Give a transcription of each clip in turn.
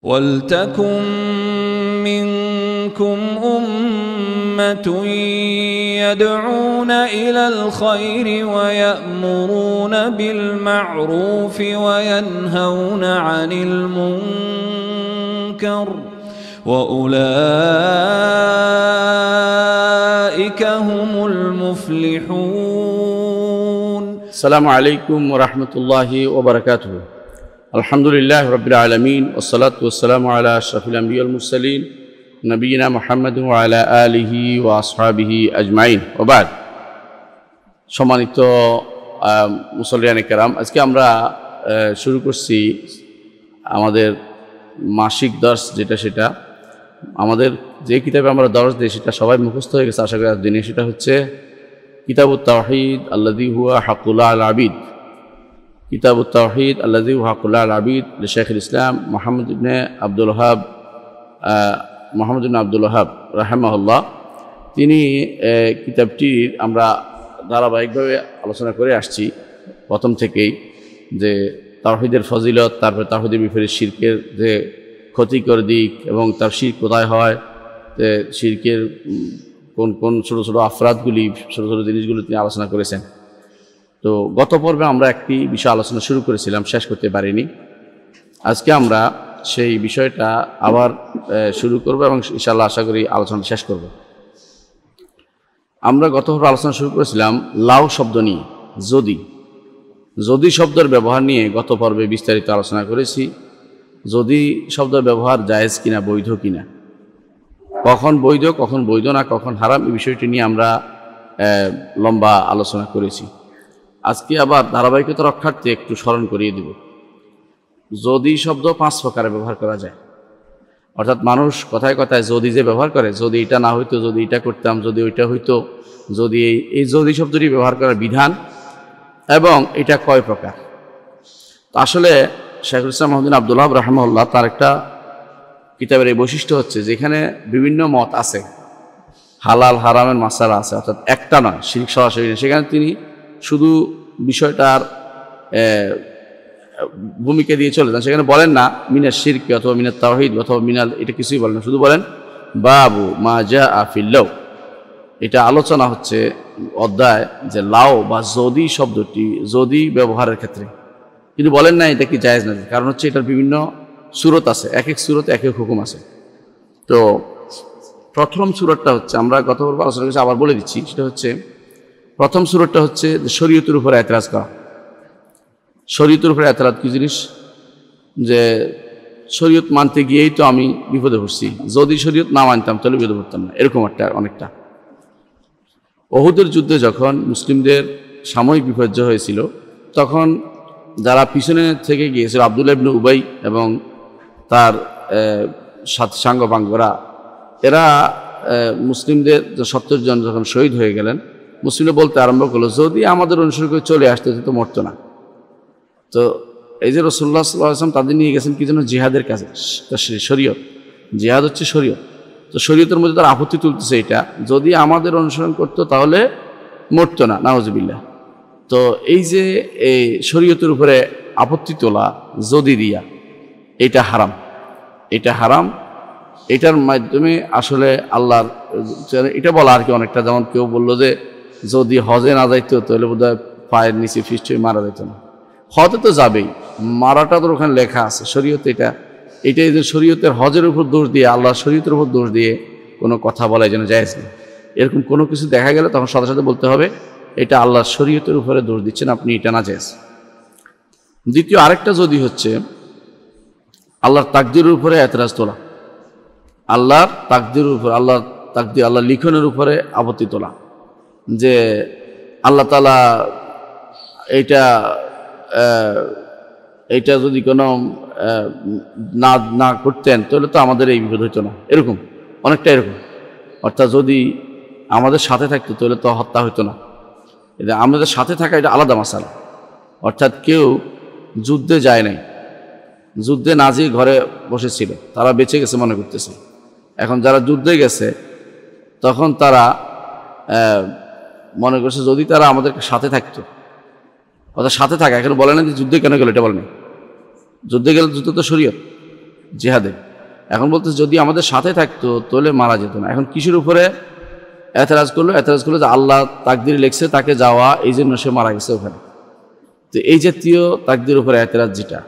وَلْتَكُنْ مِنْكُمْ أُمَّةٌ يَدْعُونَ إِلَى الْخَيْرِ وَيَأْمُرُونَ بِالْمَعْرُوفِ وَيَنْهَوْنَ عَنِ الْمُنْكَرِ وَأُولَئِكَ هُمُ الْمُفْلِحُونَ. السلام عليكم ورحمة الله وبركاته. الحمد لله رب العالمين والصلاة والسلام على أشرف الأنبياء والمرسلين نبينا محمد وعلى آله وأصحابه أجمعين وبعد. সম্মানিত মুসল্লিয়ানে কেরাম, আজকে আমরা শুরু করছি আমাদের মাসিক দর্স, সেটা আমাদের যে কিতাবে আমরা দর্স দিই সেটা সবাই মুখস্থ হয়ে গেছে আশা করি আজ দিনে। সেটা হচ্ছে কিতাবুত তাওহীদ আল্লাযী হুয়া হাক্কুল্লাহ আল আবিদ। কিতাবুত তাওহীদ আল্লাযী হুয়া হাক্কুল্লাহ আল আবিদ লিশাইখুল ইসলাম মুহাম্মদ ইবনে আব্দুল ওয়াহাব রাহিমাহুল্লাহ। তিনি কিতাবটির আমরা ধারাবাহিকভাবে আলোচনা করে আসছি প্রথম থেকেই, যে তাওহীদের ফজিলত, তারপরে তাওহীদের বিপরীত শিরকের যে ক্ষতিকর দিক এবং তার শিরক কোথায় হয়, যে শিরকের কোন কোন ছোটো ছোটো আফরাদগুলি, ছোটো ছোটো জিনিসগুলো তিনি আলোচনা করেছেন। তো গত পর্বে আমরা একটি বিষয় আলোচনা শুরু করেছিলাম, শেষ করতে পারিনি। আজকে আমরা সেই বিষয়টা আবার শুরু করব এবং ইনশাআল্লাহ আশা করি আলোচনা শেষ করব। আমরা গত পর্বে আলোচনা শুরু করেছিলাম লাউ শব্দ নিয়ে, যদি শব্দের ব্যবহার নিয়ে গত পর্বে বিস্তারিত আলোচনা করেছি। যদি শব্দের ব্যবহার জায়েজ কিনা, বৈধ কিনা, কখন বৈধ কখন বৈধ না, কখন হারাম, এই বিষয়টি নিয়ে আমরা লম্বা আলোচনা করেছি। আজকে আবার ধারাবাহিকতা রক্ষার্থে একটু স্মরণ করিয়ে দেব। যদি শব্দ 5 প্রকারে ব্যবহার করা যায়, অর্থাৎ মানুষ কথায় কথায় যদি যে ব্যবহার করে, যদি এটা না হইতো, যদি এটা করতাম, যদি ওইটা হইতো, যদি এই যদি শব্দটি ব্যবহার করার বিধান এবং এটা কয় প্রকার। তো আসলে শাইখুল ইসলাম মুহাম্মদ ইবনে আব্দুল ওয়াহাব রাহিমাহুল্লাহ তার একটা কিতাবের এই বৈশিষ্ট্য হচ্ছে যেখানে বিভিন্ন মত আছে, হালাল হারামের মাসালা আছে, অর্থাৎ একটা নয়, শিরক সরাসরি নয়, সেখানে তিনি শুধু বিষয়টার ভূমিকা দিয়ে চলে যান। সেখানে বলেন না মিনাল শিরক অথবা মিনাল তাওহীদ অথবা মিনাল, এটা কিছুই বলেন না, শুধু বলেন বাবু মা জাআ ফিল লাউ। এটা আলোচনা হচ্ছে অধ্যায় যে লাউ বা যদি শব্দটি যদি ব্যবহারের ক্ষেত্রে, কিন্তু বলেন না এটা কি জায়েজ না, কারণ হচ্ছে এটার বিভিন্ন সূরত আছে, এক এক সূরতে এক এক হুকুম আছে। তো প্রথম সূরতটা হচ্ছে, আমরা গত পর্বে আলোচনা করেছি, আবার বলে দিচ্ছি, সেটা হচ্ছে প্রথম সূরতটা হচ্ছে শরীয়তের উপরে এতরাজ করা। শরীয়তের উপরে এতরাজ কি জিনিস? যে শরীয়ত মানতে গিয়েই তো আমি বিপদে পড়ছি, যদি শরীয়ত না মানতাম তাহলে বিপদে পড়তাম না, এরকম একটা অনেকটা। উহুদের যুদ্ধে যখন মুসলিমদের সাময়িক বিপর্যয় হয়েছিল, তখন যারা পিছনে থেকে গিয়েছিল আব্দুল্লাহ ইবনে উবাই এবং তার সাঙ্গপাঙ্গরা, এরা মুসলিমদের 70 জন যখন শহীদ হয়ে গেলেন, মুসলিমরা বলতে আরম্ভ করলো যদি আমাদের অনুসরণ করে চলে আসতে তো মরতো না। তো এই যে রাসূলুল্লাহ সাল্লাল্লাহু আলাইহি ওয়াসাল্লাম তাদের নিয়ে গেছেন কি যেন জিহাদের কাছে, শরীয়ত, জিহাদ হচ্ছে শরীয়ত। তো শরীয়তের মধ্যে তার আপত্তি তুলতেছে, এটা যদি আমাদের অনুসরণ করতো তাহলে মরতো না, নাউজুবিল্লাহ। তো এই যে এই শরীয়তের উপরে আপত্তি তোলা যদি দিয়া, এটা হারাম, এটা হারাম। এটার মাধ্যমে আসলে আল্লাহর এটা বলা আর কি অনেকটা, যেমন কেউ বললো যে যদি হজে না যাইতো তাহলে বোধহয় পায়ের নিচে ফিস্ট হয়ে মারা যেত না। হজে তো যাবেই, মারাটা তো ওখানে লেখা আছে শরীয়তে। এটাই যে শরীয়তের হজের উপর দোষ দিয়ে, আল্লাহর শরীয়তের উপর দোষ দিয়ে কোনো কথা বলা যেন জায়েজ নেই। এরকম কোনো কিছু দেখা গেলে তখন সাথে সাথে বলতে হবে এটা আল্লাহর শরীয়তের উপরে দোষ দিচ্ছেন আপনি, এটা না জায়েজ। দ্বিতীয় আরেকটা যদি হচ্ছে আল্লাহর তাকদীরের উপরে এতরাজ তোলা, আল্লাহর তাকদীরের উপর, আল্লাহর তাকদীর, আল্লাহর লিখনের উপরে আপত্তি তোলা, যে আল্লাহ তাআলা এইটা যদি কোনো না করতেন তাহলে তো আমাদের এই বিপদ হইতো না, এরকম অনেকটা এরকম। অর্থাৎ যদি আমাদের সাথে থাকতো তাহলে তো হত্যা হইতো না। এটা আমাদের সাথে থাকা এটা আলাদা মাসালা। অর্থাৎ কেউ যুদ্ধে যায় নাই, যুদ্ধে না যেয়ে ঘরে বসেছিল, তারা বেঁচে গেছে মনে করতেছে। এখন যারা যুদ্ধে গেছে তখন তারা মনে করছে যদি তারা আমাদের সাথে থাকতো, অর্থাৎ সাথে থাকা, এখানে বলে না যে যুদ্ধে কেন গেল, এটা বলে না। যুদ্ধে গেলে যুদ্ধ তো শরীয়ত, জিহাদে। এখন বলতেছে যদি আমাদের সাথে থাকতো তাহলে মারা যেত না। এখন কিসের উপরে এতরাজ করলো? এতরাজ করলো যে আল্লাহ তাকদির লেখছে তাকে যাওয়া, এই জন্য সে মারা গেছে ওখানে। তো এই জাতীয় তাকদির উপরে এতরাজ, যেটা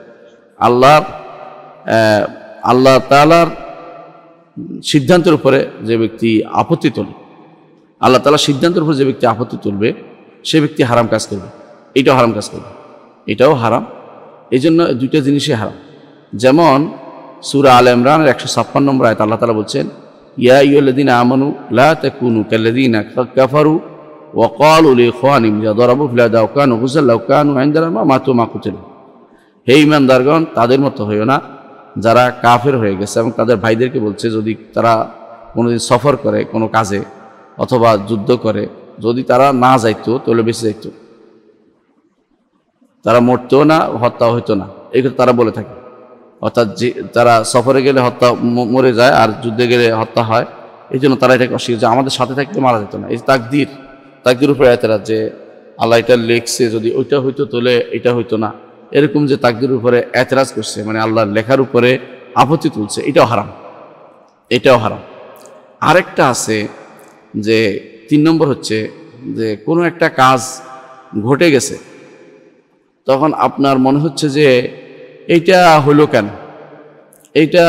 আল্লাহ তাআলার সিদ্ধান্তের উপরে যে ব্যক্তি আপত্তি তোলে, আল্লাহ তাআলার সিদ্ধান্তের উপরে যে ব্যক্তি আপত্তি তুলবে সে ব্যক্তি হারাম কাজ করবে, এটাও হারাম কাজ করবে, এটাও হারাম। এই জন্য দুইটা জিনিসই হারাম। যেমন সূরা আলে ইমরানের 156 নম্বর আয়াত আল্লাহ তাআলা বলছেন, ইয়া আইয়ুহাল্লাযীনা আমানু লা তাকুনু কাল্লাযীনা কাফারু ওয়া ক্বালু লিইখওয়ানিহিম ইযা দারাবু ফিল আরদি আও কানু গুযাল লাও কানু ইনদানা মা মাতু মা কুতিলু। হে ঈমানদারগণ, তাদের মতো হইও না যারা কাফের হয়ে গেছে এবং তাদের ভাইদেরকে বলছে যদি তারা কোনোদিন সফর করে কোনো কাজে অথবা যুদ্ধ করে, যদি তারা না যাইতো তাহলে বেঁচে যাইতো, তারা মরতেও না, হত্যাও হইতো না, এগুলো তারা বলে থাকে। অর্থাৎ যে তারা সফরে গেলে হত্যা মরে যায় আর যুদ্ধে গেলে হত্যা হয়, এই জন্য তারা এটাকে অস্বীকার, যে আমাদের সাথে থাকতে মারা যেত না। এই তাকদির উপরে এতরাজ, যে আল্লাহ এটা লেখছে যদি ওইটা হইতো তাহলে এটা হইতো না, এরকম যে তাকদির উপরে এতরাজ করছে, মানে আল্লাহর লেখার উপরে আপত্তি তুলছে, এটাও হারাম, এটাও হারাম। আরেকটা আছে যে 3 নম্বর হচ্ছে যে কোনো একটা কাজ ঘটে গেছে, তখন আপনার মনে হচ্ছে যে এইটা হলো কেন, এইটা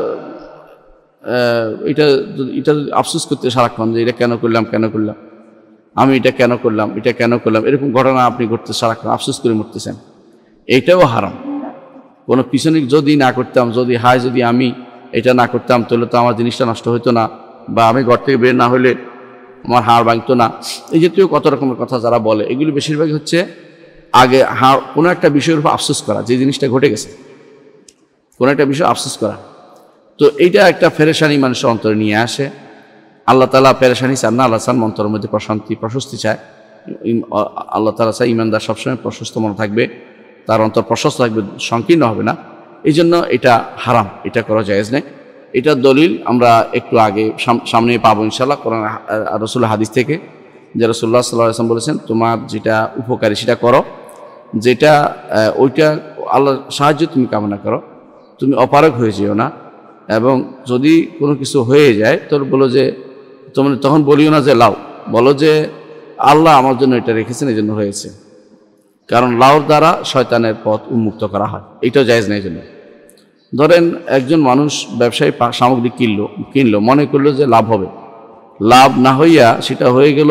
এটা এটা আফসোস করতে সারাক্ষণ যে এটা কেন করলাম, আমি এটা কেন করলাম, এরকম ঘটনা আপনি ঘটতে সারাক্ষণ আফসোস করে মরতেছেন, এইটাও হারাম। কোনো পিছনে যদি না করতাম, যদি আমি এটা না করতাম তাহলে তো আমার জিনিসটা নষ্ট হতো না, বা আমি ঘর থেকে বের না হলে আমার হাড় ভাঙতো না, এই জাতীয় কত রকমের কথা যারা বলে, এগুলি বেশিরভাগই হচ্ছে আগে কোনো একটা বিষয়ের উপর আফসোস করা, যে জিনিসটা ঘটে গেছে কোনো একটা বিষয় আফসোস করা। তো এইটা একটা পেরেশানি মানুষের অন্তরে নিয়ে আসে। আল্লাহ তাআলা পেরেশানি চান না, আল্লাহ চান অন্তরের মধ্যে প্রশস্তি চায়। আল্লাহ তাআলা চায় ইমানদার সবসময় প্রশস্ত মনে থাকবে, তার অন্তর প্রশস্ত থাকবে, সংকীর্ণ হবে না। এই জন্য এটা হারাম, এটা করা জায়েজ নেই। এটার দলিল আমরা একটু আগে সামনে পাবো ইনশাআল্লাহ, কোরআন রাসূলের হাদিস থেকে, যে রাসূলুল্লাহ সাল্লাল্লাহু আলাইহি ওয়াসাল্লাম বলেছেন, তোমার যেটা উপকারী সেটা করো, যেটা ওইটা আল্লাহর সাহায্য তুমি কামনা করো, তুমি অপারগ হয়ে যেও না। এবং যদি কোনো কিছু হয়ে যায় তাহলে বলো যে তখন বলিও না যে লাও, বলো যে আল্লাহ আমার জন্য এটা রেখেছেন, এই জন্য হয়েছে। কারণ লাউর দ্বারা শয়তানের পথ উন্মুক্ত করা হয়, এটাও জায়েজ নেই। জন্য ধরেন একজন মানুষ ব্যবসায়ী সামগ্রী কিনলো, মনে করলো যে লাভ হবে, লাভ না হইয়া সেটা হয়ে গেল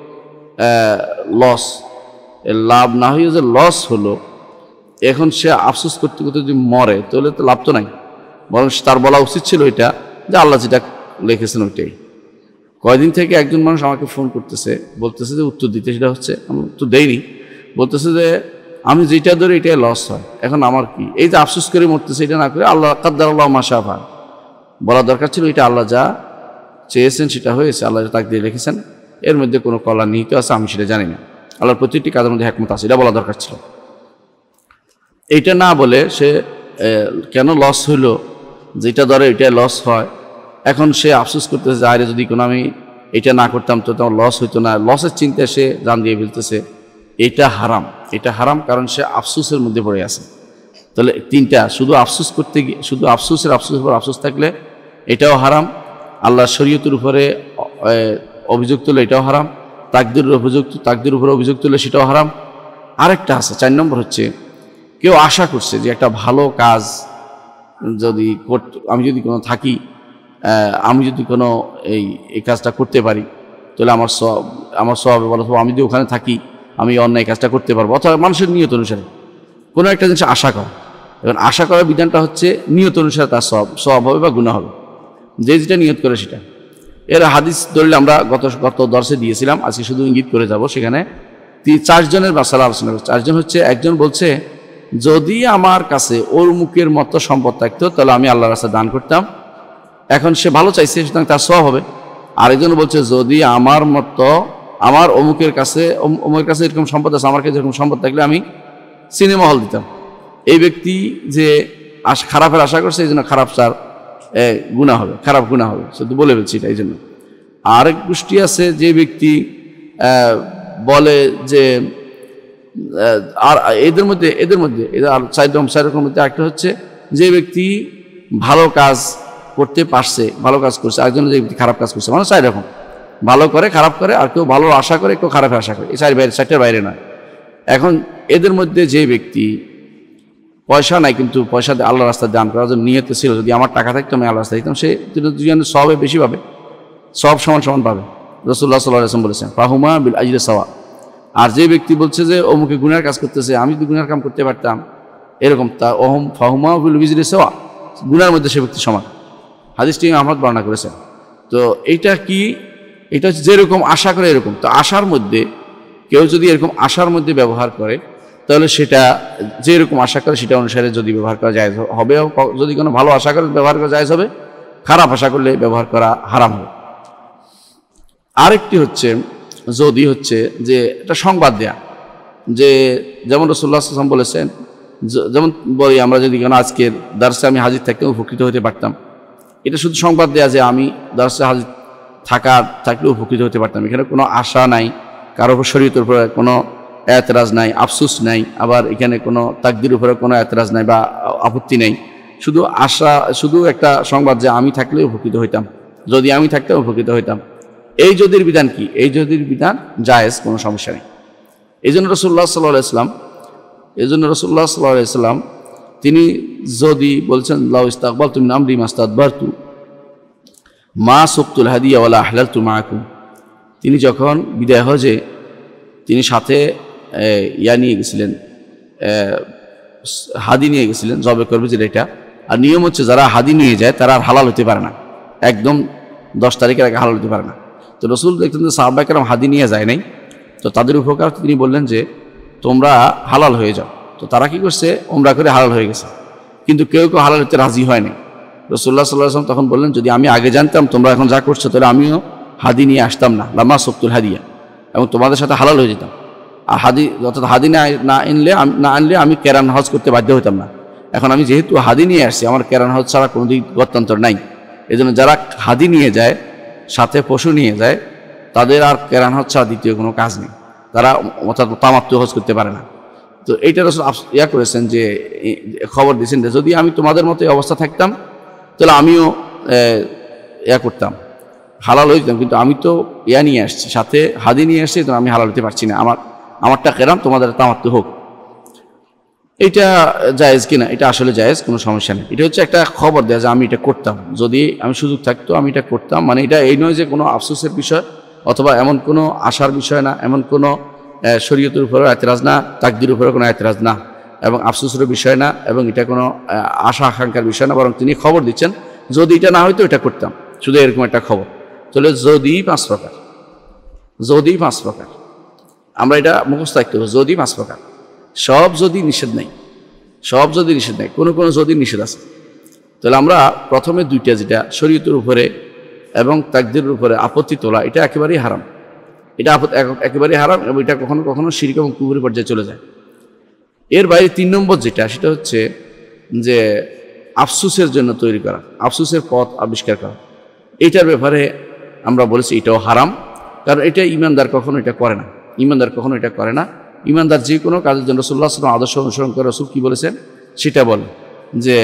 লস। লাভ না হইয়া যে লস হলো, এখন সে আফসোস করতে করতে যদি মরে তাহলে তো লাভ তো নাই, বরং তার বলা উচিত ছিল এটা যে আল্লাহ যেটা লিখেছেন ওইটাই। কয়দিন থেকে একজন মানুষ আমাকে ফোন করতেছে, বলতেছে যে উত্তর দিতে, সেটা হচ্ছে আমি উত্তর দেইনি, বলতেছে যে আমি যেটা ধরে এটাই লস হয়, এখন আমার কি, এই যে আফসোস করে মরতেছে, এটা না করে আল্লাহ কাদ্দার আল্লাহ মা শাআ ফাআল বলা দরকার ছিল। এটা আল্লাহ যা চেয়েছেন সেটা হয়েছে, আল্লাহ তাকদীরে লিখেছেন, এর মধ্যে কোনো কল্যাণ নিহিত আছে আমি সেটা জানি না, আল্লাহর প্রতিটি কাজের মধ্যে হিকমত আছে, এটা বলা দরকার ছিল। এইটা না বলে সে কেন লস হইল, যেটা ধরে এটাই লস হয়, এখন সে আফসোস করতেছে যে আরে যদি কোনো আমি এটা না করতাম তো তোমার লস হইতো না, লসের চিন্তায় সে জান দিয়ে ফেলতেছে, এটা হারাম। এটা হারাম কারণ সে আফসোসের মধ্যে পড়ে আছে। তাহলে তিনটা, শুধু আফসোস করতে গিয়ে, শুধু আফসোসের উপর আফসোস থাকলে এটাও হারাম, আল্লাহ শরীয়তের উপরে অভিযোগ তুলে এটাও হারাম, তাকদীরের উপরে অভিযোগ তুলে সেটাও হারাম। আরেকটা আছে 4 নম্বর হচ্ছে, কেউ আশা করছে যে একটা ভালো কাজ যদি আমি যদি কোনো থাকি, আমি যদি কোনো এই কাজটা করতে পারি তাহলে আমার স্বভাবে বলো, আমি যদি ওখানে থাকি আমি অন্যায় কাজটা করতে পারবো, অথবা মানুষের নিয়ত অনুসারে কোনো একটা জিনিস আশা করা। এখন আশা করার বিধানটা হচ্ছে নিয়ত অনুসারে তার স্বভাব হবে বা গুনাহ হবে, যেটা নিয়ত করে সেটা। এর হাদিস ধরলে আমরা গত দর্শে দিয়েছিলাম, আজকে শুধু ইঙ্গিত করে যাব। সেখানে 4 জনের মাসালা আলোচনা করছে। 4 জন হচ্ছে, একজন বলছে যদি আমার কাছে ওর মুখের মতো সম্পদ থাকতো তাহলে আমি আল্লাহর রাস্তায় দান করতাম, এখন সে ভালো চাইছে সুতরাং তার স্বভাব হবে। আরেকজন বলছে যদি আমার মতো আমার অমুকের কাছে এরকম সম্পদ আছে, আমার কাছে এরকম সম্পদ থাকলে আমি সিনেমা হল দিতাম। এই ব্যক্তি যে খারাপের আশা করছে এই জন্য খারাপ তার গুনাহ হবে, খারাপ গুনাহ হবে, শুধু বলে ফেলছি এটা। এই জন্য আরেক গোষ্ঠী আছে যে ব্যক্তি বলে যে, আর এদের মধ্যে 4 রকমের মধ্যে একটা হচ্ছে যে ব্যক্তি ভালো কাজ করতে পারছে, ভালো কাজ করছে, একজন যে ব্যক্তি খারাপ কাজ করছে, মানে 4 রকম, ভালো করে, খারাপ করে, আর কেউ ভালো আশা করে, কেউ খারাপ আশা করে, এই 4টার বাইরে নয়। এখন এদের মধ্যে যে ব্যক্তি পয়সা নাই কিন্তু পয়সা আল্লাহ রাস্তায় দান করার জন্য নিয়ত ছিল, যদি আমার টাকা থাকতো আমি আল্লাহ রাস্তায় দিতাম, সে দুজনের সবে বেশি পাবে, সব সমান সমান পাবে। রাসূলুল্লাহ সাল্লাল্লাহু আলাইহি ওয়াসাল্লাম বলেছেন ফাহুমা বিল আজরি সাওয়া। আর যে ব্যক্তি বলছে যে অমুকে গুনার কাজ করতেছে, আমি যদি গুনার কাম করতে পারতাম, এরকম, তা ফাহুমা বিল বিজরি সাওয়া, গুনার মধ্যে সে ব্যক্তি সমান। হাদিসটি আহমদ বর্ণনা করেছেন। তো এইটা কি, এটা হচ্ছে যেরকম আশা করে এরকম। তো আশার মধ্যে কেউ যদি এরকম আশার মধ্যে ব্যবহার করে, তাহলে সেটা যেরকম আশা করে সেটা অনুসারে যদি ব্যবহার করা যায় হবে, যদি কোনো ভালো আশা করে ব্যবহার করা যায় হবে, খারাপ আশা করলে ব্যবহার করা হারাম হবে। আরেকটি হচ্ছে যদি হচ্ছে যে এটা সংবাদ দেয়া, যে যেমন রাসূলুল্লাহ সাল্লাল্লাহু আলাইহি ওয়াসাল্লাম বলেছেন, যেমন বলি আমরা যদি কোনো আজকের দার্সে আমি হাজির থাকতে উপকৃত হতে পারতাম, এটা শুধু সংবাদ দেয়া যে আমি দার্সে হাজির থাকলে উপকৃত হতে পারতাম। এখানে কোনো আশা নাই, কারো উপর শরীয়তের উপরে কোনো এতরাজ নাই, আফসোস নাই, আবার এখানে কোনো তাকদীর উপরে কোনো এতরাজ নাই বা আপত্তি নেই, শুধু আশা, শুধু একটা সংবাদ যে আমি থাকলে উপকৃত হইতাম, যদি আমি থাকতাম উপকৃত হইতাম। এই যদির বিধান কি? এই যদির বিধান জায়েজ, কোনো সমস্যা নেই। এই জন্য রাসূলুল্লাহ সাল্লাল্লাহু আলাইহি ওয়াসাল্লাম তিনি যদি বলছেন লাউ ইস্তাকবালতু মিন আমরি মাস্তাদবারতু মা সুকতুল হাদিয়া ওয়ালা আহলালতু মাআকুম। তিনি যখন বিদায় হজে তিনি সাথে নিয়ে গেছিলেন, হাদি নিয়ে গেছিলেন, জবে করবে যেটা এটা। আর নিয়ম হচ্ছে যারা হাদি নিয়ে যায় তারা আর হালাল হতে পারে না, একদম 10 তারিখের আগে হালাল হতে পারে না। তো রাসূল দেখতেন যে সাহাবায়ে কেরাম হাদি নিয়ে যায় নাই, তো তাদের উপকার তিনি বললেন যে তোমরা হালাল হয়ে যাও। তো তারা কি করছে, উমরা করে হালাল হয়ে গেছে, কিন্তু কেউ কেউ হালাল হতে রাজি হয় নাই। রাসূলুল্লাহ সাল্লাল্লাহু আলাইহি ওয়াসাল্লাম তখন বললেন যদি আমি আগে জানতাম তোমরা এখন যা করছো, তাহলে আমিও হাদি নিয়ে আসতাম না, লামা সুকতুল হাদিয়া, এবং তোমাদের সাথে হালাল হয়ে যেতাম। আর অর্থাৎ হাদি না আনলে আমি কেরান হজ করতে বাধ্য হতাম না। এখন আমি যেহেতু হাদি নিয়ে আসছি, আমার কেরান হজ ছাড়া কোনো দিক গত্যন্তর নাই। এই জন্য যারা হাদি নিয়ে যায়, সাথে পশু নিয়ে যায়, তাদের আর কেরান হজ ছাড়া দ্বিতীয় কোনো কাজ নেই, তারা অর্থাৎ তামাত্তু হজ করতে পারে না। তো এইটা রাসূল করেছেন যে খবর দিয়েছেন যে যদি আমি তোমাদের মতো এই অবস্থা থাকতাম তাহলে আমিও করতাম, হালাল হয়ে যেতাম, কিন্তু আমি তো নিয়ে আসছি, সাথে হাদি নিয়ে আসছি, তো আমি হালাল হতে পারছি না, আমারটা কেরাম, তোমাদের তামাত্তু হোক। এটা জায়েজ কিনা? এটা আসলে জায়েজ, কোনো সমস্যা নেই। এটা হচ্ছে একটা খবর দেয়া যে আমি এটা করতাম, যদি আমি সুযোগ থাকতো আমি এটা করতাম। মানে এটা এই নয় যে কোনো আফসোসের বিষয় অথবা এমন কোনো আশার বিষয় না, এমন কোনো শরীয়তের উপরেও এতরাজ না, তাকদীর উপরেও কোনো এতরাজ না, এবং আফসোসের বিষয় না, এবং এটা কোনো আশা আকাঙ্ক্ষার বিষয় না, বরং তিনি খবর দিচ্ছেন যদি এটা না হয়তো এটা করতাম, শুধু এরকম একটা খবর। তাহলে যদি 5 প্রকার, যদি 5 প্রকার, আমরা এটা মুখস্থ রাখতে হবে। যদি 5 প্রকার, সব যদি নিষেধ নেই, সব যদি নিষেধ নেই, কোনো কোনো যদি নিষেধ আছে। তাহলে আমরা প্রথমে 2টা, যেটা শরীয়তের উপরে এবং তাকদীরের উপরে আপত্তি তোলা, এটা একেবারেই হারাম, এটা একেবারেই হারাম, এবং এটা কখনো কখনো শিরক এবং কুফরি পর্যায়ে চলে যায়। এর বাইরে 3 নম্বর যেটা, সেটা হচ্ছে যে আফসোসের জন্য তৈরি করা, আফসোসের পথ আবিষ্কার করা। এইটার ব্যাপারে আমরা বলেছি এটাও হারাম, কারণ এটা ইমানদার কখনো এটা করে না, ইমানদার কখনো এটা করে না। ইমানদার যে কোনো কাজের জন্য রাসূলুল্লাহ সাল্লাল্লাহু আলাইহি ওয়াসাল্লাম আদর্শ অনুসরণ করে রাসূল কী বলেছেন সেটা বলে, যে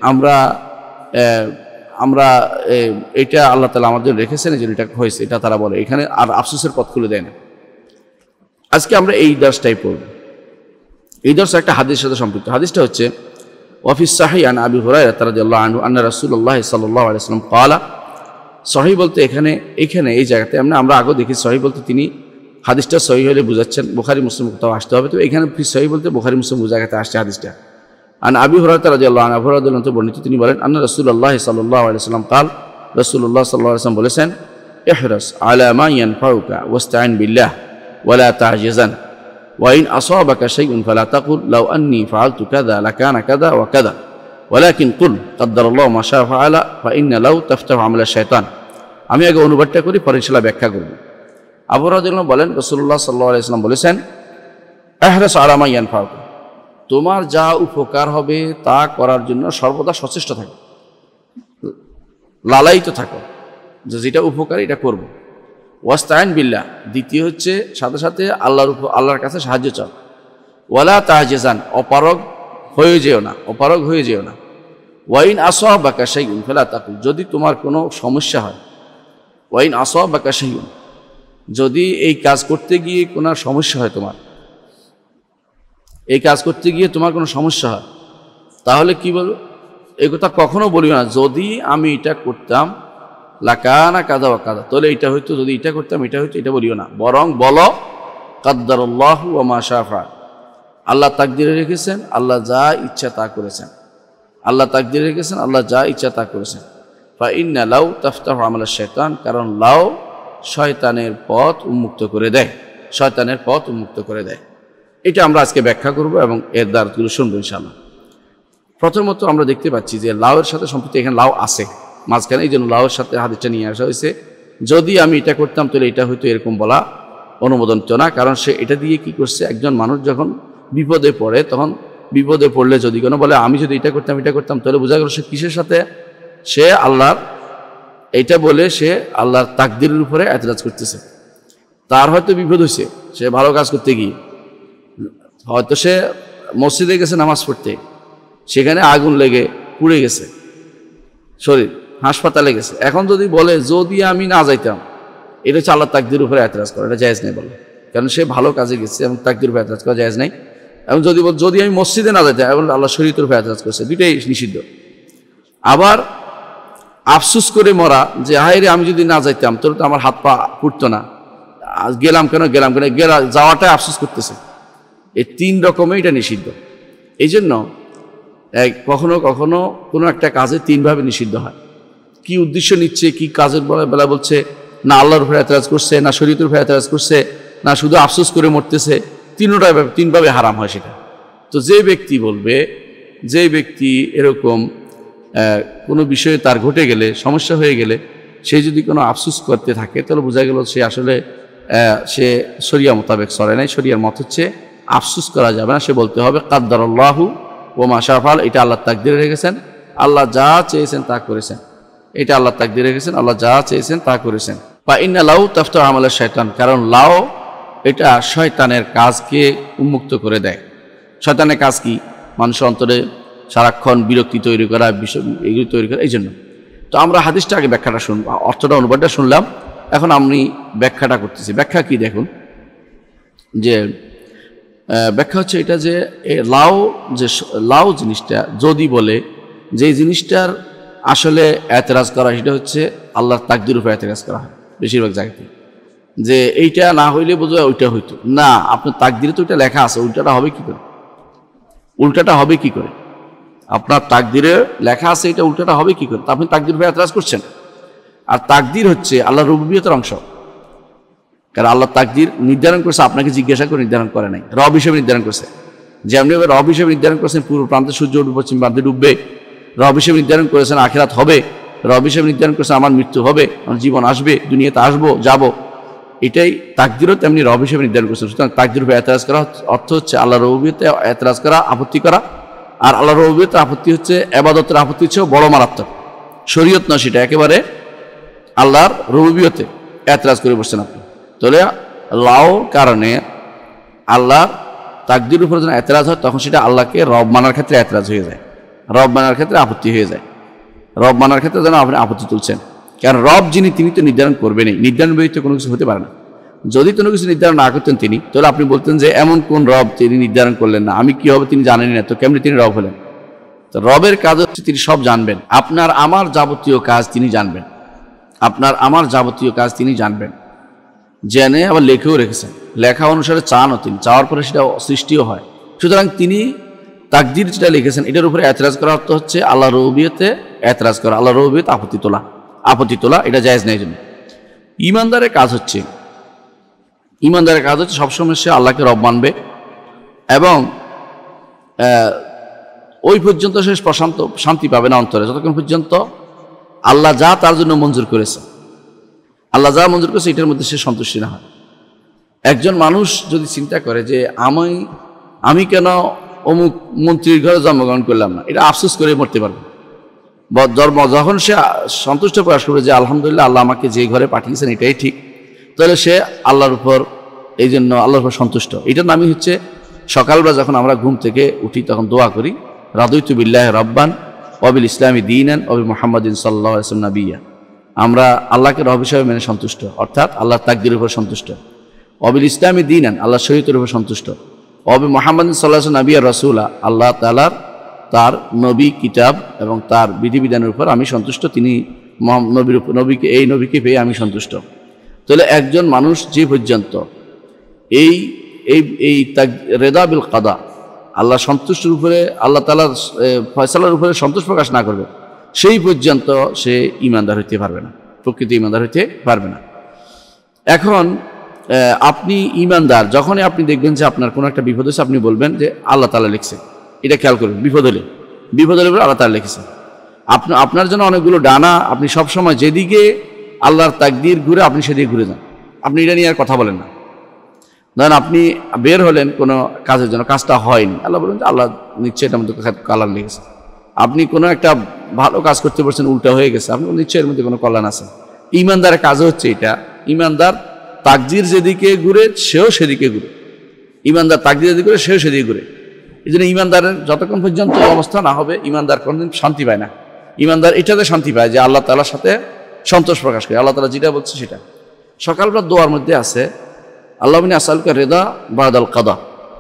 আমরা এটা আল্লাহ তাআলা আমাদের রেখেছেন, এই জন্য এটা হয়েছে, এটা তারা বলে, এখানে আর আফসোসের পথ খুলে দেয় না। আজকে আমরা এই দার্সটাই পড়ব। এই দার্স একটা হাদিসের সাথে সম্পৃক্ত। হাদিসটা হচ্ছে ওয়াফিস সাহিহ আন আবি হুরায়রা রাদিয়াল্লাহু আনহু আন্না রাসূলুল্লাহ সাল্লাল্লাহু আলাইহি ওয়াসাল্লাম ক্বালা। সহিহ বলতে এখানে এই জায়গাতে আমরা আগেও দেখি, সহিহ বলতে তিনি হাদিসটা সহিহ হলে বুঝাচ্ছেন বুখারী মুসলিম কোথাও আসতে হবে, তো এখানে সহিহ বলতে বুখারী মুসলিম জায়গাতে আসছে হাদিসটা। আন আবি হুরায়রা রাদিয়াল্লাহু আনহু, আবু হুরায়রা রাদিয়াল্লাহু আনহু বর্ণিত, তিনি বলেন আন্না রাসূলুল্লাহ সাল্লাল্লাহু আলাইহি ওয়াসাল্লাম ক্বাল, রাসূলুল্লাহ সাল্লাল্লাহু আলাইহি ওয়াসাল্লাম বলেছেন ইহরাস আলা মা ইয়ানফাউকা ওয়াস্তাইন বিল্লাহ ওয়ালা তা'জিজান ওয়া ইন আসাবাকা শাইউন ফালা তাকুল লাউ আন্নী ফাআলতু কাযা লাকানা কাযা ওয়া কাযা ওয়ালাকিন কুল কাদ্দারাল্লাহু মা শাআ ফাআলা ফা ইন্না লাউ তাফতাহু আমালা শাইতান। আমি আগে অনুবাদটা করি, পরে ইনশাআল্লাহ ব্যাখ্যা করব। আবু হুরায়রা রাদিয়াল্লাহু আনহু বলেন রাসূলুল্লাহ সাল্লাল্লাহু আলাইহি ওয়াসাল্লাম বলেছেন ইহরাস আলা মা ইয়ানফাউকা, তোমার যা উপকার হবে তা করার জন্য সর্বদা সচেষ্ট থাকো, লালায়িত থাকো যে যেটা উপকারী এটা করব। ওয়াস্তাইন বিল্লাহ, দ্বিতীয় হচ্ছে সাথে সাথে আল্লাহর কাছে সাহায্য চাও। ওয়ালা তা'জিজান, অপারগ হয়ে যেও না, ওয়াইন আসাবাকা শাইউন ফালা তাকুল, যদি তোমার কোনো সমস্যা হয়, ওয়াইন আসাবাকা শাইউন, যদি এই কাজ করতে গিয়ে কোনো সমস্যা হয়, তোমার এই কাজ করতে গিয়ে তোমার কোনো সমস্যা হয়, তাহলে কি বলবো? এই কথা কখনো বলিও না যদি আমি এটা করতাম লাকানা কাদা ওয়া কাদা, তাহলে এটা হয়তো, যদি এটা করতাম এটা হয়তো, এটা বলিও না। বরং বলো কাদ্দারাল্লাহু ওয়া মা শাআ ফাআল, আল্লাহ তাকদিরে রেখেছেন, আল্লাহ যা ইচ্ছা তা করেছেন। আল্লাহ তাকদিরে রেখেছেন, আল্লাহ যা ইচ্ছা তা করেছেন। ফা ইন্না লাউ তাফতাহু আমাল শাইতান, কারণ লাউ শয়তানের পথ উন্মুক্ত করে দেয়, শয়তানের পথ উন্মুক্ত করে দেয়। এটা আমরা আজকে ব্যাখ্যা করব এবং এর দ্বারগুলো শুনবো ইনশাআল্লাহ। প্রথমত আমরা দেখতে পাচ্ছি যে লাউয়ের সাথে সম্পৃক্ত, এখানে লাউ আছে মাঝখানে, এই জন্য লাউয়ের সাথে হাদিসটা নিয়ে আসা হয়েছে। যদি আমি এটা করতাম তাহলে এটা হয়তো, এরকম বলা অনুমোদনীয় না। কারণ সে এটা দিয়ে কি করছে, একজন মানুষ যখন বিপদে পড়ে, তখন বিপদে পড়লে যদি কোনো বলে আমি যদি এটা করতাম এটা করতাম, তাহলে বোঝা গেল সে কিসের সাথে, সে আল্লাহর, এইটা বলে সে আল্লাহর তাকদিরের উপরে এতরাজ করতেছে। তার হয়তো বিপদ হয়েছে, সে ভালো কাজ করতে গিয়ে, হয়তো সে মসজিদে গেছে নামাজ পড়তে, সেখানে আগুন লেগে পুড়ে গেছে শরীর, হাসপাতালে গেছে। এখন যদি বলে যদি আমি না যাইতাম, এটা হচ্ছে আল্লাহ তাকদিরের উপরে এতরাজ করা, এটা জায়েজ নেই বলে। কারণ সে ভালো কাজে গেছে এবং তাকদিরের উপরে এতরাজ করা জায়েজ নেই। এবং যদি আমি মসজিদে না যাইতাম, এবং আল্লাহ শরীয়তের উপরে এতরাজ করেছে, দুইটাই নিষিদ্ধ। আবার আফসুস করে মরা, যে হায়রে আমি যদি না যাইতাম তাহলে তো আমার হাত পা পুড়তো না, গেলাম কেন যাওয়াটাই আফসুস করতেছে, এই তিন রকমে এটা নিষিদ্ধ। এই জন্য কখনো কখনো কোনো একটা কাজে তিনভাবে নিষিদ্ধ হয়। কি উদ্দেশ্য নিচ্ছে, কি কাজের বেলা বলছে, না আল্লাহর উপরে এতরাজ করছে, না শরীয়তের উপরে এতরাজ করছে, না শুধু আফসোস করে মরতেছে, তিনভাবে হারাম হয় সেটা। তো যে ব্যক্তি বলবে, যে ব্যক্তি এরকম কোনো বিষয়ে তার ঘটে গেলে, সমস্যা হয়ে গেলে, সে যদি কোনো আফসোস করতে থাকে, তাহলে বোঝা গেল সে আসলে সে শরিয়া মোতাবেক চলে নাই। শরিয়ার মত হচ্ছে আফসোস করা যাবে না, সে বলতে হবে কাদ্দারাল্লাহু ওয়া মা শাআ ফাআল, এটা আল্লাহ তাকদিরে রেখেছেন, আল্লাহ যা চেয়েছেন তা করেছেন, এটা আল্লাহ তাকদিরে রেখেছেন, আল্লাহ যা চেয়েছেন তা করেছেন। বা ইন্না লাউ তাফতাহু আমাল শাইতান, কারণ লাউ এটা শয়তানের কাজকে উন্মুক্ত করে দেয়। শয়তানের কাজ কি? মানুষের অন্তরে সারাক্ষণ বিরক্তি তৈরি করা, এগুলি তৈরি করা, এই জন্য। তো আমরা হাদিসটা আগে ব্যাখ্যাটা শুনব, অর্থটা অনুবাদটা শুনলাম, এখন আমি ব্যাখ্যাটা করতেছি। ব্যাখ্যা কি দেখুন, যে ব্যাখ্যা হচ্ছে এটা যে লাউ জিনিসটা যদি বলে, যে জিনিসটার আসলে এতরাজ করা, সেটা হচ্ছে আল্লাহর তাকদির উপরে এতরাজ করা হয় বেশিরভাগ জায়গাতে, যে এইটা না হইলে বোঝা ওইটা হইতো না, আপনার তাকদিরে তো ওইটা লেখা আছে, উল্টাটা হবে কি করে? উল্টাটা হবে কি করে? আপনার তাকদিরে লেখা আছে, এটা উল্টাটা হবে কি করে? তা আপনি তাকদির উপরে এতরাজ করছেন। আর তাকদির হচ্ছে আল্লাহর রুবুবিয়তের অংশ, কারণ আল্লাহ তাকদির নির্ধারণ করছে, আপনাকে জিজ্ঞাসা করে নির্ধারণ করে নাই, রব হিসেবে নির্ধারণ করছে। যেমনিভাবে রব হিসেবে নির্ধারণ করেছেন পূর্ব প্রান্তে সূর্য উঠবে, পশ্চিম প্রান্তে ডুববে, রব হিসেবে নির্ধারণ করেছেন আখিরাত হবে, রব হিসেবে নির্ধারণ করেছেন আমার মৃত্যু হবে, আমার জীবন আসবে, দুনিয়াতে আসবো যাব, এটাই তাকদিরও তেমনি রব হিসেবে নির্ধারণ করেছেন। সুতরাং তাকদির উপরে এতরাজ করা অর্থ হচ্ছে আল্লাহ রুবুবিয়তে এতরাজ করা, আপত্তি করা। আর আল্লাহ রুবুবিয়তে আপত্তি হচ্ছে, ইবাদতের আপত্তি হচ্ছে বড় মারাত্মক, শরীয়ত না, সেটা একেবারে আল্লাহর রুবুবিয়তে এতরাজ করে বসছেন আপনি। তাহলে লাউ কারণে আল্লাহর তাকদির উপর যখন এতরাজ হয়, তখন সেটা আল্লাহকে রব মানার ক্ষেত্রে এতরাজ হয়ে যায়, রব মানার ক্ষেত্রে আপত্তি হয়ে যায়। রব মানার ক্ষেত্রে যেন আপনি আপত্তি তুলছেন, কারণ রব যিনি, তিনি তো নির্ধারণ করবেনই, নির্ধারণ ব্যতীত কোনো কিছু হতে পারে না। যদি কোনো কিছু নির্ধারণ না করতেন তিনি, তাহলে আপনি বলতেন যে এমন কোন রব তিনি নির্ধারণ করলেন না, আমি কি হবে তিনি জানেন না, তো কেমনি তিনি রব হলেন? তো রবের কাজ হচ্ছে তিনি সব জানবেন, আপনার আমার যাবতীয় কাজ তিনি জানবেন, আপনার আমার যাবতীয় কাজ তিনি জানবেন, জেনে আবার লেখেও রেখেছেন, লেখা অনুসারে চানও তিনি, চাওয়ার পরে সেটা সৃষ্টিও হয়। সুতরাং তিনি তাকদির যেটা লিখেছেন, এটার উপরে এতরাজ করা অর্থ হচ্ছে আল্লাহ রুবুবিয়তে এতরাজ করা, আল্লাহ রুবুবিয়তে আপত্তি তোলা, এটা জায়েজ নেই। জন্য ইমানদারের কাজ হচ্ছে সবসময় সে আল্লাহকে রব মানবে, এবং ওই পর্যন্ত সে শান্তি পাবে না অন্তরে, যতক্ষণ পর্যন্ত আল্লাহ যা তার জন্য মঞ্জুর করেছে, আল্লাহ যা মঞ্জুর করেছে এটার মধ্যে সে সন্তুষ্টি না হয়। একজন মানুষ যদি চিন্তা করে যে আমি কেন অমুক মন্ত্রীর ঘরে জন্মগ্রহণ করলাম না, এটা আফসোস করে মরতে পারবে। যখন সে সন্তুষ্ট প্রকাশ করবে যে আলহামদুলিল্লাহ আল্লাহ আমাকে যে ঘরে পাঠিয়েছেন এটাই ঠিক, তাহলে সে আল্লাহর উপর, এই জন্য আল্লাহর উপর সন্তুষ্ট। এটার নামই হচ্ছে সকালবেলা যখন আমরা ঘুম থেকে উঠি তখন দোয়া করি, রাদিতু বিল্লাহি রাব্বান ওয়াবিল ইসলামী দীনান ওয়াবি মুহাম্মাদিন সাল্লাল্লাহু আলাইহি ওয়াসাল্লাম নাবিয়্যা, আমরা আল্লাহকে রব হিসাবে মেনে সন্তুষ্ট, অর্থাৎ আল্লাহর তাকদীরের উপর সন্তুষ্ট। ওয়াবিল ইসলামী দীনান, আল্লাহর শরীয়তের উপর সন্তুষ্ট। ওয়াবি মুহাম্মাদিন সাল্লাল্লাহু আলাইহি ওয়াসাল্লাম নাবিয়্যা রাসূলা, আল্লাহ তাআলার তার নবী কিতাব এবং তার বিধিবিধানের উপর আমি সন্তুষ্ট, তিনি নবীর উপর নবীকে পেয়ে আমি সন্তুষ্ট। তাহলে একজন মানুষ যে পর্যন্ত এই এই এই রেদা বিল কাদা, আল্লাহ সন্তুষ্টির উপরে, আল্লাহ তাআলার ফয়সালার উপরে সন্তোষ প্রকাশ না করবে, সেই পর্যন্ত সে ঈমানদার হইতে পারবে না, প্রকৃত ঈমানদার হইতে পারবে না। এখন আপনি ঈমানদার যখনই আপনি দেখবেন যে আপনার কোনো একটা বিপদ হয়েছে, আপনি বলবেন যে আল্লাহ তাআলা লিখছে, এটা খেয়াল করবেন। বিপদ হলে আল্লাহ তাআলা লিখেছে। আপনার জন্য অনেকগুলো ডানা, আপনি সবসময় যেদিকে আল্লাহর তাকদীর ঘুরে আপনি সেদিকে ঘুরে যান, আপনি এটা নিয়ে আর কথা বলেন না। ধরেন আপনি বের হলেন কোনো কাজের জন্য, কাজটা হয়নি, আল্লাহ বলেন যে আল্লাহ নিশ্চয়ই এটার মধ্যে কল্যাণ লেগেছে। আপনি কোনো একটা ভালো কাজ করতে পারছেন, উল্টা হয়ে গেছে, আপনি নিশ্চয়ই এর মধ্যে কোনো কল্যাণ আছে। ঈমানদারের কাজ হচ্ছে এটা, ঈমানদার তাকদীর যেদিকে ঘুরে সেও সেদিকে ঘুরে, ঈমানদার তাকদীর যেদিকে ঘুরে সেও সেদিকে ঘুরে। এই জন্য ঈমানদারের যতক্ষণ পর্যন্ত অবস্থা না হবে, ঈমানদার কোনোদিন শান্তি পায় না। ঈমানদার এটাতে শান্তি পায় যে আল্লাহ তাআলার সাথে সন্তোষ প্রকাশ করে, আল্লাহ তাআলা যেটা বলছে সেটা। সকালবেলা দোয়ার মধ্যে আছে আল্লাহুম্মা আসআলুকা রিদা বাদাল কাদা,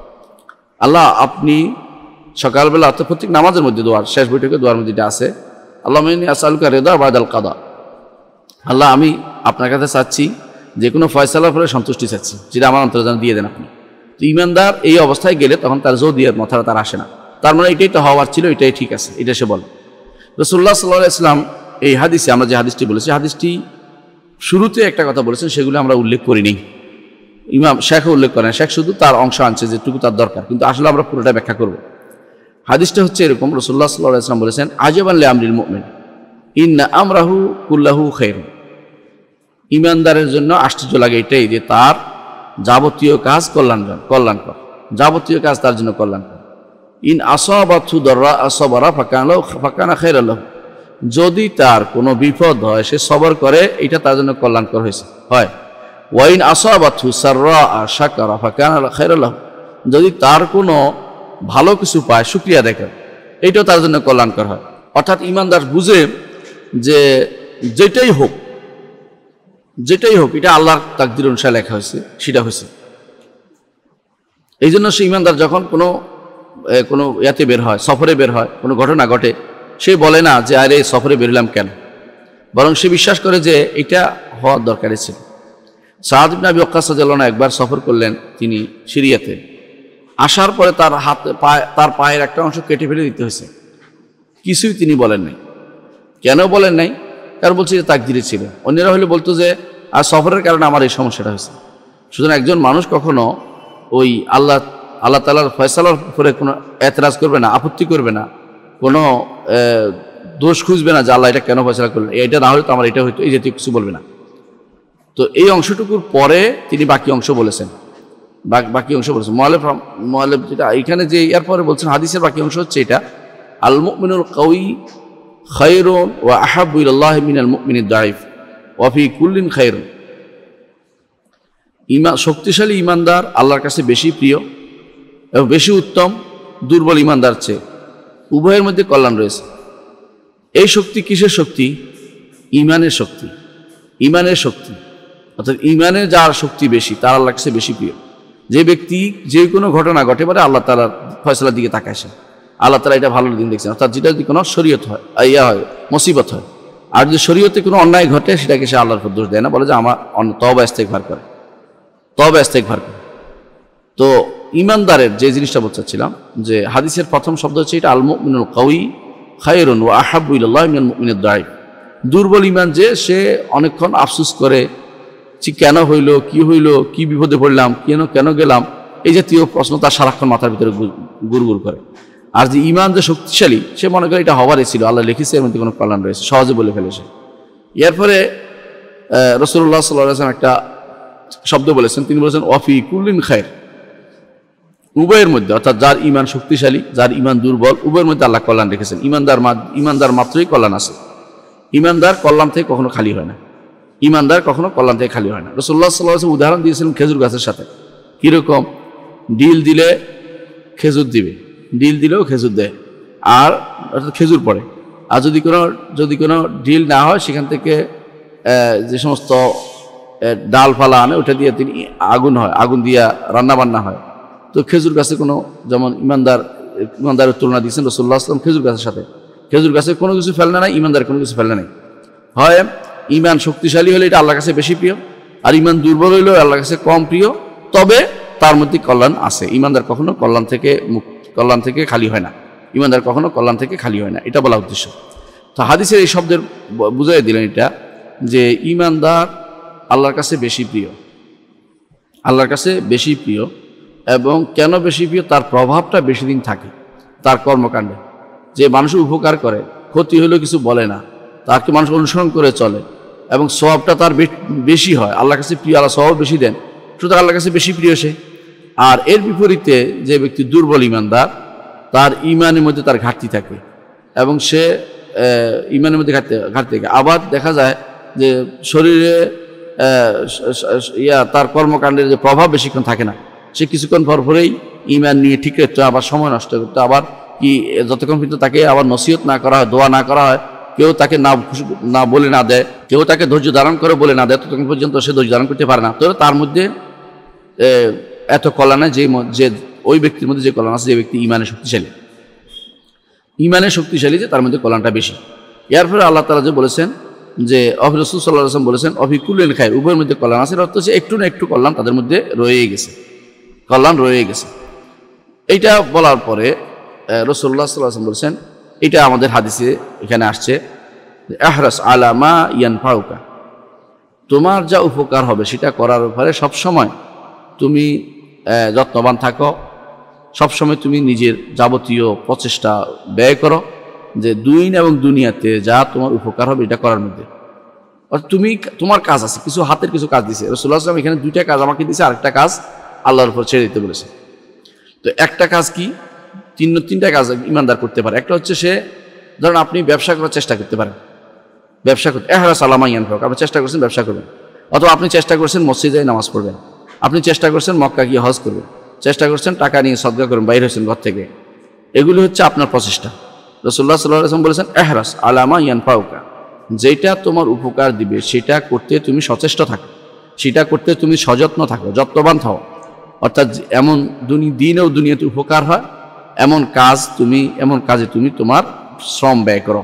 আল্লাহ আপনি সকালবেলা অর্থাৎ প্রত্যেক নামাজের মধ্যে দোয়ার শেষ বৈঠকে দোয়ার মধ্যে এটা আছে, আল্লাহুম্মা আসআলুকা রিদা বাদাল কাদা, আল্লাহ আমি আপনার কাছে চাচ্ছি যে কোনো ফয়সালার পরে সন্তুষ্টি চাচ্ছি, যেটা আমার অন্তরে যেন দিয়ে দেন আপনি। তো ঈমানদার এই অবস্থায় গেলে তখন তার জোদিয়ার মাথাটা তার আসে না, তার মানে এটাই তো হওয়ার ছিল, এটাই ঠিক আছে, এটা সে বলে। রাসূলুল্লাহ সাল্লাল্লাহু আলাইহি ওয়াসাল্লাম এই হাদিসে, আমরা যে হাদিসটি বলেছি, হাদিসটি শুরুতে একটা কথা বলেছেন, সেগুলো আমরা উল্লেখ করিনি, ইমাম শেখও উল্লেখ করেন, শেখ শুধু তার অংশ আনছে যেটুকু তার দরকার, কিন্তু আসলে আমরা পুরোটা ব্যাখ্যা করব। হাদিসটা হচ্ছে এরকম, রাসূলুল্লাহ সাল্লাল্লাহু আলাইহি ওয়াসাল্লাম বলেছেন আজাবান লিআমরিল মুমিন ইন্না আমরাহু কুল্লাহু খায়রুন, ঈমানদারের জন্য আশ্চর্য লাগে এটাই যে তার যাবতীয় কাজ কল্যাণকর, যাবতীয় কাজ তার জন্য কল্যাণকর। ইন আসাবাতহু দাররা আসাবারা ফাকানা খায়রাল লাহু, যদি তার কোনো বিপদ হয় সে সবর করে, এটা তার জন্য কল্যাণকর হয়। ওয়াইন আসাবাতহু সাররা শাকারা ফাকানা খায়রাল লাহু, যদি তার কোনো ভালো কিছু পায় শুকরিয়া দেখে, এইটাও তার জন্য কল্যাণকর হয়। অর্থাৎ ঈমানদার বুঝে যে যেটাই হোক এটা আল্লাহর তাকদীর অনুসারে লেখা হয়েছে, সেটা হয়েছে। এই জন্য সে ঈমানদার যখন কোনো ইয়াতে বের হয়, সফরে বের হয়, কোনো ঘটনা ঘটে, সে বলে না যে আরে সফরে বেরলাম কেন, বরং সে বিশ্বাস করে যে এটা হওয়ার দরকারই ছিল। সাদ ইবনে আবি ওয়াক্কাস রাদিয়াল্লাহু আনহু একবার সফর করলেন তিনি সিরিয়াতে, আসার পরে তার পায়ের একটা অংশ কেটে ফেলে দিতে হয়েছে, কিছুই তিনি বলেন নাই। কেন বলেন নাই? কারণ বলছে যে তাকদীরে ছিল। অন্যরা হলে বলতো যে আর সফরের কারণে আমার এই সমস্যাটা হয়েছে। সুতরাং একজন মানুষ কখনো ওই আল্লাহ তাআলার ফয়সালার উপরে কোনো এতরাজ করবে না, আপত্তি করবে না, কোনো দোষ খুঁজবে না যে আল্লাহ এটা কেন ফয়সালা করলেন, এটা না হলে তো আমার এটা হইতো, এই জাতীয় কিছু বলবে না। তো এই অংশটুকুর পরে তিনি বাকি অংশ বলেছেন। মুআল্লিফ যেটা এখানে যে এরপরে বলছেন, হাদিসের বাকি অংশ হচ্ছে এটা, আল মুমিনুল কাউই খায়রুন ওয়া আহাব্বু ইলাল্লাহি মিনাল মুমিনিদ দাঈফ ওয়া ফি কুল্লিন খায়রুন, শক্তিশালী ঈমানদার আল্লাহর কাছে বেশি প্রিয় এবং বেশি উত্তম দুর্বল ঈমানদার চেয়ে, উভয়ের মধ্যে কল্যাণ রয়েছে। এই শক্তি কিসের শক্তি? ঈমানের শক্তি। ঈমানের শক্তি অর্থাৎ ঈমানের যার শক্তি বেশি তার আল্লাহর কাছে বেশি প্রিয়। যে ব্যক্তি যে কোনো ঘটনা ঘটে পারে আল্লাহ তাআলার ফয়সালার দিকে তাকায়, সে আল্লাহ তাআলা এটা ভালো দিন দেখছেন। অর্থাৎ যেটা যদি কোনো শরীয়ত হয়, মুসিবত হয়, আর যদি শরীয়তে কোনো অন্যায় ঘটে সেটাকে সে আল্লাহর উপর দোষ দেয় না, বলে যে আমার তওবা ইস্তেগফার করে। তো ঈমানদারের যে জিনিসটা বলছিলাম, যে হাদিসের প্রথম শব্দ হচ্ছে এটা, আল মুমিনুল কাউই খায়রুন ওয়া আহাব্বু ইলাল্লাহি মিনাল মুমিনিদ দাঈফ। দুর্বল ঈমান যে, সে অনেকক্ষণ আফসোস করে কেন হইল, কি বিপদে পড়লাম, কেন গেলাম, এই জাতীয় প্রশ্ন তার সারাক্ষণ মাথার ভিতরে গুড়গুড় করে। আর যে ঈমান যে শক্তিশালী, সে মনে করে এটা হওয়ারই ছিল, আল্লাহ লিখেছে, এর মধ্যে কোনো কল্যাণ রয়েছে, সহজে বলে ফেলেছে। এরপরে রাসূলুল্লাহ সাল্লাল্লাহু আলাইহি ওয়াসাল্লাম একটা শব্দ বলেছেন, তিনি বলেছেন ওয়া ফি কুল্লিন খায়র, উভয়ের মধ্যে, অর্থাৎ যার ঈমান শক্তিশালী, যার ঈমান দুর্বল, উভয়ের মধ্যে আল্লাহ কল্যাণ রেখেছেন। ঈমানদার মাত্রই কল্যাণ আছে। ঈমানদার কল্যাণ থেকে কখনো খালি হয় না, ঈমানদার কখনো কল্যাণ থেকে খালি হয় না। রাসূলুল্লাহ সাল্লাল্লাহু আলাইহি ওয়াসাল্লাম উদাহরণ দিয়েছিলেন খেজুর গাছের সাথে। কীরকম? ডিল দিলে খেজুর দিবে, ডিল দিলেও খেজুর দেয়, আর অর্থাৎ খেজুর পড়ে, আর যদি কোনো ডিল না হয়, সেখান থেকে যে সমস্ত ডালপালা আনে ওটা দিয়ে তিনি আগুন দিয়া রান্না বান্না হয়। তো খেজুর গাছে কোনো, যেমন ইমানদারের তুলনা দিয়েছেন রাসূলুল্লাহ সাল্লাল্লাহু আলাইহি ওয়াসাল্লাম খেজুর গাছের সাথে। খেজুর গাছে কোনো কিছু ফেলনা নাই, ইমানদারের কোনো কিছু ফেলনা নাই। হয় ইমান শক্তিশালী হলে এটা আল্লাহর কাছে বেশি প্রিয়, আর ইমান দুর্বল হইলেও আল্লাহর কাছে কম প্রিয়। তবে তার মধ্যে কল্যাণ আছে। ইমানদার কখনো কল্যাণ থেকে খালি হয় না, ইমানদার কখনো কল্যাণ থেকে খালি হয় না, এটা বলা উদ্দেশ্য। তো হাদিসের এই শব্দের বুঝাই দিলেন এটা, যে ইমানদার আল্লাহর কাছে বেশি প্রিয়, আল্লাহর কাছে বেশি প্রিয়। এবং কেন বেশি প্রিয়? তার প্রভাবটা বেশি দিন থাকে তার কর্মকাণ্ডে। যে মানুষের উপকার করে, ক্ষতি হলেও কিছু বলে না, তাকে মানুষ অনুসরণ করে চলে, এবং সওয়াবটা তার বেশি হয়, আল্লাহর কাছে প্রিয়, আল্লাহ সওয়াব বেশি দেন, সুতরাং আল্লাহর কাছে বেশি প্রিয় সে। আর এর বিপরীতে যে ব্যক্তি দুর্বল ইমানদার, তার ইমানের মধ্যে তার ঘাটতি থাকে, এবং সে ইমানের মধ্যে ঘাটতি থাকে। আবার দেখা যায় যে শরীরে তার কর্মকাণ্ডের যে প্রভাব বেশিক্ষণ থাকে না, সে কিছুক্ষণ পরেই ইমান নিয়ে ঠিক করতে, আবার সময় নষ্ট করতে, আবার কি যতক্ষণ পর্যন্ত তাকে আবার নসিহত না করা হয়, দোয়া না করা হয়, কেউ তাকে না বলে না দেয়, কেউ তাকে ধৈর্য ধারণ করে বলে না দেয়, ততক্ষণ পর্যন্ত সে ধৈর্য ধারণ করতে পারে না। তো তার মধ্যে এত কল্যাণ, যে ওই ব্যক্তির মধ্যে যে কল্যাণ আছে, যে ব্যক্তি ইমানে শক্তিশালী, যে তার মধ্যে কল্যাণটা বেশি। এর ফলে আল্লাহ তাআলা যে বলেছেন যে রাসূল সাল্লাল্লাহু আলাইহি ওয়াসাল্লাম বলেছেন অফিকুল্লিল খায়র, উভয়ের মধ্যে কল্যাণ আছে। অর্থ হচ্ছে একটু না একটু কল্যাণ তাদের মধ্যে কল্যাণ রয়ে গেছে। এইটা বলার পরে রাসূলুল্লাহ সাল্লাল্লাহু আলাইহি ওয়াসাল্লাম বলেছেন, এটা আমাদের হাদিসে এখানে আসছে, ইহরাস আলা মা ইয়ানফাউকা, তোমার যা উপকার হবে সেটা করার ব্যাপারে সবসময় তুমি যত্নবান থাকো, সবসময় তুমি নিজের যাবতীয় প্রচেষ্টা ব্যয় করো, যে দুনিয়া এবং দুনিয়াতে যা তোমার উপকার হবে এটা করার মধ্যে। অর্থাৎ তোমার কাজ আছে, কিছু হাতের কিছু কাজ দিয়েছে রাসূলুল্লাহ সাল্লাল্লাহু আলাইহি ওয়াসাল্লাম, এখানে দুইটা কাজ আমাকে দিয়েছে, আরেকটা কাজ আল্লাহর উপর ছেড়ে দিতে বলেছে। তো একটা কাজ কি, তিনটা কাজ ইমানদার করতে পারে। একটা হচ্ছে সে, ধরুন আপনি ব্যবসা করার চেষ্টা করতে পারেন, ব্যবসা করতে ইহরাস আলা মা ইয়ানফাউকা, আপনি চেষ্টা করছেন ব্যবসা করবেন, অথবা আপনি চেষ্টা করছেন মসজিদে নামাজ পড়বেন, আপনি চেষ্টা করছেন মক্কা গিয়ে হজ করবেন, চেষ্টা করছেন টাকা নিয়ে সদকা করবেন, বাইরে হচ্ছেন ঘর থেকে, এগুলি হচ্ছে আপনার প্রচেষ্টা। রাসূলুল্লাহ সাল্লাল্লাহু আলাইহি ওয়াসাল্লাম বলেছেন ইহরাস আলা মা ইয়ানফাউকা, যেটা তোমার উপকার দিবে সেটা করতে তুমি সচেষ্ট থাকো, সেটা করতে তুমি সযত্ন থাকো, যত্নবান থাকো। অর্থাৎ এমন দিন ও দুনিয়াতে উপকার হয় এমন কাজে তুমি তোমার শ্রম ব্যয় করো।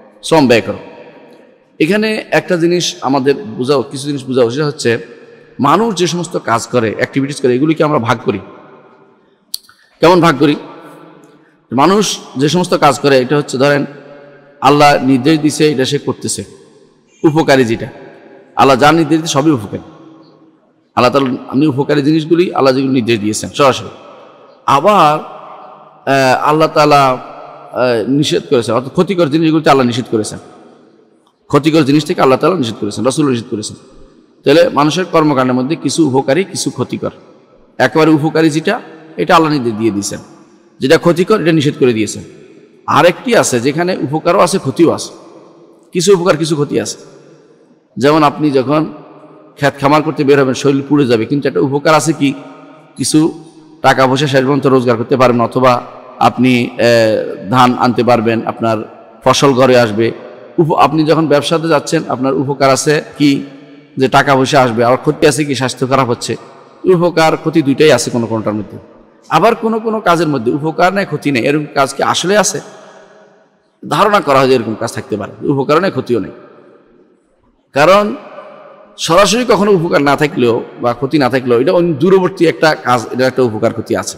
এখানে একটা জিনিস আমাদের কিছু জিনিস বোঝাও, সেটা হচ্ছে মানুষ যে সমস্ত কাজ করে, অ্যাক্টিভিটিস করে, এগুলিকে আমরা ভাগ করি। কেমন ভাগ করি? মানুষ যে সমস্ত কাজ করে, এটা হচ্ছে ধরেন আল্লাহ নির্দেশ দিছে, এটা সে করতেছে, উপকারী যেটা আল্লাহ যা নির্দেশ দিচ্ছে সবই উপকারী। আল্লাহ তাআলা আপনি উপকারী জিনিসগুলি আল্লাহ যেগুলো নির্দেশ দিয়েছেন সরাসরি। আবার আল্লাহ তাআলা নিষেধ করেছেন, অর্থাৎ ক্ষতিকর জিনিসগুলিতে আল্লাহ নিষেধ করেছেন, ক্ষতিকর জিনিস থেকে আল্লাহ তাআলা নিষেধ করেছেন, রাসূল নিষেধ করেছেন। তাহলে মানুষের কর্মকাণ্ডের মধ্যে কিছু উপকারী, কিছু ক্ষতিকর। একেবারে উপকারী যেটা, এটা আল্লাহ নির্দেশ দিয়ে দিয়েছেন, যেটা ক্ষতিকর এটা নিষেধ করে দিয়েছেন। আরেকটি আছে যেখানে উপকারও আছে, ক্ষতিও আছে, কিছু উপকার কিছু ক্ষতি আছে। যেমন আপনি যখন ক্ষেত খামার করতে বের হবেন, শরীর পুড়ে যাবে, কিন্তু একটা উপকার আছে কি, কিছু টাকা পয়সা শেষ পর্যন্ত রোজগার করতে পারবেন, অথবা আপনি ধান আনতে পারবেন, আপনার ফসল ঘরে আসবে। আপনি যখন ব্যবসাতে যাচ্ছেন, আপনার উপকার আছে কি, যে টাকা পয়সা আসবে। আর ক্ষতি আছে কি, স্বাস্থ্য খারাপ হচ্ছে। উপকার ক্ষতি দুইটাই আছে কোনোটার মধ্যে। আবার কোনো কাজের মধ্যে উপকার নেই, ক্ষতি নেই, এরকম কাজ কি আসলে আছে? ধারণা করা হয় যে এরকম কাজ থাকতে পারে, উপকারও নেই ক্ষতিও নেই। কারণ সরাসরি কখনো উপকার না থাকলেও বা ক্ষতি না থাকলেও এটা দূরবর্তী একটা কাজ, এটা একটা উপকার ক্ষতি আছে।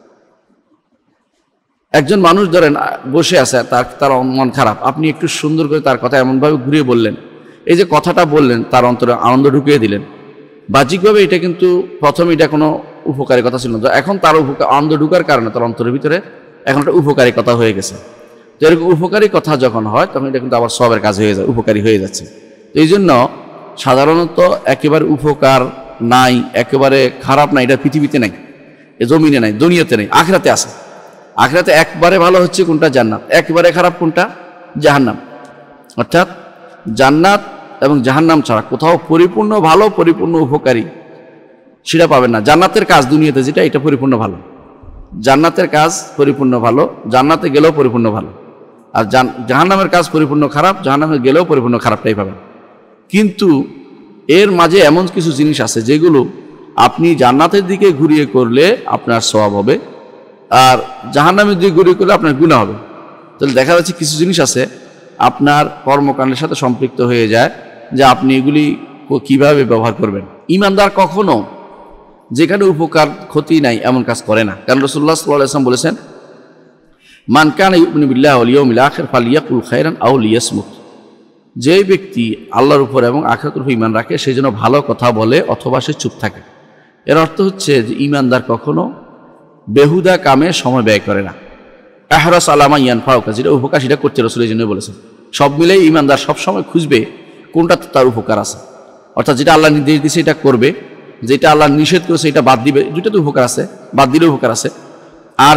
একজন মানুষ ধরেন বসে আছে, তার মন খারাপ, আপনি একটু সুন্দর করে তার কথা এমনভাবে ঘুরিয়ে বললেন, এই যে কথাটা বললেন তার অন্তরে আনন্দ ঢুকিয়ে দিলেন। বাহ্যিকভাবে এটা কিন্তু প্রথমে এটা কোনো উপকারী কথা ছিল না, এখন তার আনন্দ ঢুকার কারণে তার অন্তরের ভিতরে এখন একটা উপকারী কথা হয়ে গেছে। তো এরকম উপকারী কথা যখন হয় তখন এটা কিন্তু আবার সবের কাজ হয়ে যায়, উপকারী হয়ে যাচ্ছে। তো এই জন্য সাধারণত একেবারে উপকার নাই, একেবারে খারাপ নাই, এটা পৃথিবীতে নাই, এ জমিনে নাই, দুনিয়াতে নেই, আখিরাতে আছে। আখিরাতে একবারে ভালো হচ্ছে কোনটা? জান্নাত। একেবারে খারাপ কোনটা? জাহান্নাম। অর্থাৎ জান্নাত এবং জাহান্নাম ছাড়া কোথাও পরিপূর্ণ ভালো, পরিপূর্ণ উপকারী সেটা পাবেন না। জান্নাতের কাজ দুনিয়াতে যেটা, এটা পরিপূর্ণ ভালো, জান্নাতের কাজ পরিপূর্ণ ভালো, জান্নাতে গেলেও পরিপূর্ণ ভালো। আর জাহান্নামের কাজ পরিপূর্ণ খারাপ, জাহান্নামে গেলেও পরিপূর্ণ খারাপটাই পাবেন। কিন্তু এর মাঝে এমন কিছু জিনিস আছে যেগুলো আপনি জান্নাতের দিকে ঘুরিয়ে করলে আপনার সওয়াব হবে, আর জাহান্নামের দিকে ঘুরিয়ে করলে আপনার গুনাহ হবে। তাহলে দেখা যাচ্ছে কিছু জিনিস আছে আপনার কর্মকাণ্ডের সাথে সম্পৃক্ত হয়ে যায়, যে আপনি এগুলি কিভাবে ব্যবহার করবেন। ঈমানদার কখনো যেখানে উপকার ক্ষতি নাই এমন কাজ করে না, কারণ রাসূলুল্লাহ সাল্লাল্লাহু আলাইহি ওয়াসাল্লাম বলেছেন, মান কানা ইউমিনু বিল্লাহি ওয়াল ইয়াউমিল আখির ফালিয়াকুল খায়রান আও লিয়াসমুত। যে ব্যক্তি আল্লাহর উপর এবং আখিরাতের উপর ঈমান রাখে সে যেন ভালো কথা বলে অথবা সে চুপ থাকে। এর অর্থ হচ্ছে যে ঈমানদার কখনো বেহুদা কামে সময় ব্যয় করে না। আহরাস আলামা ইয়ানফাউকা, যেটা উপকার সেটা করতে রাসূল এই জন্য বলেছেন। সব মিলেই ঈমানদার সবসময় খুঁজবে কোনটাতে তার উপকার আছে, অর্থাৎ যেটা আল্লাহ নির্দেশ দিয়েছে এটা করবে, যেটা আল্লাহ নিষেধ করেছে এটা বাদ দিবে। দুইটাতে উপকার আছে, বাদ দিলেও উপকার আছে। আর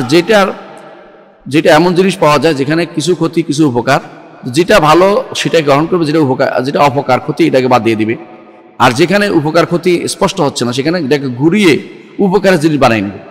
যেটা এমন জিনিস পাওয়া যায় যেখানে কিছু ক্ষতি কিছু উপকার, যেটা ভালো সেটা গ্রহণ করবে, যেটা অপকার ক্ষতি এটাকে বাদ দিয়ে দিবে। আর যেখানে উপকার ক্ষতি স্পষ্ট হচ্ছে না সেখানে এটাকে ঘুরিয়ে উপকারের জিনিস বানায় নেবে,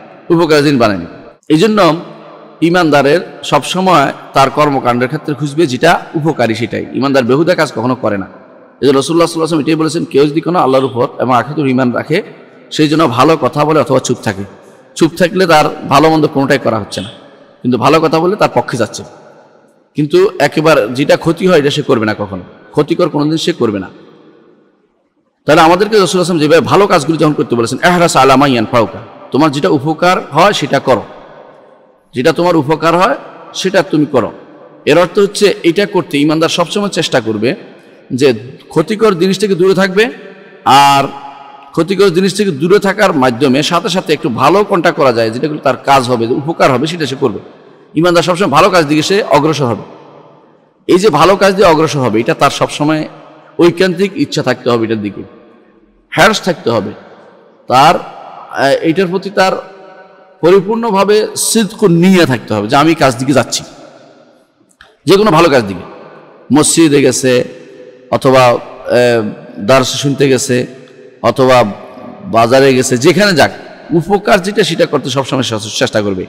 এই জন্য ঈমানদারের সবসময় তার কর্মকাণ্ডের ক্ষেত্রে খুঁজবে যেটা উপকারী সেটাই। ঈমানদার বেহুদা কাজ কখনো করে না। এই জন্য রাসূলুল্লাহ সাল্লাল্লাহু আলাইহি ওয়াসাল্লাম এটাই বলেছেন, কেউ যদি কোনো আল্লাহর উপর এবং আখিরাতের ঈমান রাখে সেই জন্য ভালো কথা বলে অথবা চুপ থাকে। চুপ থাকলে তার ভালো মন্দ কোনোটাই করা হচ্ছে না, কিন্তু ভালো কথা বলে তার পক্ষে যাচ্ছে। কিন্তু একেবারে যেটা ক্ষতি হয় এটা সে করবে না, কখনো ক্ষতিকর কোনোদিন সে করবে না। তাহলে আমাদেরকে রাসূলুল্লাহ সাল্লাল্লাহু আলাইহি ওয়াসাল্লাম যেভাবে ভালো কাজগুলো যখন করতে বলেছেন, ইহরাস আলা মা ইয়ানফাউকা, তোমার যেটা উপকার হয় সেটা করো, যেটা তোমার উপকার হয় সেটা তুমি করো। এর অর্থ হচ্ছে এটা করতে ঈমানদার সবসময় চেষ্টা করবে যে ক্ষতিকর জিনিস থেকে দূরে থাকবে, আর ক্ষতিকর জিনিস থেকে দূরে থাকার মাধ্যমে সাথে সাথে একটু ভালো কোনটা করা যায় যেটাগুলো তার কাজ হবে, উপকার হবে, সেটা সে করবে। ঈমানদার সবসময় ভালো কাজ দিকে সে অগ্রসর হবে। এই যে ভালো কাজ দিয়ে অগ্রসর হবে এটা তার সবসময় ঐকান্তিক ইচ্ছা থাকতে হবে, এটার দিকে হ্যারস থাকতে হবে, তার এইটার প্রতি তার পরিপূর্ণভাবে সিদক নিয়ে থাকতে হবে যে আমি কাজ দিকে যাচ্ছি, যে কোনো ভালো কাজ দিকে। মসজিদে গেছে অথবা দার্স শুনতে গেছে অথবা বাজারে গেছে, যেখানে যাক উপকার যেটা সেটা করতে সবসময় চেষ্টা করবে।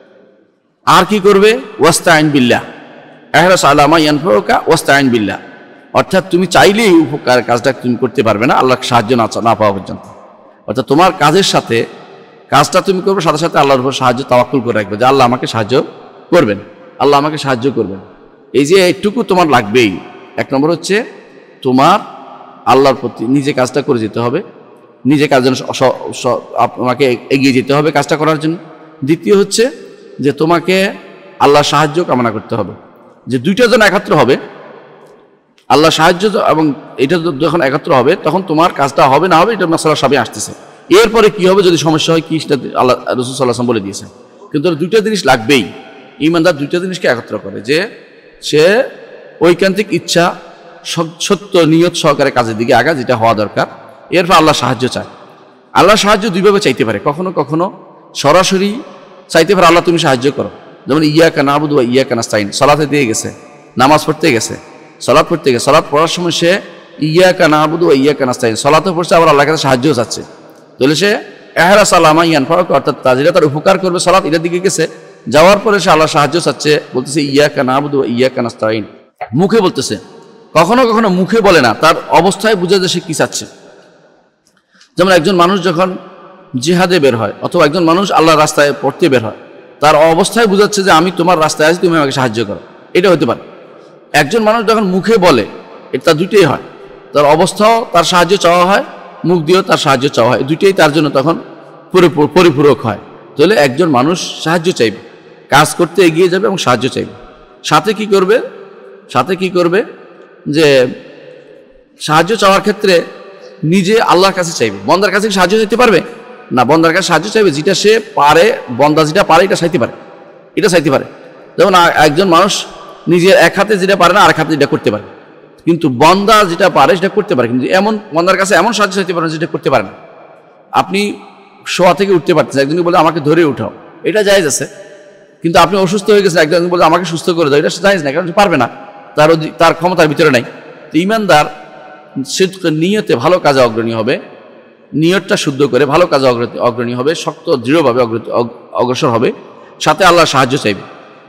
আর কি করবে? ওয়াস্তাইন বিল্লাহ, ইহরাস আলা মা ইয়ানফাউকা ওয়াস্তাইন বিল্লাহ, অর্থাৎ তুমি চাইলেই উপকার কাজটা তুমি করতে পারবে না আল্লাহর সাহায্য না পাওয়া পর্যন্ত। অর্থাৎ তোমার কাজের সাথে কাজটা তুমি করবে, সাথে সাথে আল্লাহর উপর সাহায্য তাওয়াক্কুল করে রাখবে যে আল্লাহ আমাকে সাহায্য করবেন, আল্লাহ আমাকে সাহায্য করবেন। এই যে এইটুকু তোমার লাগবেই। এক নম্বর হচ্ছে তোমার আল্লাহর প্রতি নিজে কাজটা করে যেতে হবে, নিজে কাজ যেন আমাকে এগিয়ে যেতে হবে কাজটা করার জন্য। দ্বিতীয় হচ্ছে যে তোমাকে আল্লাহর সাহায্য কামনা করতে হবে, যে দুইটা যেন একত্র হবে, আল্লাহ সাহায্য এবং এটা যখন একত্র হবে তখন তোমার কাজটা হবে না হবে এটা মাসালা সবই আসতেছে। এরপরে কি হবে যদি সমস্যা হয় কি সেটা আল্লাহ রাসূল সাল্লাল্লাহু আলাইহি ওয়াসাল্লাম বলে দিয়েছেন। কিন্তু দুইটা জিনিস লাগবেই। ঈমানদার দুইটা জিনিসকে একত্র করে, যে সে ঐকান্তিক ইচ্ছা সত্য নিয়ত সহকারে কাজের দিকে আগা, যেটা হওয়া দরকার। এরপর আল্লাহ সাহায্য চায়। আল্লাহ সাহায্য দুইভাবে চাইতে পারে, কখনো কখনো সরাসরি চাইতে পারে আল্লাহ তুমি সাহায্য করো, যেমন ইয়াকা নাবুদু ওয়া ইয়াকা নাস্তাইন, সালাতে দিয়ে গেছে, নামাজ পড়তে গেছে, সালাত পড়তে গেছে, সালাত পড়ার সময় সে ইয়াকা নাবুদু ওয়া ইয়াকা নাস্তাইন সালাতে পড়ছে, আবার আল্লাহর কাছে সাহায্যও চাচ্ছে। তাহলে সে ইহরাস আলা মা ইয়ানফাউকা, অর্থাৎ যেটা তার উপকার করবে সালাত এটার দিকে গেছে, যাওয়ার পরে সে আল্লাহ সাহায্য চাচ্ছে, বলতেছে ইয়াকা নাবুদু ওয়া ইয়াকা নাস্তাইন, মুখে বলতেছে। কখনো কখনো মুখে বলে না, তার অবস্থায় বুঝে যে সে কি চাচ্ছে। যেমন একজন মানুষ যখন জিহাদে বের হয় অথবা একজন মানুষ আল্লাহর রাস্তায় পড়তে বের হয়, তার অবস্থায় বুঝাচ্ছে যে আমি তোমার রাস্তায় আছি, তুমি আমাকে সাহায্য করো, এটা হতে পারে। একজন মানুষ যখন মুখে বলে, এটা দুইটাই হয়, তার অবস্থাও তার সাহায্য চাওয়া হয়, মুখ দিয়েও তার সাহায্য চাওয়া হয়, দুইটাই তার জন্য তখন পরিপূরক হয়। তাহলে একজন মানুষ সাহায্য চাইবে, কাজ করতে এগিয়ে যাবে এবং সাহায্য চাইবে। সাথে কি করবে যে সাহায্য চাওয়ার ক্ষেত্রে নিজে আল্লাহর কাছে চাইবে। বন্দার কাছে সাহায্য চাইতে পারবে না, বন্দার কাছে সাহায্য চাইবে যেটা সে পারে, বন্দা যেটা পারে এটা চাইতে পারে। যেমন একজন মানুষ নিজের এক হাতে যেটা পারে না আরেক হাতে যেটা করতে পারে, কিন্তু বন্দা যেটা পারে সেটা করতে পারে। কিন্তু এমন বন্দার কাছে এমন সাহায্য চাইতে পারে যেটা করতে পারে না। আপনি শোয়া থেকে উঠতে পারতেছেন, একজনকে বলে আমাকে ধরে উঠাও, এটা জায়েজ আছে। কিন্তু আপনি অসুস্থ হয়ে গেছেন, একজন বলে আমাকে সুস্থ করে দাও, এটা জায়েজ না, কারণ পারবে না, তার ক্ষমতার ভিতরে নাই। তো ঈমানদার সিদক নিয়তে ভালো কাজে অগ্রণী হবে, নিয়তটা শুদ্ধ করে ভালো কাজে অগ্রণী হবে, শক্ত দৃঢ়ভাবে অগ্রসর হবে, সাথে আল্লাহর সাহায্য চাইবে।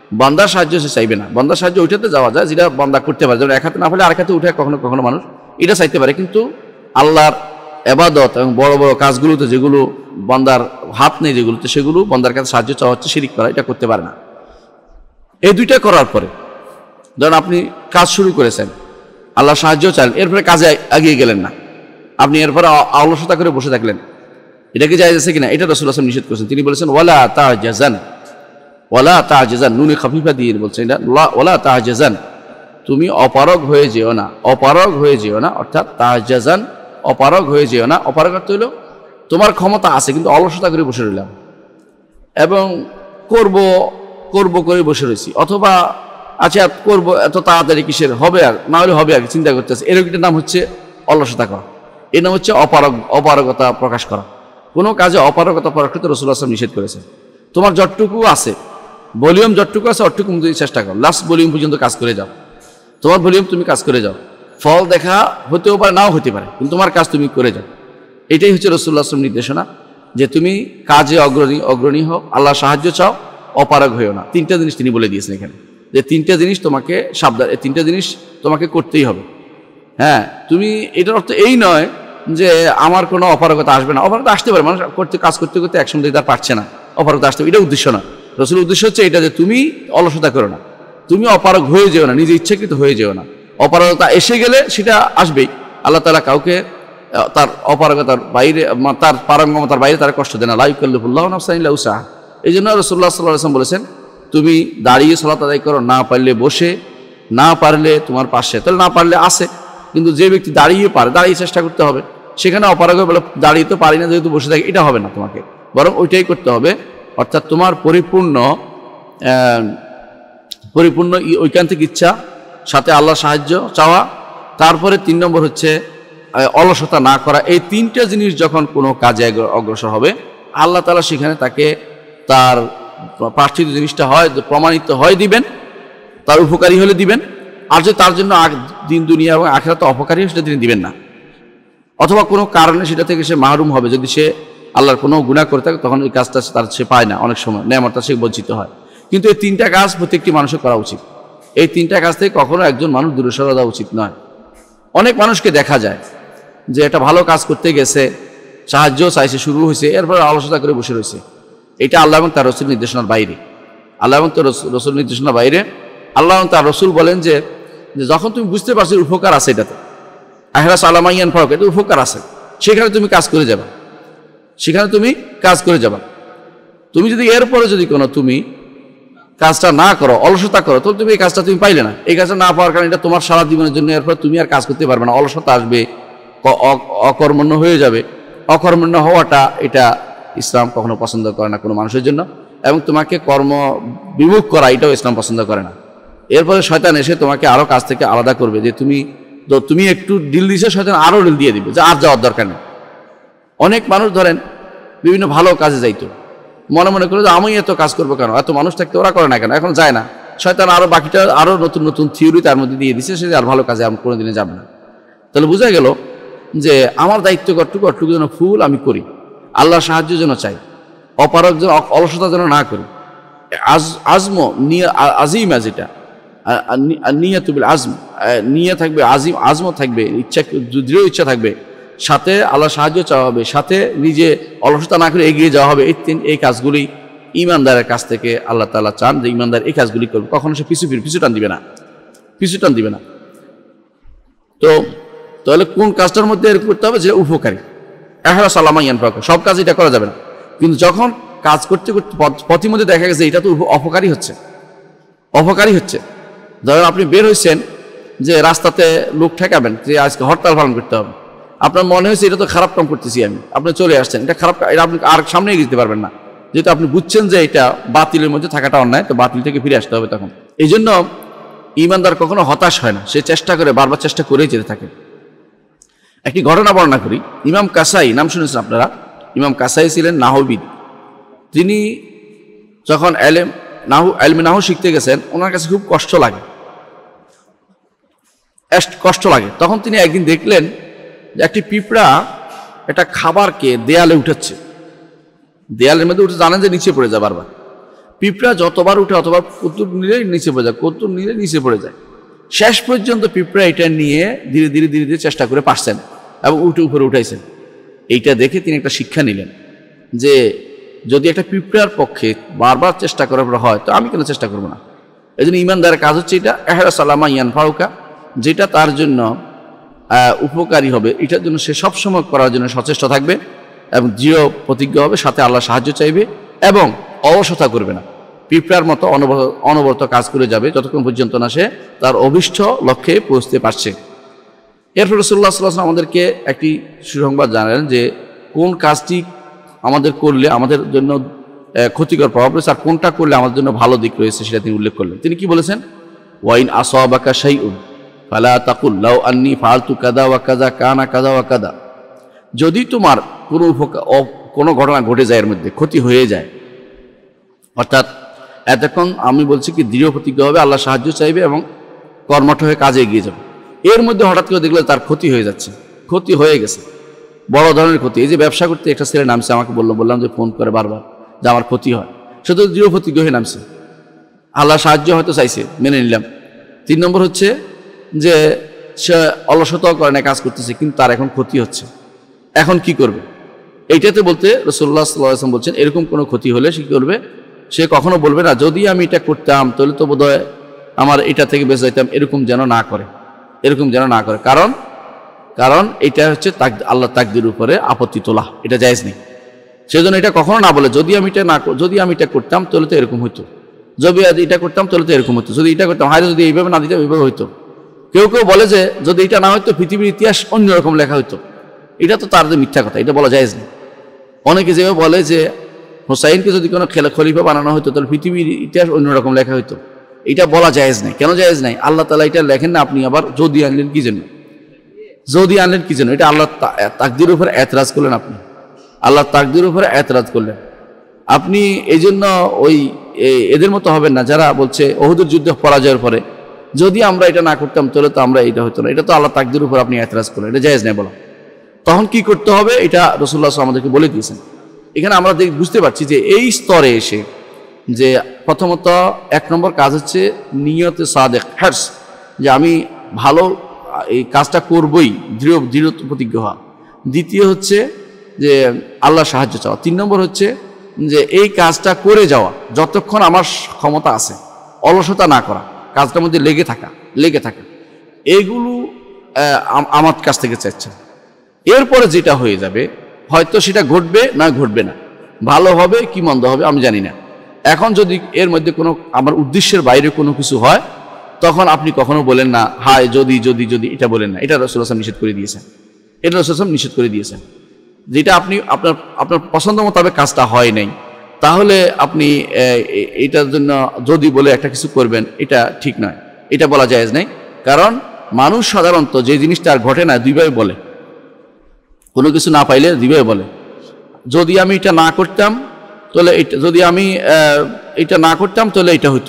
বান্দার সাহায্য সে চাইবে না। বান্দার সাহায্য ওইটাতে যাওয়া যায় যেটা বান্দা করতে পারে, যেমন এক হাতে না পারলে আরেক হাতে উঠে কখনো কখনো মানুষ এটা চাইতে পারে, কিন্তু আল্লাহর ইবাদত এবং বড় বড় কাজগুলোতে যেগুলো বান্দার হাত নেই যেগুলোতে, সেগুলো বান্দার কাছে সাহায্য চাওয়া হচ্ছে শিরিক করা, এটা করতে পারে না। এই দুইটা করার পরে ধরুন আপনি কাজ শুরু করেছেন, আল্লাহ সাহায্য চাইলেন, এরপরে কাজে এগিয়ে গেলেন না, আপনি এরপরে অলসতা করে বসে থাকলেন, এটা কি জায়েজ আছে কিনা? এটা রাসূলুল্লাহ সাল্লাল্লাহু আলাইহি ওয়াসাল্লাম নিষেধ করেছেন। তিনি বলেছেন ওয়ালা তা'জাজান, ওয়ালা তা'জাজান, নুনে খাফিফা দিয়ে বলছেন এটা, ওয়ালা তা'জাজান, তুমি অপারগ হয়ে যেও না, অপারগ হয়ে যেও না, অর্থাৎ তা'জাজান, অপারগ হয়ে যেও না। অপারগ অর্থ হলো তোমার ক্ষমতা আছে কিন্তু অলসতা করে বসে রইলাম এবং করব করব করে বসে রয়েছি, অথবা আচ্ছা করবো এত তাড়াতাড়ি কিসের, হবে আর না হলে হবে আর চিন্তা করতেছে, এরকম নাম হচ্ছে অলসতা করা, এর নাম হচ্ছে অপারগতা প্রকাশ করা। কোনো কাজে অপারগতা প্রকাশ করতে রাসূলুল্লাহ সাল্লাল্লাহু আলাইহি ওয়াসাল্লাম নিষেধ করেছে। তোমার যতটুকু আছে, ভলিউম যতটুকু আছে অতটুকু তুমি চেষ্টা করো, লাস্ট ভলিউম পর্যন্ত কাজ করে যাও, তোমার ভলিউম তুমি কাজ করে যাও, ফল দেখা হতেও পারে নাও হতে পারে, কিন্তু তোমার কাজ তুমি করে যাও। এটাই হচ্ছে রাসূলুল্লাহ সাল্লাল্লাহু আলাইহি ওয়াসাল্লাম নির্দেশনা, যে তুমি কাজে অগ্রণী হও, আল্লাহ সাহায্য চাও, অপারগ হয়েও না। তিনটা জিনিস তিনি বলে দিয়েছেন এখানে, যে তিনটা জিনিস তোমাকে সাবধান, এই তিনটা জিনিস তোমাকে করতেই হবে। হ্যাঁ, তুমি এটার অর্থ এই নয় যে আমার কোনো অপারগতা আসবে না, অপারগতা আসতে পারে, মানুষ কাজ করতে করতে একসঙ্গে তার পারছে না, অপারগতা আসতে পারে, এটা উদ্দেশ্য না। রাসূলের উদ্দেশ্য হচ্ছে এটা যে তুমি অলসতা করো না, তুমি অপারগ হয়ে যেও না, নিজে ইচ্ছাকৃত হয়ে যেও না। অপারগতা এসে গেলে সেটা আসবেই, আল্লাহ তাআলা কাউকে তার অপারগতার বাইরে, তার পারঙ্গমতার বাইরে তার কষ্ট দেয় না, লা ইউকাল্লিফুল্লাহু নাফসান ইল্লা উসআহা। এই জন্য রাসূলুল্লাহ সাল্লাল্লাহু আলাইহি ওয়াসাল্লাম বলেছেন তুমি দাঁড়িয়ে সালাত আদায় করো, না পারলে বসে, না পারলে তোমার পাশে, তাহলে না পারলে আসে, কিন্তু যে ব্যক্তি দাঁড়িয়ে পারে দাঁড়িয়ে চেষ্টা করতে হবে, সেখানে অপারগ বলে দাঁড়িয়ে তো পারি না যেহেতু বসে থাকি, এটা হবে না তোমাকে, বরং ওইটাই করতে হবে। অর্থাৎ তোমার পরিপূর্ণ ঐকান্তিক ইচ্ছা, সাথে আল্লাহ সাহায্য চাওয়া, তারপরে 3 নম্বর হচ্ছে অলসতা না করা। এই তিনটা জিনিস যখন কোনো কাজে অগ্রসর হবে, আল্লাহ তাআলা সেখানে তাকে তার প্রার্থিত জিনিসটা হয় প্রমাণিত হয় দিবেন, তার উপকারী হলে দিবেন, আর যে তার জন্য দিন দুনিয়া এবং আখিরাতে অপকারী সেটা তিনি দিবেন না, অথবা কোনো কারণে সেটা থেকে সে মাহরুম হবে। যদি সে আল্লাহর কোনো গুনাহ করে থাকে তখন ওই কাজটা তার সে পায় না, অনেক সময় নেয়ামতটা সে বঞ্চিত হয়। কিন্তু এই তিনটা কাজ প্রত্যেকটি মানুষের করা উচিত, এই তিনটা কাজ থেকে কখনো একজন মানুষ দূরে সরে যাওয়া উচিত নয়। অনেক মানুষকে দেখা যায় যে একটা ভালো কাজ করতে গেছে, সাহায্য চাইছে, শুরু হয়েছে, এরপর অলসতা করে বসে রয়েছে, এটা আল্লাহ এবং তার রাসূলের নির্দেশনার বাইরে, আল্লাহ এবং তার রাসূলের নির্দেশনার বাইরে। আল্লাহ এবং তার রাসূল বলেন যে যখন তুমি বুঝতে পারছো উপকার আছে এটাতে, আখিরাত আলামাইয়ান ফারক, এটা উপকার আছে, সেখানে তুমি কাজ করে যাবা, সেখানে তুমি কাজ করে যাবা। তুমি যদি এরপরে যদি কোনো তুমি কাজটা না করো, অলসতা করো, তো তুমি এই কাজটা তুমি পাইলে না, এই কাজটা না পাওয়ার কারণে এটা তোমার সারা জীবনের জন্য, এরপর তুমি আর কাজ করতে পারবে না, অলসতা আসবে, অকর্মণ্য হয়ে যাবে। অকর্মণ্য হওয়াটা এটা ইসলাম কখনো পছন্দ করে না কোনো মানুষের জন্য, এবং তোমাকে কর্ম বিমুখ করা এটাও ইসলাম পছন্দ করে না। এরপরে শয়তান এসে তোমাকে আরও কাজ থেকে আলাদা করবে, যে তুমি একটু ডিল দিয়েছো, শয়তান আরও ডিল দিয়ে দিবে যে আর যাওয়ার দরকার নেই। অনেক মানুষ ধরেন বিভিন্ন ভালো কাজে যাইতো, মনে মনে করে যে আমি এত কাজ করবো কেন, এত মানুষ থাকতে ওরা করে না কেন, এখন যায় না, শয়তান আরও বাকিটা আরও নতুন নতুন থিওরি তার মধ্যে দিয়ে দিচ্ছে, সে আর ভালো কাজে আমি কোনোদিনে যাবে না। তাহলে বোঝা গেল যে আমার দায়িত্ব কতটুকু যেন ফুল আমি করি, আল্লাহর সাহায্য যেন চাই, অপারগ যেন, অলসতা যেন না করি, আজিমা যেটা নিয়াতুবিল আজম, নিয়ে থাকবে, আজম থাকবে, ইচ্ছা, দৃঢ় ইচ্ছা থাকবে, সাথে আল্লাহ সাহায্য চাওয়া হবে, সাথে নিজে অলসতা না করে এগিয়ে যাওয়া হবে। এই কাজগুলি ইমানদারের কাছ থেকে আল্লাহ তাআলা চান যে ইমানদার এই কাজগুলি করবে, কখনো সে পিছু টান দিবে না। তো তাহলে কোন কাজটার মধ্যে এরকম করতে হবে যে উপকারী, এহরা সালামাইয়ান ফারক, সব কাজ এটা করা যাবে না। কিন্তু যখন কাজ করতে করতে পথের মধ্যে দেখা গেছে এটা তো অপকারী হচ্ছে, ধরেন আপনি বের হয়েছেন যে রাস্তাতে লোক ঠেকাবেন, যে আজকে হরতাল পালন করতে হবে, আপনার মনে হয়েছে এটা তো খারাপ কাম করতেছি আমি, আপনি চলে আসছেন, এটা খারাপ, এটা আপনি আর সামনে এগিয়ে যেতে পারবেন না, যেহেতু আপনি বুঝছেন যে এটা বাতিলের মধ্যে থাকাটা অন্যায়, তো বাতিল থেকে ফিরে আসতে হবে তখন। এই জন্য ইমানদার কখনো হতাশ হয় না, সে চেষ্টা করে, বারবার চেষ্টা করেই যেতে থাকে। একটি ঘটনা বর্ণনা করি। ইমাম কাসাই, নাম শুনেছেন আপনারা, ইমাম কাসাই ছিলেন নাহবিদ। তিনি যখন এলমে নাহু শিখতে গেছেন, ওনার কাছে খুব কষ্ট লাগে। তখন তিনি একদিন দেখলেন যে একটি পিঁপড়া একটা খাবারকে দেয়ালে উঠাচ্ছে, দেয়ালের মধ্যে উঠে, জানেন যে নিচে পড়ে যায় বারবার, পিঁপড়া যতবার উঠে অতবার কতুর নিলে নিচে পড়ে যায়, কতুর নিলে নিচে পড়ে যায়। শেষ পর্যন্ত পিঁপড়া এটা নিয়ে ধীরে ধীরে ধীরে ধীরে চেষ্টা করে পারছেন এবং উপরে উঠাইছেন। এইটা দেখে তিনি একটা শিক্ষা নিলেন যে যদি একটা পিঁপড়ার পক্ষে বারবার চেষ্টা করার পর হয় তো আমি কেন চেষ্টা করবো না। এই জন্য ইমানদারের কাজ হচ্ছে এটা এহরা সালামা ইয়ান ফাউকা, যেটা তার জন্য উপকারী হবে এটার জন্য সে সবসময় করার জন্য সচেষ্ট থাকবে এবং দৃঢ় প্রতিজ্ঞ হবে, সাথে আল্লাহ সাহায্য চাইবে এবং অলসতা করবে না। পিঁপড়ার মতো অনবরত কাজ করে যাবে যতক্ষণ পর্যন্ত না সে তার অভিষ্ট লক্ষ্যে পৌঁছতে পারছে। এরপর রাসূলুল্লাহ সাল্লাল্লাহু আলাইহি ওয়াসাল্লাম আমাদেরকে একটি সুসংবাদ জানালেন যে কোন কাজটি আমাদের করলে আমাদের জন্য ক্ষতিকর প্রভাব রয়েছে আর কোনটা করলে আমাদের জন্য ভালো দিক রয়েছে সেটা তিনি উল্লেখ করলেন। তিনি কি বলেছেন? ওয়াইন আসাবাকা শাইউন ফালা তাকুল লাউ আন্নী ফাআলতু কাযা ওয়া কাযা কানা কাযা ওয়া কাযা। যদি তোমার কোনো ঘটনা ঘটে যায়, এর মধ্যে ক্ষতি হয়ে যায়, অর্থাৎ এতক্ষণ আমি বলছি কি দৃঢ় প্রতিজ্ঞ হবে, আল্লাহ সাহায্য চাইবে এবং কর্মঠ হয়ে কাজে এগিয়ে যাবে। এর মধ্যে হঠাৎ করে দেখলে তার ক্ষতি হয়ে যাচ্ছে, ক্ষতি হয়ে গেছে, বড় ধরনের ক্ষতি। এই যে ব্যবসা করতে একটা ছেলে নামছে, আমাকে বললাম যে ফোন করে বারবার যে আমার ক্ষতি হয়, সে তো দৃঢ় প্রতিজ্ঞ হয়ে নামছে, আল্লাহ সাহায্য হয়তো চাইছে, মেনে নিলাম। 3 নম্বর হচ্ছে যে সে অলসতাও করে না, কাজ করতেছে, কিন্তু তার এখন ক্ষতি হচ্ছে, এখন কি করবে? এইটাতে বলতে রাসূলুল্লাহ সাল্লাল্লাহু আলাইহি ওয়াসাল্লাম বলছেন এরকম কোনো ক্ষতি হলে সে কি করবে? সে কখনো বলবে না যদি আমি এটা করতাম তাহলে তো বোধহয় আমার এটা থেকে বেঁচে যাইতাম, এরকম যেন না করে, এরকম যেন না করে। কারণ এটা হচ্ছে আল্লাহ তাকদীরের উপরে আপত্তি তোলা, এটা জায়েজ নেই। সেজন্য এটা কখনো না বলে যদি আমি এটা করতাম তাহলে তো এরকম হইতো, যদি এটা করতাম তাহলে তো এরকম হতো, যদি এটা করতাম হয়, যদি এইভাবে না দিতাম এইভাবে হইতো। কেউ কেউ বলে যে যদি এটা না হইতো পৃথিবীর ইতিহাস অন্যরকম লেখা হইতো, এটা তো তার যে মিথ্যা কথা, এটা বলা জায়েজ নেই। অনেকে যেভাবে বলে যে হোসাইনকে যদি কোনো খলিফা বানানো হতো তাহলে পৃথিবীর ইতিহাস অন্যরকম লেখা হইতো, এটা বলা জায়েজ নেই। কেন জায়েজ নাই? আল্লাহ তাআলা এটা লেখেন না, আপনি আবার যদি আনলেন কি জন্য? যদি আনলেন কি জন্য? এটা আল্লাহ তাকদীরের উপর এতরাজ করলেন, আপনি আল্লাহ তাকদীরের উপরে এতরাজ করলেন আপনি। এই জন্য ওই এদের মতো হবেন না যারা বলছে উহুদের যুদ্ধে পরাজয়ের পরে যদি আমরা এটা না করতাম তাহলে তো আমরা এটা হতো না। এটা তো আল্লাহ তাকদীরের উপর আপনি এতরাজ করলেন, এটা জায়েজ নেই বলা। তখন কি করতে হবে এটা রাসূলুল্লাহ সাল্লাল্লাহু আলাইহি ওয়াসাল্লাম আমাদেরকে বলে দিয়েছেন। এখানে আমরা বুঝতে পারছি যে এই স্তরে এসে যে প্রথমত 1 নম্বর কাজ হচ্ছে নিয়তে সাদেক হার্স, যে আমি ভালো এই কাজটা করবই, দৃঢ় প্রতিজ্ঞ হওয়া। দ্বিতীয় হচ্ছে যে আল্লাহ সাহায্য চাওয়া। 3 নম্বর হচ্ছে যে এই কাজটা করে যাওয়া যতক্ষণ আমার ক্ষমতা আছে, অলসতা না করা, কাজটার মধ্যে লেগে থাকা এইগুলো আমার কাছ থেকে চাইছে। এরপরে যেটা হয়ে যাবে হয়তো সেটা ঘটবে না ঘটবে না, ভালো হবে কি মন্দ হবে আমি জানি না। এখন যদি এর মধ্যে কোনো আমার উদ্দেশ্যের বাইরে কোনো কিছু হয় তখন আপনি কখনো বলেন না হায় যদি যদি যদি, এটা বলেন না। এটা রাসূলুল্লাহ সাল্লাল্লাহু আলাইহি ওয়াসাল্লাম নিষেধ করে দিয়েছেন, এটা রাসূলুল্লাহ সাল্লাল্লাহু আলাইহি ওয়াসাল্লাম নিষেধ করে দিয়েছেন। যেটা আপনি আপনার পছন্দ মোতাবেক কাজটা হয় নাই, তাহলে আপনি এটার জন্য যদি বলে একটা কিছু করবেন, এটা ঠিক নয়, এটা বলা জায়েজ নাই। কারণ মানুষ সাধারণত যে জিনিসটা আর ঘটে না দুইভাবে বলে, কোনো কিছু না পাইলে দুইভাবে বলে। যদি আমি এটা না করতাম তাহলে যদি আমি এটা না করতাম তাহলে এটা হইতো,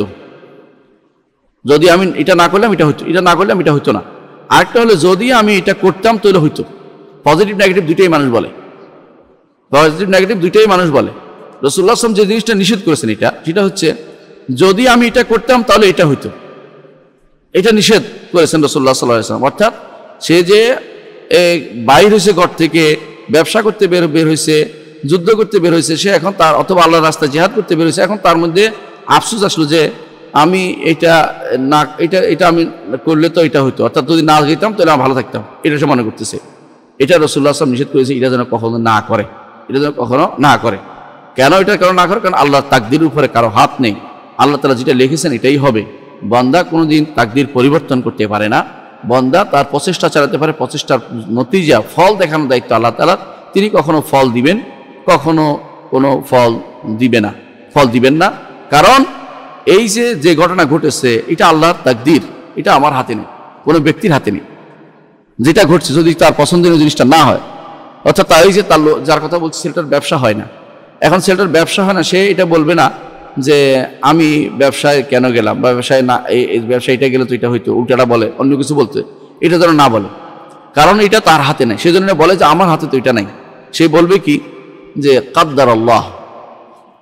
যদি আমি এটা না করলাম এটা হইতো, এটা না করলাম এটা হইতো না। আরেকটা হলো যদি আমি এটা করতাম তাহলে হইতো। পজিটিভ নেগেটিভ দুইটাই মানুষ বলে, পজিটিভ নেগেটিভ দুইটাই মানুষ বলে। রাসূলুল্লাহ সাল্লাল্লাহু আলাইহি ওয়াসাল্লাম যে জিনিসটা নিষেধ করেছেন সেটা হচ্ছে যদি আমি এটা করতাম তাহলে এটা হইতো, এটা নিষেধ করেছেন রাসূলুল্লাহ সাল্লাল্লাহু আলাইহি ওয়াসাল্লাম। অর্থাৎ সে যে বাইর হয়েছে ঘর থেকে, ব্যবসা করতে বের হয়েছে, যুদ্ধ করতে বের হয়েছে, সে এখন তার অথবা আল্লাহর রাস্তায় জিহাদ করতে বের হয়েছে, এখন তার মধ্যে আফসোস আসলো যে আমি এটা আমি করলে তো এটা হইতো, অর্থাৎ যদি না যেতাম তাহলে আমি ভালো থাকতাম, এটা সে মনে করতেছে। এটা রাসূলুল্লাহ সাল্লাল্লাহু আলাইহি ওয়াসাল্লাম নিষেধ করেছে, এটা যেন কখনো না করে, এটা যেন কখনো না করে। কেন এটা কারণ না করে? কারণ আল্লাহর তাকদীরের উপরে কারো হাত নেই, আল্লাহ তাআলা যেটা লিখেছেন এটাই হবে। বান্দা কোনোদিন তাকদীর পরিবর্তন করতে পারে না, বান্দা তার প্রচেষ্টা চালাতে পারে, প্রচেষ্টার নতিজা ফল দেখানোর দায়িত্ব আল্লাহ তাআলার। তিনি কখনো ফল দিবেন, কখনো কোনো ফল দিবেন না। কারণ এই যে ঘটনা ঘটেছে এটা আল্লাহর তাকদীর, এটা আমার হাতে নেই, কোনো ব্যক্তির হাতে নেই। যেটা ঘটছে যদি তার পছন্দের জিনিসটা না হয়, অর্থাৎ তাই যে তার যার কথা বলছি ছেলেটার ব্যবসা হয় না, এখন ছেলেটার ব্যবসা হয় না, সে এটা বলবে না যে আমি ব্যবসায় কেন গেলাম বা ব্যবসায় না, এই ব্যবসায়ীটা গেলে তো এটা হইতো, উল্টাটা বলে অন্য কিছু বলতে, এটা যেন না বলে, কারণ এটা তার হাতে নেই। সেজন্য বলে যে আমার হাতে তো এটা নাই। সে বলবে কি যে কাদ্দার আল্লাহ,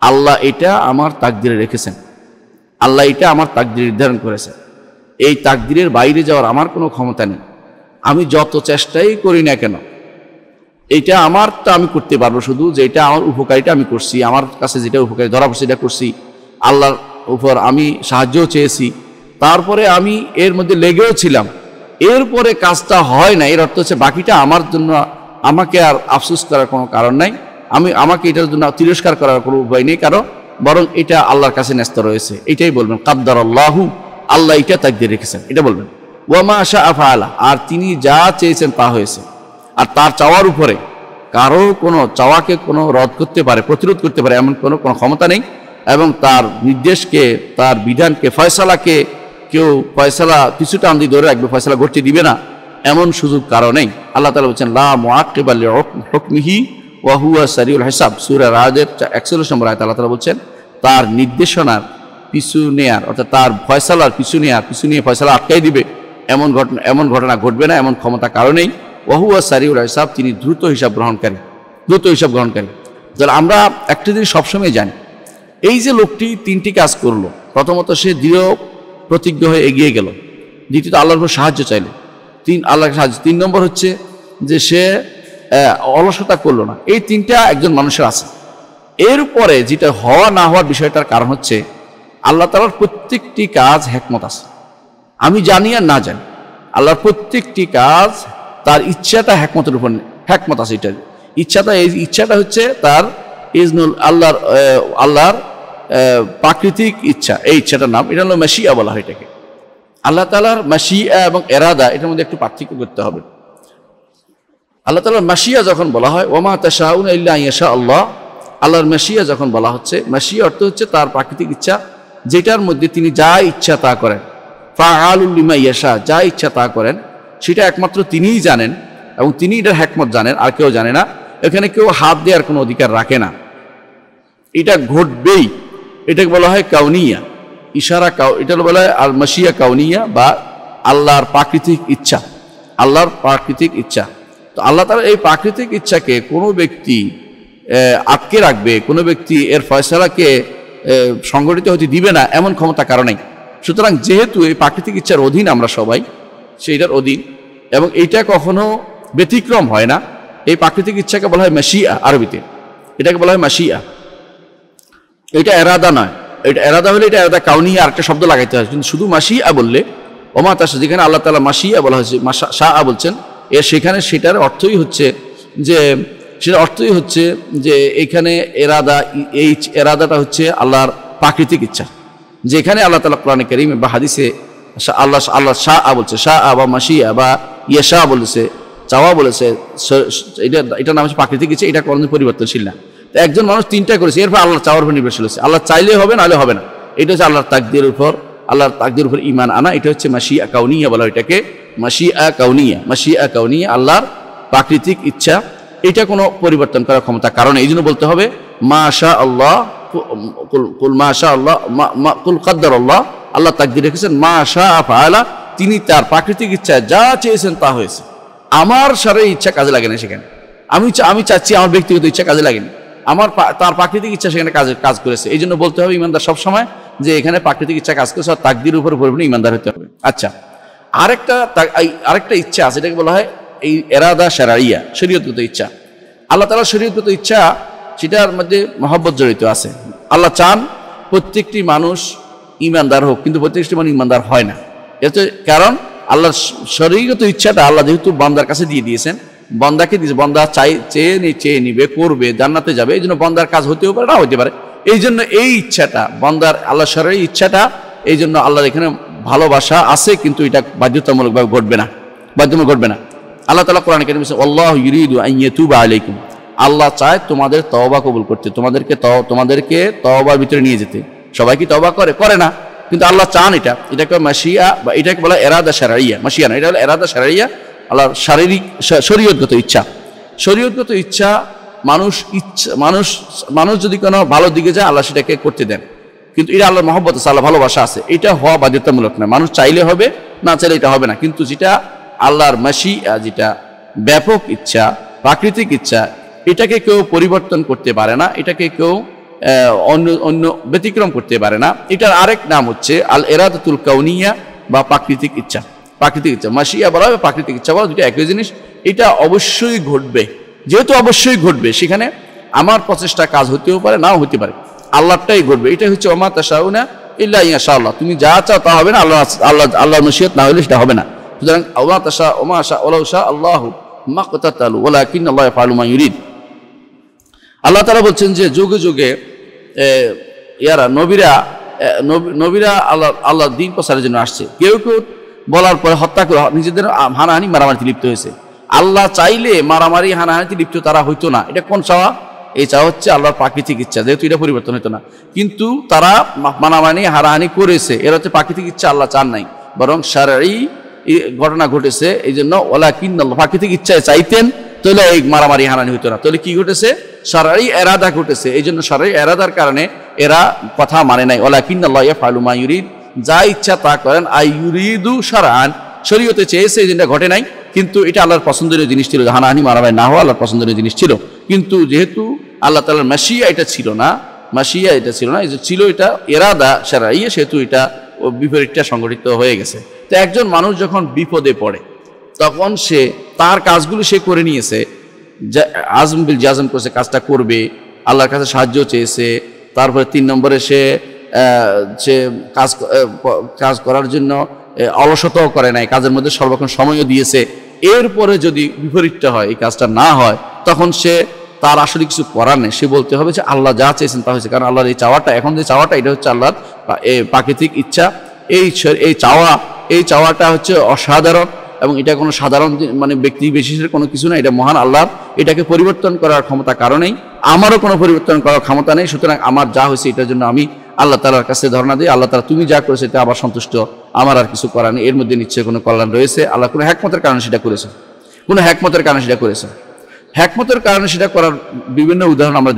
আল্লাহ এটা আমার তাকদিরে রেখেছেন, আল্লাহ এটা আমার তাকদির নির্ধারণ করেছেন। এই তাকদিরের বাইরে যাওয়ার আমার কোনো ক্ষমতা নেই। আমি যত চেষ্টাই করি না কেন, এটা আমারটা আমি করতে পারবো শুধু, যে এটা আমার উপকারিতা আমি করছি, আমার কাছে যেটা উপকারী ধরা পড়ছে এটা করছি, আল্লাহর উপর আমি সাহায্যও চেয়েছি, তারপরে আমি এর মধ্যে লেগেও ছিলাম, এরপরে কাজটা হয় না, এর অর্থ হচ্ছে বাকিটা আমার জন্য আমাকে আর আফসোস করার কোনো কারণ নাই, আমাকে এটার জন্য তিরস্কার করার কোনো উপায় নেই কারো, বরং এটা আল্লাহর কাছে ন্যস্ত রয়েছে। এটাই বলবেন কাদ্দার আল্লাহু, আল্লাহ এটা তাকদীর রেখেছেন, এটা বলবেন। ওয়া মা শাআ ফাআলা, আর তিনি যা চেয়েছেন তা হয়েছে। আর তার চাওয়ার উপরে কারো কোনো চাওয়াকে কোনো রদ করতে পারে, প্রতিরোধ করতে পারে এমন কোনো ক্ষমতা নেই। এবং তার নির্দেশকে, তার বিধানকে, ফয়সালাকে কেউ ফয়সালা পিছু টান দিয়ে ধরে রাখবে, ফয়সালা ঘটতে দিবে না, এমন সুযোগ কারো নেই। আল্লাহ তাআলা বলছেন লা মুআক্কিবা লিহুকমিহি ওয়া হুয়া সারিউল হিসাব। সূরা রাদের 41 নম্বর আয়াতে আল্লাহ তাআলা বলছেন তার নির্দেশনার পিছু নেয়ার, অর্থাৎ তার ফয়সালার পিছু নিয়ে ফয়সালা আটকাই দিবে, এমন ঘটনা ঘটবে না, এমন ক্ষমতা কারো নেই। ওয়া হুয়া সারিউল হিসাব, তিনি দ্রুত হিসাব গ্রহণকারী। তাহলে আমরা একটা জিনিস সবসময় জানি, এই যে লোকটি 3টি কাজ করলো, প্রথমত সে দৃঢ় প্রতিজ্ঞ হয়ে এগিয়ে গেল, দ্বিতীয়ত আল্লাহর উপর সাহায্য চাইল, আল্লাহর সাহায্য, 3 নম্বর হচ্ছে যে সে অলসতা করলো না। এই 3টা একজন মানুষের আছে। এরপরে যেটা হওয়া না হওয়ার বিষয়টার কারণ হচ্ছে আল্লাহ তাআলার প্রত্যেকটি কাজ হিকমত আছে। আমি জানি আর না জানি, আল্লাহর প্রত্যেকটি কাজ তার ইচ্ছাটা হিকমতের উপর, হিকমত আছে। এটা এই ইচ্ছাটা হচ্ছে তার ইজনুল, আল্লাহর প্রাকৃতিক ইচ্ছা, এই ইচ্ছাটার নাম, এটা হলো মাশিয়া বলা হয় এটাকে। আল্লাহ তাআলার মাশিয়া এবং ইরাদা, এটার মধ্যে একটু পার্থক্য করতে হবে। আল্লাহ তাআলার মাশিয়া যখন বলা হয় ওয়া মা তাশাউনা ইল্লা আইয়াশা আল্লাহ, আল্লাহর মাশিয়া যখন বলা হচ্ছে, মাশিয়া অর্থ হচ্ছে তার প্রাকৃতিক ইচ্ছা, যেটার মধ্যে তিনি যা ইচ্ছা তা করেন। ফাআলুল লিমা ইয়াশা, যা ইচ্ছা তা করেন, সেটা একমাত্র তিনিই জানেন এবং তিনি এটার হিকমত জানেন, আর কেউ জানে না। এখানে কেউ হাত দেওয়ার কোনো অধিকার রাখে না, এটা ঘটবেই। এটাকে বলা হয় কাউনিয়া, ইশারা এটা বলা হয় আর মাশিয়া কাউনিয়া, বা আল্লাহর প্রাকৃতিক ইচ্ছা, আল্লাহর প্রাকৃতিক ইচ্ছা। তো আল্লাহ তাআলা এই প্রাকৃতিক ইচ্ছাকে কোনো ব্যক্তি আটকে রাখবে, কোনো ব্যক্তি এর ফয়সালাকে সংগঠিত হতে দিবে না, এমন ক্ষমতা কারো নেই। সুতরাং যেহেতু এই প্রাকৃতিক ইচ্ছার অধীন আমরা সবাই, সেইটার অধীন, এবং এইটা কখনো ব্যতিক্রম হয় না। এই প্রাকৃতিক ইচ্ছাকে বলা হয় মাশিয়া, আরবিতে এটাকে বলা হয় মাশিয়া। এটা এরাদা নয়, এটা এরাদা হলে এটা এরাদা কাউনিয়া আর একটা শব্দ লাগাইতে হয়, কিন্তু শুধু মাশিয়া বললে ওমা তাশা, যেখানে আল্লাহ তাআলা মাশিয়া বলা হয়েছে, শাআ বলছেন, সেখানে সেটার অর্থই হচ্ছে যে এখানে এরাদা, এই এরাদাটা হচ্ছে আল্লাহর প্রাকৃতিক ইচ্ছা। যেখানে আল্লাহ তাআলা কোরআনে কারীম বা হাদিসে আল্লাহ শাআ বলছে, শাআ বা মাশিয়া বা ইয়াশা বলেছে, চাওয়া বলেছে, এটার নাম হচ্ছে প্রাকৃতিক ইচ্ছা, এটা কোনোদিন পরিবর্তনশীল না। তো একজন মানুষ 3টা করেছে, এরপর আল্লাহ চাওয়ার উপর নির্ভরশীল হচ্ছে। আল্লাহ চাইলে হবে, নাহলে হবে না। এটা হচ্ছে আল্লাহর তাকদীরের উপর ঈমান আনা। এটা হচ্ছে মাশিয়া কাউনিয়া বলা, এটাকে মাশিয়া কাউনিয়া, আল্লাহর প্রাকৃতিক ইচ্ছা। এটা কোনো পরিবর্তন করার ক্ষমতা কারণে, এই জন্য বলতে হবে মাশা আল্লাহ, কুল মাশা আল্লাহ, কুল কাদ্দার আল্লাহ, আল্লাহ তাকদীর রেখেছেন, মাশা ফাআলা, তিনি তার প্রাকৃতিক ইচ্ছা যা চেয়েছেন তা হয়েছে। আমার শারীরিক ইচ্ছা কাজে লাগে না সেখানে, আমি চাচ্ছি, আমার ব্যক্তিগত ইচ্ছা কাজে লাগেনি, তার প্রাকৃতিক ইচ্ছা সেখানে কাজ করেছে। এই জন্য বলতে হবে ইমানদার সবসময় যে এখানে প্রাকৃতিক ইচ্ছা কাজ করেছে, আর তাকদীরের উপর পরিপূর্ণ ইমানদার হতে হবে। আচ্ছা, আরেকটা ইচ্ছা আছে, এটাকে বলা হয় এই এরাদা শারঈয়া, শরীয়তগত ইচ্ছা। আল্লাহ তাআলার শরীয়তগত ইচ্ছা, সেটার মধ্যে মহব্বত জড়িত আছে। আল্লাহ চান প্রত্যেকটি মানুষ ইমানদার হোক, কিন্তু প্রত্যেকটি মানুষ ইমানদার হয় না। এতে কারণ আল্লাহর শরীয়তগত ইচ্ছাটা আল্লাহ যেহেতু বান্দার কাছে দিয়ে দিয়েছেন, বান্দাকে দিয়েছে, বান্দা চেয়ে নিবে, করবে, জান্নাতে যাবে, এই জন্য বান্দার কাজ হতেও পারে, না হতে পারে। এই জন্য এই ইচ্ছাটা বান্দার, আল্লাহ শরীয়তের ইচ্ছাটা, এই জন্য আল্লাহর এখানে ভালোবাসা আছে, কিন্তু এটা বাধ্যতামূলকভাবে ঘটবে না। আল্লাহ তাআলা কোরআনে কারীমে বলেছেন আল্লাহু ইউরিদু আন ইয়াতুবা আলাইকুম, আল্লাহ চায় তোমাদের তওবা কবুল করতে, তোমাদেরকে তওবার ভিতরে নিয়ে যেতে। সবাই কি তওবা করে না, কিন্তু আল্লাহ চান এটাকে মাশিয়া, বা এটাকে বলা এরাদা শারঈয়া। মাশিয়া না, এটা হলো এরাদা শারঈয়া, আল্লাহর শরীয়তগত ইচ্ছা। মানুষ যদি কোনো ভালো দিকে যায়, আল্লাহ সেটাকে করতে দেন, কিন্তু এটা আল্লাহর মহব্বত আছে, আল্লাহ ভালোবাসা আছে, এটা হওয়া বাধ্যতামূলক না। মানুষ চাইলে হবে, না চাইলে এটা হবে না। কিন্তু যেটা আল্লাহর মাশিয়া, যেটা ব্যাপক ইচ্ছা, প্রাকৃতিক ইচ্ছা, এটাকে কেউ পরিবর্তন করতে পারে না, এটাকে কেউ অন্য অন্য ব্যতিক্রম করতে পারে না। এটার আরেক নাম হচ্ছে আল ইরাদাতুল কাউনিয়া বা প্রাকৃতিক ইচ্ছা। প্রাকৃতিক ইচ্ছা মাশিয়া বলা হয়, প্রাকৃতিক ইচ্ছা বলা, দুটো একই জিনিস। এটা অবশ্যই ঘটবে, যেহেতু অবশ্যই ঘটবে সেখানে আমার প্রচেষ্টা কাজ হতেও পারে, নাও হতে পারে, আল্লাহটাই ঘটবে। এটা হচ্ছে ওমা তাশাউনা ইল্লা ইনশাআল্লাহ, তুমি যা চাও তা হবে না, আল্লাহর মশিয়ত না হলে সেটা হবে না। সুতরাং ওমা তাশা ওমা আশা ওয়ালাউ শা আল্লাহু মাকতাতালু ওয়ালাকিন্নাল্লাহু ইয়াফআলু মা ইউরিদ। আল্লাহ তাআলা বলছেন যে যুগে যুগে নবীরা আল্লাহ দিন প্রচারের জন্য আসছে। কেউ কেউ বলার পরে হত্যা করে নিজেদের হানাহানি মারামারিতে লিপ্ত হয়েছে। আল্লাহ চাইলে মারামারি হানাহানিতে লিপ্ত তারা হইতো না। এটা কোন চাওয়া? এই চাওয়া হচ্ছে আল্লাহর প্রাকৃতিক ইচ্ছা, যেহেতু এটা পরিবর্তন হইতো না। কিন্তু তারা মারামারি হানাহানি করেছে, এরা হচ্ছে প্রাকৃতিক ইচ্ছা, আল্লাহ চান নাই, বরং শারঈ ঘটনা ঘটেছে। এই জন্য ওয়ালাকিন্নাল্লাহ, প্রাকৃতিক ইচ্ছায় চাইতেন তাহলে এই মারামারি হানাহানি হইতো না। তাহলে কি ঘটেছে? শারঈ ইরাদা ঘটেছে। এই জন্য শারঈ ইরাদার কারণে এরা কথা মানে নাই। ওয়ালাকিন্নাল্লাহু ইয়াফআলু মা ইউরিদ, যা ইচ্ছা তা করেন। আই ইউরিদু শারআন, শরীয়তে চেয়েছে, এই জিনিসটা ঘটে নাই। কিন্তু এটা আল্লাহর পছন্দের জিনিস ছিল, হানাহানি মারামারি না হওয়া আল্লাহর পছন্দের জিনিস ছিল। কিন্তু যেহেতু আল্লাহ তাআলার মাশিয়া এটা ছিল না, এই যে ছিল এটা ইরাদা শারঈ, সেহেতু এটা বিপরীতটা সংঘটিত হয়ে গেছে। তো একজন মানুষ যখন বিপদে পড়ে তখন সে তার কাজগুলো সে করে নিয়েছে, আজম বিল জাজম করেছে, কাজটা করবে, আল্লাহর কাছে সাহায্য চেয়েছে। তারপরে 3 নম্বরে সে কাজ করার জন্য অলসতাও করে নাই, কাজের মধ্যে সর্বক্ষণ সময়ও দিয়েছে। এরপরে যদি বিপরীতটা হয়, এই কাজটা না হয়, তখন তার আসলে কিছু করার নেই। সে বলতে হবে যে আল্লাহ যা চেয়েছেন তা হয়েছে। কারণ আল্লাহর এই চাওয়াটা, এখন যে চাওয়াটা, এটা হচ্ছে আল্লাহর প্রাকৃতিক ইচ্ছা। এই চাওয়াটা হচ্ছে অসাধারণ, এবং এটা কোনো সাধারণ মানে ব্যক্তি বিশেষের কোনো কিছু না, এটা মহান আল্লাহর। এটাকে পরিবর্তন করার ক্ষমতা কারণেই, আমারও কোনো পরিবর্তন করার ক্ষমতা নেই। সুতরাং আমার যা হয়েছে এটার জন্য আমি আল্লাহ তাআলার কাছে ধারণা দিই, আল্লাহ তাআলা তুমি যা করেছে এটা আবার সন্তুষ্ট, আমার আর কিছু করার নেই। এর মধ্যে নিশ্চয়ই কোনো কল্যাণ রয়েছে, আল্লাহ কোনো হ্যাকমতের কারণে সেটা করেছে, কোনো হ্যাকমতের কারণে সেটা করেছে। হ্যাকমতের কারণে সেটা করার বিভিন্ন উদাহরণ আমরা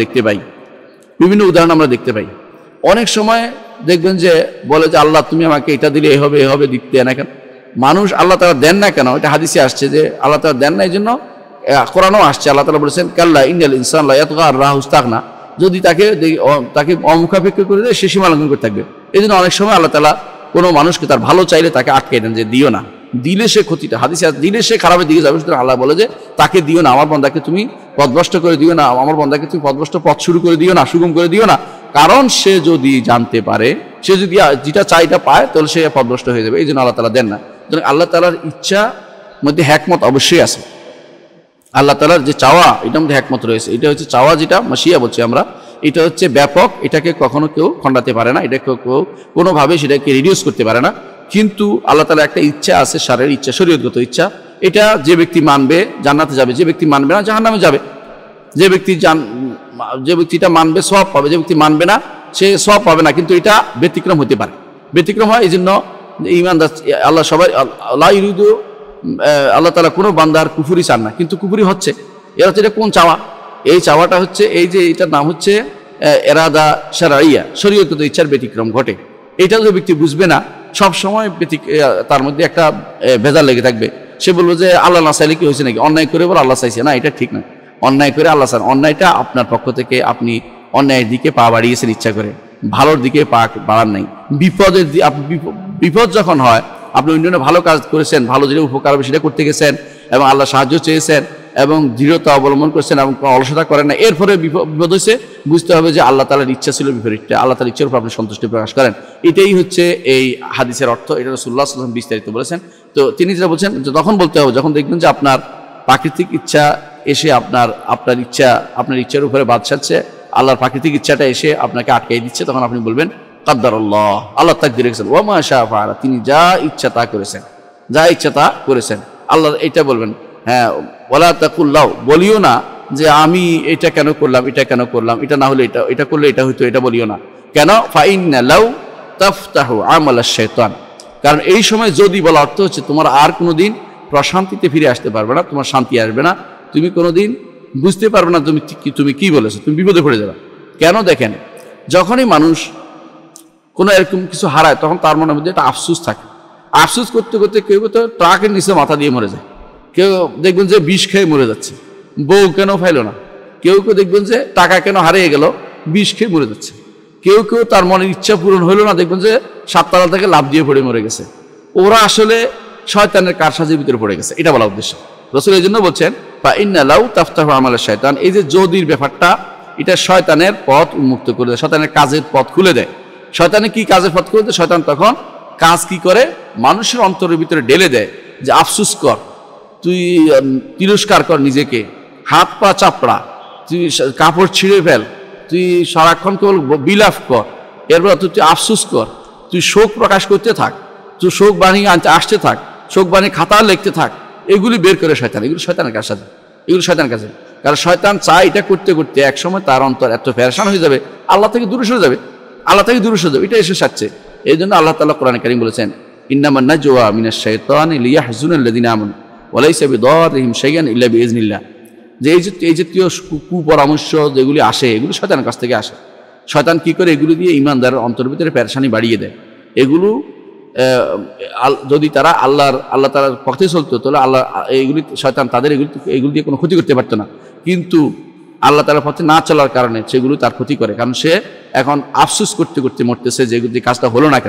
দেখতে পাই। অনেক সময় দেখবেন যে বলে যে আল্লাহ তুমি আমাকে এটা দিলে এভাবে দিতে না কেন? মানুষ আল্লাহ তাআলা দেন না কেন? এটা হাদিসে আসছে যে আল্লাহ তাআলা দেন না, এই জন্য কোরআনেও আসছে। আল্লাহ তাআলা বলেছেন কাল্লা ইন্নাল ইনসানা লা ইয়াতগা আর রাহু ইসতাগনা, যদি তাকে অমুখাপেক্ষী করে দেয় সে সীমা লঙ্ঘন করে থাকবে। এই জন্য অনেক সময় আল্লাহ তাআলা কোনো মানুষকে তার ভালো চাইলে তাকে আটকে দেন যে দিও না, দিলে সে ক্ষতিটা, হাদিসে দিলে সে খারাপের দিকে যাবে। সুতরাং আল্লাহ বলে যে তাকে দিও না, আমার বান্দাকে তুমি পথভ্রষ্ট করে দিও না, আমার বান্দাকে তুমি পথভ্রষ্ট পথ শুরু করে দিও না, সুগম করে দিও না। কারণ সে যদি জানতে পারে, সে যদি যেটা চাইটা পায়, তাহলে সে পথভ্রষ্ট হয়ে যাবে। এই জন্য আল্লাহ তাআলা দেন না। সুতরাং আল্লাহ তাআলার ইচ্ছা মধ্যে হ্যাকমত অবশ্যই আছে। আল্লাহ তাআলার যে চাওয়া, এটার মধ্যে হ্যাকমত রয়েছে। এটা হচ্ছে চাওয়া, যেটা মাশিয়া বলছি আমরা, এটা হচ্ছে ব্যাপক, এটাকে কখনো কেউ খণ্ডাতে পারে না, এটাকে কেউ কোনোভাবে সেটাকে রিডিউস করতে পারে না। কিন্তু আল্লাহ তাআলা একটা ইচ্ছা আছে, শারীরিক ইচ্ছা, শরীয়তগত ইচ্ছা। এটা যে ব্যক্তি মানবে জান্নাতে যাবে, যে ব্যক্তি মানবে না জাহান্নামে যাবে। যে ব্যক্তিটা মানবে সওয়াব পাবে, যে ব্যক্তি মানবে না সে সওয়াব পাবে না। কিন্তু এটা ব্যতিক্রম হতে পারে, ব্যতিক্রম হয়। এই জন্য ঈমানদার আল্লাহ সবাই লা ইউরিদু, আল্লাহ তাআলা কোনো বান্দার কুফরি চান না, কিন্তু কুফরি হচ্ছে। এর হচ্ছে এটা কোন চাওয়া? এই চাওয়াটা হচ্ছে এই যে এটার নাম হচ্ছে ইরাদা শারঈয়া, শরীয়তগত ইচ্ছার ব্যতিক্রম ঘটে। এটা যে ব্যক্তি বুঝবে না, সব সময় তার মধ্যে একটা ভেজাল লেগে থাকবে। সে বলবো যে আল্লাহ না চাইলে কি হয়েছে নাকি? অন্যায় করে বলে আল্লাহ চাইছে না, এটা ঠিক না। অন্যায় করে আল্লাহ চান, অন্যায়টা আপনার পক্ষ থেকে, আপনি অন্যায়ের দিকে পা বাড়িয়েছেন ইচ্ছা করে, ভালোর দিকে পা বাড়ান নাই। বিপদ যখন হয়, আপনি অন্যান্য ভালো কাজ করেছেন, ভালো যেটা উপকার হবে সেটা করতে গেছেন, এবং আল্লাহ সাহায্য চেয়েছেন, এবং দৃঢ়তা অবলম্বন করেছেন, এবং অলসতা করেন না, এরপরে বিপদ হয়েছে, বুঝতে হবে যে আল্লাহ তাআলার ইচ্ছা ছিল বিপরীতটা। আল্লাহ তাআলার ইচ্ছার উপর আপনি সন্তুষ্টি প্রকাশ করেন। এটাই হচ্ছে এই হাদিসের অর্থ। এটা রাসূলুল্লাহ সাল্লাল্লাহু আলাইহি ওয়াসাল্লাম বিস্তারিত বলেছেন। তো তিনি যেটা বলছেন যে তখন বলতে হবে, যখন দেখবেন যে আপনার প্রাকৃতিক ইচ্ছা এসে আপনার ইচ্ছার উপরে বাদ সাধছে, আল্লাহর প্রাকৃতিক ইচ্ছাটা এসে আপনাকে আটকাই দিচ্ছে, তখন আপনি বলবেন কাদ্দারাল্লাহ, আল্লাহ তাকদীর রেখেছেন, ওয়া মা শাআ ফাআলা, তিনি যা ইচ্ছা তা করেছেন, আল্লাহ এটা বলবেন। হ্যাঁ, ওয়ালা তাকুল লাউ, বলিও না যে আমি এটা কেন করলাম, এটা না হলে এটা করলে এটা হইতো, এটা বলিও না। কেন? ফাইন্না লাউ তাফতাহু আমাল আশ-শাইতান, কারণ এই সময় যদি বলা অর্থ হচ্ছে তোমার আর কোনোদিন প্রশান্তিতে ফিরে আসতে পারবে না, তোমার শান্তি আসবে না, তুমি কোনোদিন বুঝতে পারবে না তুমি কি বলেছো, তুমি বিপদে পড়ে যাবে। কেন? দেখেন, যখনই মানুষ কোনো এরকম কিছু হারায়, তখন তার মনের মধ্যে একটা আফসোস থাকে। আফসোস করতে করতে কেউ তো ট্রাকের নিচে মাথা দিয়ে মরে যায়, কেউ দেখবেন যে বিষ খেয়ে মরে যাচ্ছে, বউ কেন পাইল না, কেউ দেখবেন যে টাকা কেন হারিয়ে গেল, বিষ খেয়ে মরে যাচ্ছে। কেউ কেউ তার মনের ইচ্ছা পূরণ হইল না, দেখবেন যে 7 তলা থেকে লাফ দিয়ে পড়ে মরে গেছে। ওরা আসলে শয়তানের কারসাজির ভিতরে পড়ে গেছে, এটা বলা উদ্দেশ্য। রাসূল এই জন্য বলছেন ফা ইন্না লাউ তাফতাহু আমালা শয়তান, এই যে যদির ব্যাপারটা, এটা শয়তানের পথ উন্মুক্ত করে দেয়, শয়তানের কাজের পথ খুলে দেয়। শয়তানে কি কাজের পথ খুলে দেয়? শয়তান তখন কাজ কি করে, মানুষের অন্তরের ভিতরে ঢেলে দেয় যে আফসুস কর, তুই তিরস্কার কর নিজেকে, হাত পা চাপড়া, তুই কাপড় ছিঁড়ে ফেল, তুই সারাক্ষণ কেবল বিলাপ কর, এরপর তুই আফসুস কর, তুই শোক প্রকাশ করতে থাক, তুই শোক বাণী আসতে থাক, শোক বাণী খাতা লিখতে থাক। এগুলি বের করে শয়তান, এগুলো শয়তানের কাছে, এগুলো শয়তানের কাছে। কারণ শয়তান চায় এটা করতে করতে একসময় তার অন্তর এত পেরেশান হয়ে যাবে, আল্লাহ থেকে দূরে সরে যাবে, আল্লাহ থেকে দূরে সরে যাবে, এটা এসে সাচ্ছে। এই জন্য আল্লাহ তাআলা কোরআনে কারীম বলেছেন ইন্নামান নাজওয়া মিনাশ শাইতানি লিয়াহজুনাল্লাযিনা আমানু ওয়া লাইসা বিদাররিহিম শাইআন ইল্লা বিইজনিল্লাহ, যে এই জাতীয় কুপরামর্শ যেগুলি আসে, এগুলো শয়তানের কাছ থেকে আসে। শয়তান কি করে, এগুলো দিয়ে ঈমানদারের অন্তরের ভিতরে পেরেশানি বাড়িয়ে দেয়। এগুলো যদি তারা আল্লাহ তাআলার পথে চলতো, তাহলে আল্লাহ এইগুলি শয়তান তাদের এগুলি দিয়ে কোনো ক্ষতি করতে পারতো না। কিন্তু আল্লাহ তাআলার পথে না চলার কারণে সেগুলো তার ক্ষতি করে, কারণ সে এখন আফসোস করতে করতে মরতেছে যেগুলি কাজটা হলো না কেন।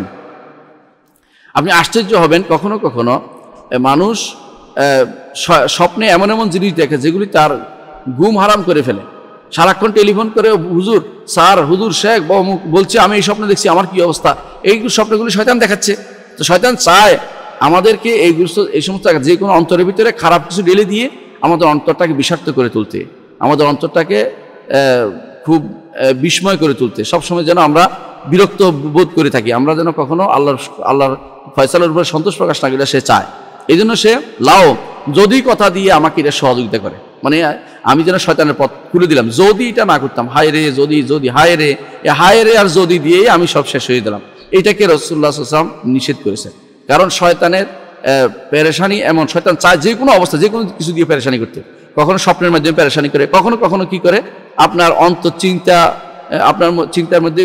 আপনি আশ্চর্য হবেন, কখনো কখনো মানুষ স্বপ্নে এমন এমন জিনিস দেখে যেগুলি তার ঘুম হারাম করে ফেলে। সারাক্ষণ টেলিফোন করে হুজুর, স্যার, হুজুর, শেখ বলছে আমি এই স্বপ্নে দেখছি, আমার কি অবস্থা। এইগুলো স্বপ্নগুলি শয়তান দেখাচ্ছে। তো শয়তান চায় আমাদেরকে এই সমস্ত যে কোনো অন্তরের ভিতরে খারাপ কিছু ঢেলে দিয়ে আমাদের অন্তরটাকে বিষাক্ত করে তুলতে, আমাদের অন্তরটাকে খুব বিস্ময় করে তুলতে, সবসময় যেন আমরা বিরক্ত বোধ করে থাকি, আমরা যেন কখনো আল্লাহর ফয়সালার উপরে সন্তোষ প্রকাশ না করে সে চায়। এই জন্য সে যদি কথা দিয়ে আমাকে এটা সহযোগিতা করে, মানে আমি যেন শয়তানের পথ খুলে দিলাম, যদি এটা না করতাম, হায় রে যদি হায় রে আর যদি দিয়েই আমি সব শেষ হয়ে দিলাম। এইটাকে রাসূলুল্লাহ সাল্লাল্লাহু আলাইহি ওয়াসাল্লাম নিষেধ করেছেন। কারণ শয়তানের পেরেশানি এমন, শয়তান চায় যে কোনো অবস্থা যে কোনো কিছু দিয়ে পেরেশানি করতে। কখনো স্বপ্নের মাধ্যমে পেরেশানি করে, কখনো কখনো কি করে আপনার চিন্তা, আপনার চিন্তার মধ্যে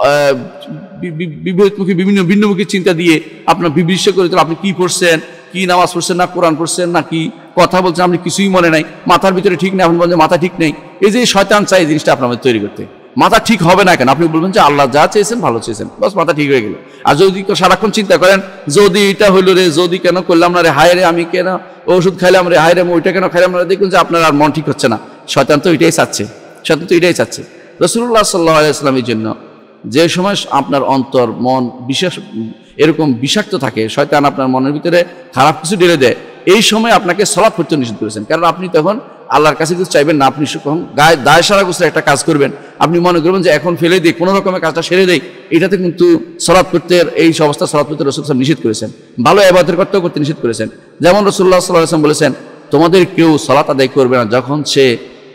বিপরীতমুখী ভিন্নমুখী চিন্তা দিয়ে আপনার বিভ্রিত করে দিল। আপনি কি পড়ছেন, কি নামাজ পড়ছেন, না কোরআন পড়ছেন, না কি কথা বলছেন, আপনি কিছুই মনে নাই, মাথার ভিতরে ঠিক নেই, আপনি বলছেন মাথা ঠিক নেই। এই যে শয়তান চাই এই জিনিসটা আপনার মধ্যে তৈরি করতে। মাথা ঠিক হবে না কেন, আপনি বলবেন যে আল্লাহ যা চেয়েছেন ভালো চেয়েছেন, বাস মাথা ঠিক হয়ে গেল। আর যদি সারাক্ষণ চিন্তা করেন যদি এটা হইলো রে, যদি কেন করলাম না রে, হায় রে আমি কেন ওষুধ খাইলাম রে, হায় রে ওইটা কেন খাইলাম না রে, দেখুন যে আপনার আর মন ঠিক হচ্ছে না। শয়তান তো এটাই চাচ্ছে, রাসূলুল্লাহ সাল্লাল্লাহু আলাইহি ওয়াসাল্লামের জন্য যে সময় আপনার অন্তর মন এরকম বিষাক্ত থাকে, শয়তান আপনার মনের ভিতরে খারাপ কিছু ঢেলে দেয়, এই সময় আপনাকে সালাত পড়তে নিষেধ করেছেন। কারণ আপনি তখন আল্লাহর কাছে কিছু চাইবেন না, আপনি গায়ে দায় সারা গোছরা একটা কাজ করবেন, আপনি মনে করবেন যে এখন ফেলে দিই, কোনো রকমের কাজটা সেরে দেয়, এটাতে কিন্তু সালাত পড়তে, এই অবস্থা সালাত পড়তে রাসূল সাল্লাল্লাহু আলাইহি ওয়াসাল্লাম নিষেধ করেছেন। ভালো ইবাদত করতে নিষেধ করেছেন। যেমন রাসূলুল্লাহ সাল্লাল্লাহু আলাইহি ওয়াসাল্লাম বলেছেন তোমাদের কেউ সালাত আদায় করবে না যখন সে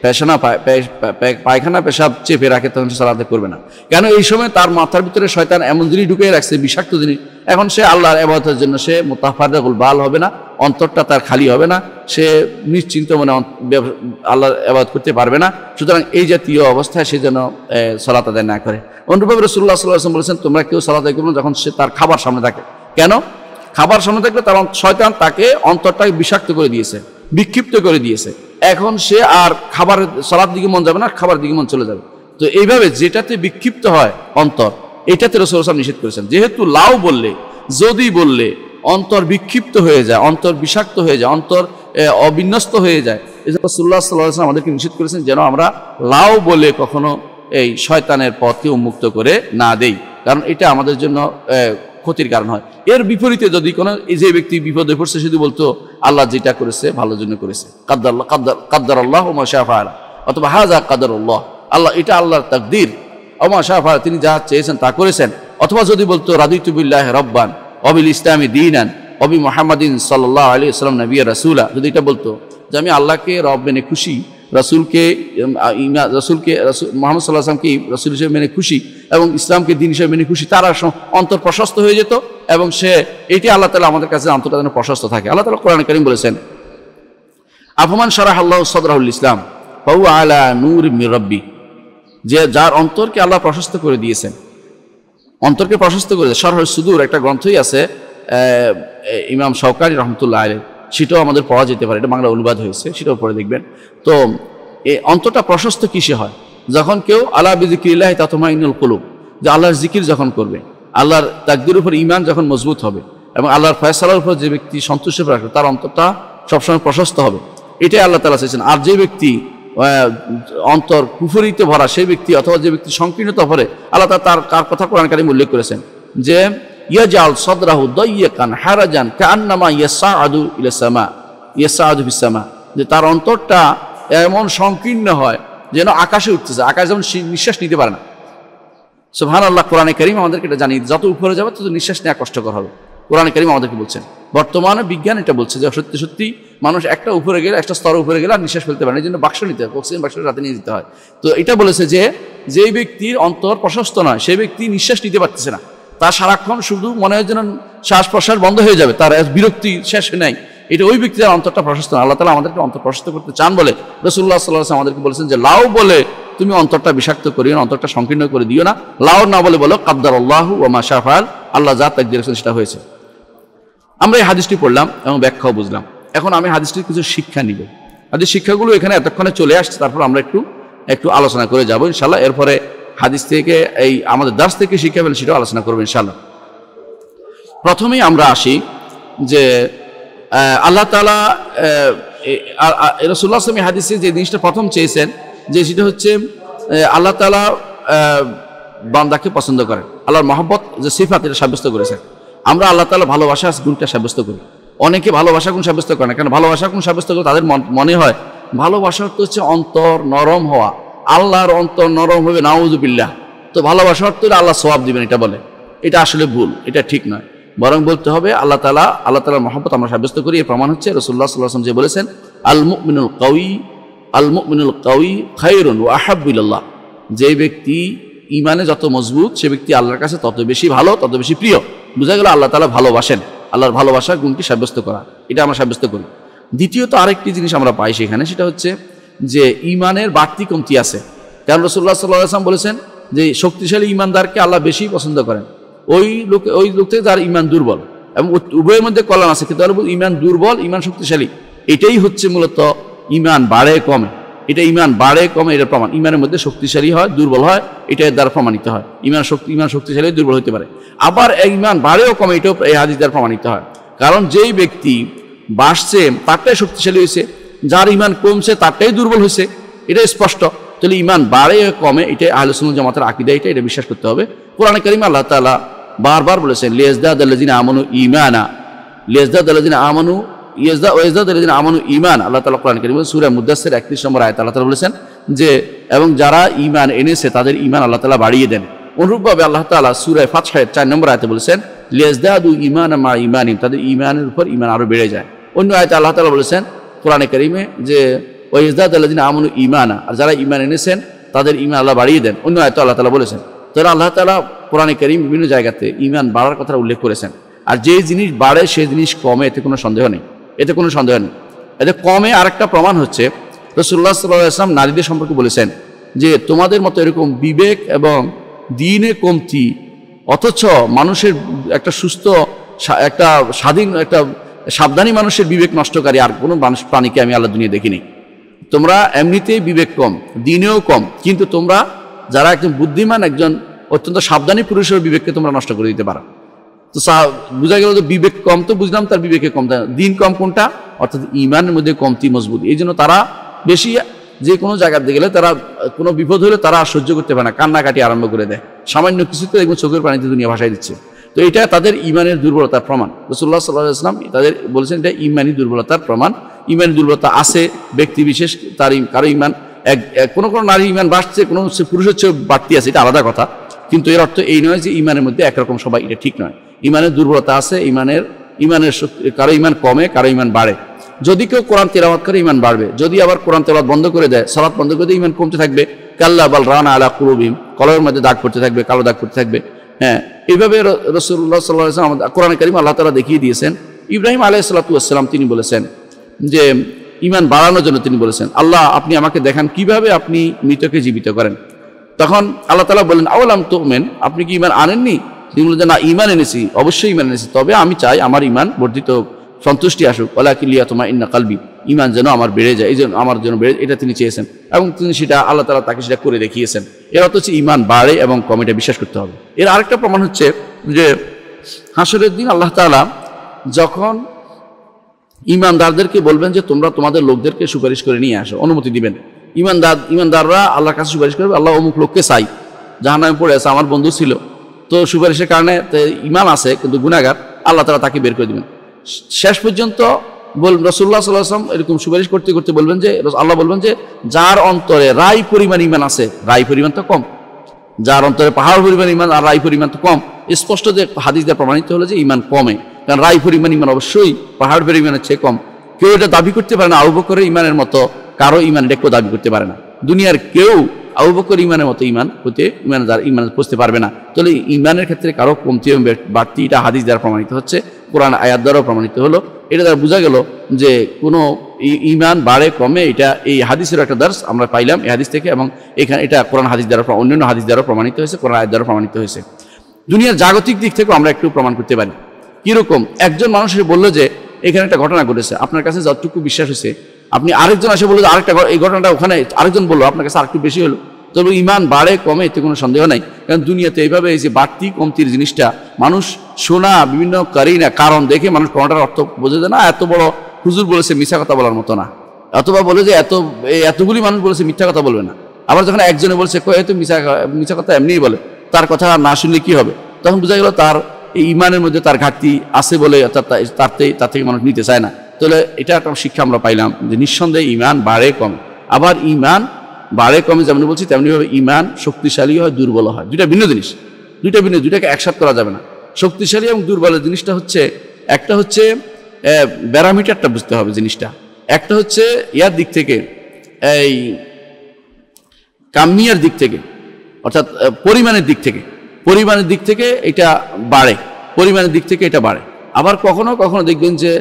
পায়খানা পেশাব চেপে রাখে, তখন সে সালাত আদায় করবে না। কেন? এই সময় তার মাথার ভিতরে শয়তান এমন জিনিস ঢুকিয়ে রাখছে, বিষাক্ত জিনিস। এখন সে আল্লাহর ইবাদতের জন্য সে মুতাফাররিগুল বাল হবে না, অন্তরটা তার খালি হবে না, সে নিশ্চিন্ত মনে আল্লাহর ইবাদত করতে পারবে না। সুতরাং এই জাতীয় অবস্থায় সে যেন সালাত আদায় না করে। অনুরূপভাবে রাসূলুল্লাহ সাল্লাল্লাহু আলাইহি ওয়াসাল্লাম বলেছেন তোমরা কেউ সালাত আদায় করবে না যখন সে তার খাবার সামনে থাকে। কেন? খাবার সামনে থাকলে তার শয়তান তাকে অন্তরটাকে বিষাক্ত করে দিয়েছে, বিক্ষিপ্ত করে দিয়েছে। এখন সে আর সালাত দিকে মন যাবে না, খাবার দিকে মন চলে যাবে। তো এইভাবে যেটাতে বিক্ষিপ্ত হয় অন্তর, এটাতে রাসূল সাল্লাল্লাহু আলাইহি ওয়াসাল্লাম নিষেধ করেছেন। যেহেতু লাউ বললে, যদি বললে অন্তর বিক্ষিপ্ত হয়ে যায়, অন্তর বিষাক্ত হয়ে যায়, অন্তর অবিন্যস্ত হয়ে যায়, এই জন্য রাসূলুল্লাহ সাল্লাল্লাহু আলাইহি ওয়াসাল্লাম আমাদেরকে নিষেধ করেছেন যেন আমরা লাউ বলে কখনো এই শয়তানের পথকে উন্মুক্ত করে না দেই, কারণ এটা আমাদের জন্য ক্ষতির কারণ হয়। এর বিপরীতে যদি কোনো যে ব্যক্তি বিপদে পড়ছে শুধু বলতো আল্লাহ যেটা করেছে ভালোর জন্য করেছে, কাদ্দারাল্লাহু ওয়া মা শাআ ফাআলা, অথবা হাযা কাদারুল্লাহ, আল্লাহ এটা আল্লাহর তাকদীর, ওয়া মা শাআ ফাআলা তিনি যা চেয়েছেন তা করেছেন। অথবা যদি বলতো রাদিতু বিল্লাহি রাব্বান ওয়া বিল ইসলামি দীনান ওয়া বি মুহাম্মাদিন সাল্লাল্লাহু আলাইহি ওয়াসাল্লাম নাবিয়্যান রাসূলা, যদি এটা বলতো যে আমি আল্লাহকে রব মেনে খুশি, রাসূলকে মুহাম্মদ সাল্লাল্লাহু আলাইহি ওয়াসাল্লামকে রাসূল হিসেবে মেনে খুশি এবং ইসলামকে দিন হিসেবে মেনে খুশি, তার অন্তর প্রশস্ত হয়ে যেত এবং সে এটি আল্লাহ তাআলা আমাদের কাছে অন্তরটা যেন প্রশস্ত থাকে। আল্লাহ তাআলা কোরআনে কারীম বলেছেন আফমান শারাহাল্লাহু সাদরাহুল ইসলাম ফাহুয়া আলা নূরিম মির রাব্বি, যে যার অন্তরকে আল্লাহ প্রশস্ত করে দিয়েছেন, অন্তরকে প্রশস্ত করে শারহুস সুদূর একটা গ্রন্থই আছে ইমাম শাওকানি রাহমাতুল্লাহ আলাইহি, সেটাও আমাদের পড়া যেতে পারে, এটা বাংলা অনুবাদ হয়েছে, সেটাও পড়ে দেখবেন। তো এই অন্তরটা প্রশস্ত কিসে হয়? যখন কেউ আলা বিযিক্রিল্লাহি তাতমাইন্নুল কুলুব, যে আল্লাহর জিকির যখন করবে, আল্লাহর তাকদীরের উপর ঈমান যখন মজবুত হবে এবং আল্লাহর ফয়সালার উপর যে ব্যক্তি সন্তুষ্ট রাখবে তার অন্তরটা সবসময় প্রশস্ত হবে। এটাই আল্লাহ তাআলা চাইছেন। আর যে ব্যক্তি অন্তর কুফরিতে ভরা সেই ব্যক্তি অথবা যে ব্যক্তি সংকীর্ণতা ভরে, আল্লাহ তার কথা কোরআন কারীমে উল্লেখ করেছেন যে ইয়াজআল সাদরাহু দাইয়াকান হারাজান কাআন্নামা ইয়াসআদু ইলা সামা ইয়াসআদু ফিস সামা, যে তার অন্তরটা এমন সংকীর্ণ হয় যেন আকাশে উঠতেছে, আকাশ যেমন নিঃশ্বাস নিতে পারে না। সুবহানাল্লাহ, কোরআনে কারীম আমাদেরকে এটা জানিয়ে যত উপরে যাবে তত নিঃশ্বাস নেওয়া কষ্টকর হবে। কোরআনে কারীম আমাদেরকে বলছেন, বর্তমানে বিজ্ঞান এটা বলছে যে সত্যি সত্যি মানুষ একটা উপরে গেলে, একটা স্তর উপরে গেলে আর নিঃশ্বাস ফেলতে পারে না, এই জন্য বাক্স নিতে হয়, অক্সিজেন বাক্স রাতে নিয়ে যেতে হয়। তো এটা বলেছে যে যেই ব্যক্তির অন্তর প্রশস্ত নয় সেই ব্যক্তি নিঃশ্বাস নিতে পারতেছে না, তার সারাক্ষণ শুধু মনে হয় যেন শ্বাস প্রশ্বাস বন্ধ হয়ে যাবে, তার বিরক্তি শেষ হয় নাই, এটা ওই ব্যক্তির অন্তরটা প্রশস্ত না। আল্লাহ তাআলা আমাদেরকে অন্তর প্রশস্ত করতে চান বলে রাসূলুল্লাহ সাল্লাল্লাহু আলাইহি ওয়াসাল্লাম আমাদেরকে বলেছেন যে লাউ বলে তুমি অন্তরটা বিষাক্ত করিও না, অন্তরটা সংকীর্ণ করে দিও না। লাউ না বলে বলো কাদ্দারাল্লাহু ওয়া মা শাআ ফাআল, আল্লাহ যা তাকদীর করেছেন সেটা হয়েছে। আমরা এই হাদিসটি পড়লাম এবং ব্যাখ্যাও বুঝলাম। এখন আমি হাদিসটির কিছু শিক্ষা নিব। হাদিস শিক্ষাগুলো এখানে এতক্ষণে চলে আসছে, তারপর আমরা একটু আলোচনা করে যাব ইনশাআল্লাহ। এরপরে হাদিস থেকে এই আমাদের দার্স থেকে শিক্ষা পেলেন সেটাও আলোচনা করবো ইনশাআল্লাহ। প্রথমেই আমরা আসি যে আল্লাহ তাআলা রাসূলুল্লাহ সাল্লাল্লাহু আলাইহি ওয়াসাল্লাম হাদিসে যে জিনিসটা প্রথম চেয়েছেন যে সেটা হচ্ছে আল্লাহ তাআলা বান্দাকে পছন্দ করেন, আল্লাহর মহব্বত যে সিফাত এটা সাব্যস্ত করেছেন। আমরা আল্লাহ তাআলা ভালোবাসা গুণটা সাব্যস্ত করি, অনেকে ভালোবাসা গুণ সাব্যস্ত করে না, কারণ ভালোবাসা গুণ সাব্যস্ত করে তাদের মনে হয় ভালোবাসা অর্থ হচ্ছে অন্তর নরম হওয়া, আল্লাহর অন্তর নরম হবে, নাউযুবিল্লাহ, তো ভালোবাসা অর্থ আল্লাহ সওয়াব দিবেন এটা বলে, এটা আসলে ভুল, এটা ঠিক নয়। বরং বলতে হবে আল্লাহ তাআলার মহব্বত আমরা সাব্যস্ত করি। এর প্রমাণ হচ্ছে রাসূলুল্লাহ সাল্লাল্লাহু আলাইহি ওয়াসাল্লাম যে বলেছেন আল মুমিনুল কাউই খায়রুন ওয়া আহাব্বু ইলাল্লাহ, যে ব্যক্তি ঈমানে যত মজবুত সে ব্যক্তি আল্লাহর কাছে তত বেশি ভালো, তত বেশি প্রিয়। বোঝা গেল আল্লাহ তাআলা ভালোবাসেন, আল্লাহর ভালোবাসার গুণটি সাব্যস্ত করা, এটা আমরা সাব্যস্ত করি। দ্বিতীয়ত আরেকটি জিনিস আমরা পাই সেখানে, সেটা হচ্ছে যে ঈমানের বাড়তি কমতি আছে। কারণ রাসূলুল্লাহ সাল্লাল্লাহু আলাইহি ওয়াসাল্লাম বলেছেন যে শক্তিশালী ঈমানদারকে আল্লাহ বেশি পছন্দ করেন ওই লোক থেকে যার ঈমান দুর্বল, এবং উভয়ের মধ্যে কল্যাণ আছে, কিন্তু ঈমান দুর্বল ঈমান শক্তিশালী, এটাই হচ্ছে মূলত ঈমান বাড়ে কমে, এটা ঈমান বাড়ে কমে এটার প্রমাণ। ঈমানের মধ্যে শক্তিশালী হয় দুর্বল হয়, এটা এর দ্বারা প্রমাণিত হয়। ঈমান শক্তিশালী দুর্বল হতে পারে, আবার ঈমান বাড়েও কমে, এটাও এই হাদিস দ্বারা প্রমাণিত হয়। কারণ যেই ব্যক্তি বাড়ছে তারটাই শক্তিশালী হয়েছে, যার ঈমান কমছে তারটাই দুর্বল হয়েছে, এটা স্পষ্ট। তাহলে ঈমান বাড়ে কমে, এটাই আহলে সুন্নাত জামাতের আকীদা, এটা বিশ্বাস করতে হবে। কোরআনে কারীমে আল্লাহ তাআলা বারবার বলেছেন লিয়াজদাদাল্লাযিনা আমানু ঈমানা, লিয়াজদাদাল্লাযিনা আমানু ইয়াজদাদাল্লাযিনা আমানু ঈমান। আল্লাহ তাআলা কোরআনে কারীমে সূরা মুদাসসির 31 নম্বর আয়াতে আল্লাহ তাআলা বলেছেন যে এবং যারা ঈমান এনেছে তাদের ঈমান আল্লাহ তাআলা বাড়িয়ে দেন। অনুরূপভাবে আল্লাহ তাআলা সূরা ফাতহার 4 নম্বর আয়াতে বলেছেন লিয়াজদাদু ঈমানা মা ঈমানিহিম, তাদের ঈমানের উপর ঈমান আরো বেড়ে যায়। অন্য আয়াতে আল্লাহ তাআলা বলেছেন কোরআনে কারীমে যে ওয়াইজদাদাল্লাযিনা আমানু ঈমানা, আর যারা ঈমান এনেছেন তাদের ঈমান আল্লাহ বাড়িয়ে দেন। অন্য আয়াতে আল্লাহ তাআলা বলেছেন। তাহলে আল্লাহ তাআলা কোরআনে কারীম বিভিন্ন জায়গাতে ঈমান বাড়ার কথা উল্লেখ করেছেন, আর যে জিনিস বাড়ে সেই জিনিস কমে, এতে কোনো সন্দেহ নেই, এতে কোনো সন্দেহ নেই। এতে কমে আরেকটা প্রমাণ হচ্ছে রাসূলুল্লাহ সাল্লাল্লাহু আলাইহি ওয়াসাল্লাম নারীদের সম্পর্কে বলেছেন যে তোমাদের মতো এরকম বিবেক এবং দ্বীনে কমতি অথচ মানুষের একটা সুস্থ একটা স্বাধীন একটা সাবধানী মানুষের বিবেক নষ্টকারী আর কোনো মানুষ প্রাণীকে আমি আল্লাহ দুনিয়া দেখিনি। তোমরা এমনিতেই বিবেক কম, দ্বীনেও কম, কিন্তু তোমরা যারা একজন বুদ্ধিমান একজন অত্যন্ত সাবধানী পুরুষের বিবেককে তোমরা নষ্ট করে দিতে পারো। তো বোঝা গেল যে বিবেক কম, তো বুঝলাম তার বিবেকে কম, দিন কম কোনটা, অর্থাৎ ঈমানের মধ্যে কমতি মজবুত। এই জন্য তারা বেশি যে কোনো জায়গাতে গেলে তারা কোনো বিপদ হলে তারা সহ্য করতে পারে না, কান্নাকাটি আরম্ভ করে দেয়, সামান্য কিছুতে দেখবেন চোখের পানিতে দুনিয়া ভাসাই দিচ্ছে। তো এটা তাদের ঈমানের দুর্বলতার প্রমাণ। রাসূলুল্লাহ সাল্লাল্লাহু আলাইহি ওয়াসাল্লাম তাদের বলেছেন এটা ঈমানি দুর্বলতার প্রমাণ। ঈমানি দুর্বলতা আছে ব্যক্তি বিশেষ, তার কারো ঈমান কোনো নারী ঈমান বাড়ছে, কোনো পুরুষের চেয়ে বাড়তি আছে, এটা আলাদা কথা, কিন্তু এর অর্থ এই নয় যে ঈমানের মধ্যে একরকম সবাই, এটা ঠিক নয়। ঈমানের দুর্বলতা আছে, ঈমানের কারো ঈমান কমে, কারো ঈমান বাড়ে। যদি কেউ কোরআন তিলাওয়াত করে ঈমান বাড়বে, যদি আবার কোরআন তিলাওয়াত বন্ধ করে দেয়, সালাত বন্ধ করে দেয়, ঈমান কমতে থাকবে। কাল্লা বাল রানা আলা কুলুবিহিম, কলবের মধ্যে দাগ পড়তে থাকবে, কালো দাগ পড়তে থাকবে। হ্যাঁ, এইভাবে রাসূলুল্লাহ সাল্লাল্লাহু আলাইহি ওয়াসাল্লাম কোরআনে কারীম আল্লাহ তাআলা দেখিয়ে দিয়েছেন। ইব্রাহিম আলাইহিস সালাতু ওয়াস সালাম তিনি বলেছেন যে ঈমান বাড়ানোর জন্য তিনি বলেছেন আল্লাহ আপনি আমাকে দেখান কিভাবে আপনি মৃতকে জীবিত করেন। তখন আল্লাহ তাআলা বলেন আওয়ালাম তুমিন, আপনি কি ঈমান আনেননি? তিনি বললেন না, ঈমান এনেছি, অবশ্যই ঈমান এনেছি, তবে আমি চাই আমার ঈমান বর্ধিত, সন্তুষ্টি আসুক। ওয়ালাকিন লিয়াতমাইন্না কলবি, ইমান যেন আমার বেড়ে যায়, এই জন্য আমার জন্য বেড়ে, এটা তিনি চেয়েছেন এবং তিনি সেটা আল্লাহ তাআলা তাকে সেটা করে দেখিয়েছেন। এর অর্থ হচ্ছে ইমান বাড়ে এবং কমে, এটা বিশ্বাস করতে হবে। এর আরেকটা প্রমাণ হচ্ছে যে হাসরের দিন আল্লাহ তাআলা যখন ইমানদারদেরকে বলবেন যে তোমরা তোমাদের লোকদেরকে সুপারিশ করে নিয়ে আসো, অনুমতি দিবেন। ইমানদাররা আল্লাহর কাছে সুপারিশ করবে, আল্লাহ অমুক লোককে চাই, জাহান্নামে পড়ে আছে, আমার বন্ধু ছিল, তো সুপারিশের কারণে ইমান আছে কিন্তু গুনাহগার, আল্লাহ তাআলা তাকে বের করে দিবেন। শেষ পর্যন্ত রাসূলুল্লাহ সাল্লাল্লাহু আলাইহি ওয়াসাল্লাম এরকম সুপারিশ করতে করতে বলবেন যে, আল্লাহ বলবেন যে যার অন্তরে রাই পরিমাণ ইমান আছে, রাই পরিমাণ তো কম, যার অন্তরে পাহাড় পরিমাণ ইমান আর রাই পরিমাণ তো কম, স্পষ্ট যে হাদিস দ্বারা প্রমাণিত হলো যে ইমান কমে, কারণ রাই পরিমাণ ইমান অবশ্যই পাহাড় পরিমাণের চেয়ে কম। কেউ এটা দাবি করতে পারে না আবু বকরের ইমানের মতো, কারো ইমান এটা কেউ দাবি করতে পারে না। দুনিয়ার কেউ আবু বকর ইমানের মতো ইমান পৌঁছতে পারবে না। তাহলে ইমানের ক্ষেত্রে কারো কমতি এবং বাড়তি, এটা হাদিস দ্বারা প্রমাণিত হচ্ছে, কোরআন আয়াত দ্বারাও প্রমাণিত হলো। এটা দ্বারা বোঝা গেল যে কোনো ইমান বাড়ে কমে, এটা এই হাদিসের একটা দর্শ আমরা পাইলাম এই হাদিস থেকে, এবং এখানে এটা কোরআন হাদিস দ্বারা, অন্যান্য হাদিস দ্বারা প্রমাণিত হয়েছে, কোরআন আয়াত দ্বারা প্রমাণিত হয়েছে। দুনিয়ার জাগতিক দিক থেকেও আমরা একটু প্রমাণ করতে পারি। কীরকম? একজন মানুষ এসে বললো যে এখানে একটা ঘটনা ঘটেছে, আপনার কাছে যতটুকু বিশ্বাস হয়েছে, আপনি আরেকজন এসে বললো যে আরেকটা, এই ঘটনাটা ওখানে আরেকজন বললো, আপনার কাছে আরেকটু বেশি হলো, তবে ইমান বাড়ে কমে, এতে কোনো সন্দেহ নাই। কারণ দুনিয়াতে এইভাবে এই যে বাড়তি কমতির জিনিসটা মানুষ শোনা বিভিন্ন কারণ দেখে মানুষ কোনোটার অর্থ বোঝে যে না, এত বড় হুজুর বলেছে মিথ্যা কথা বলার মতো না, অথবা বলে যে এতগুলি মানুষ বলেছে মিথ্যা কথা বলবে না। আবার যখন একজনে বলছে তো মিথ্যা কথা এমনিই বলে, তার কথা না শুনলে কি হবে, তখন বোঝা গেল তার এই ইমানের মধ্যে তার ঘাটতি আছে বলে তার থেকে মানুষ নিতে চায় না। তাহলে এটা একটা শিক্ষা আমরা পাইলাম যে নিঃসন্দেহে ইমান বাড়ে কমে। আবার ইমান বাড়ে কমে যেমন বলছি, তেমনিভাবে ইমান শক্তিশালী হয়, দুর্বল হয়। দুইটা ভিন্ন জিনিস, দুইটাকে একসাথ করা যাবে না। শক্তিশালী এবং দুর্বলের জিনিসটা হচ্ছে, একটা হচ্ছে ব্যারামিটারটা বুঝতে হবে জিনিসটা, একটা হচ্ছে ইয়ার দিক থেকে, এই কামিয়ার দিক থেকে, অর্থাৎ পরিমাণের দিক থেকে এটা বাড়ে, পরিমাণের দিক থেকে এটা বাড়ে। আবার কখনো কখনো দেখবেন যে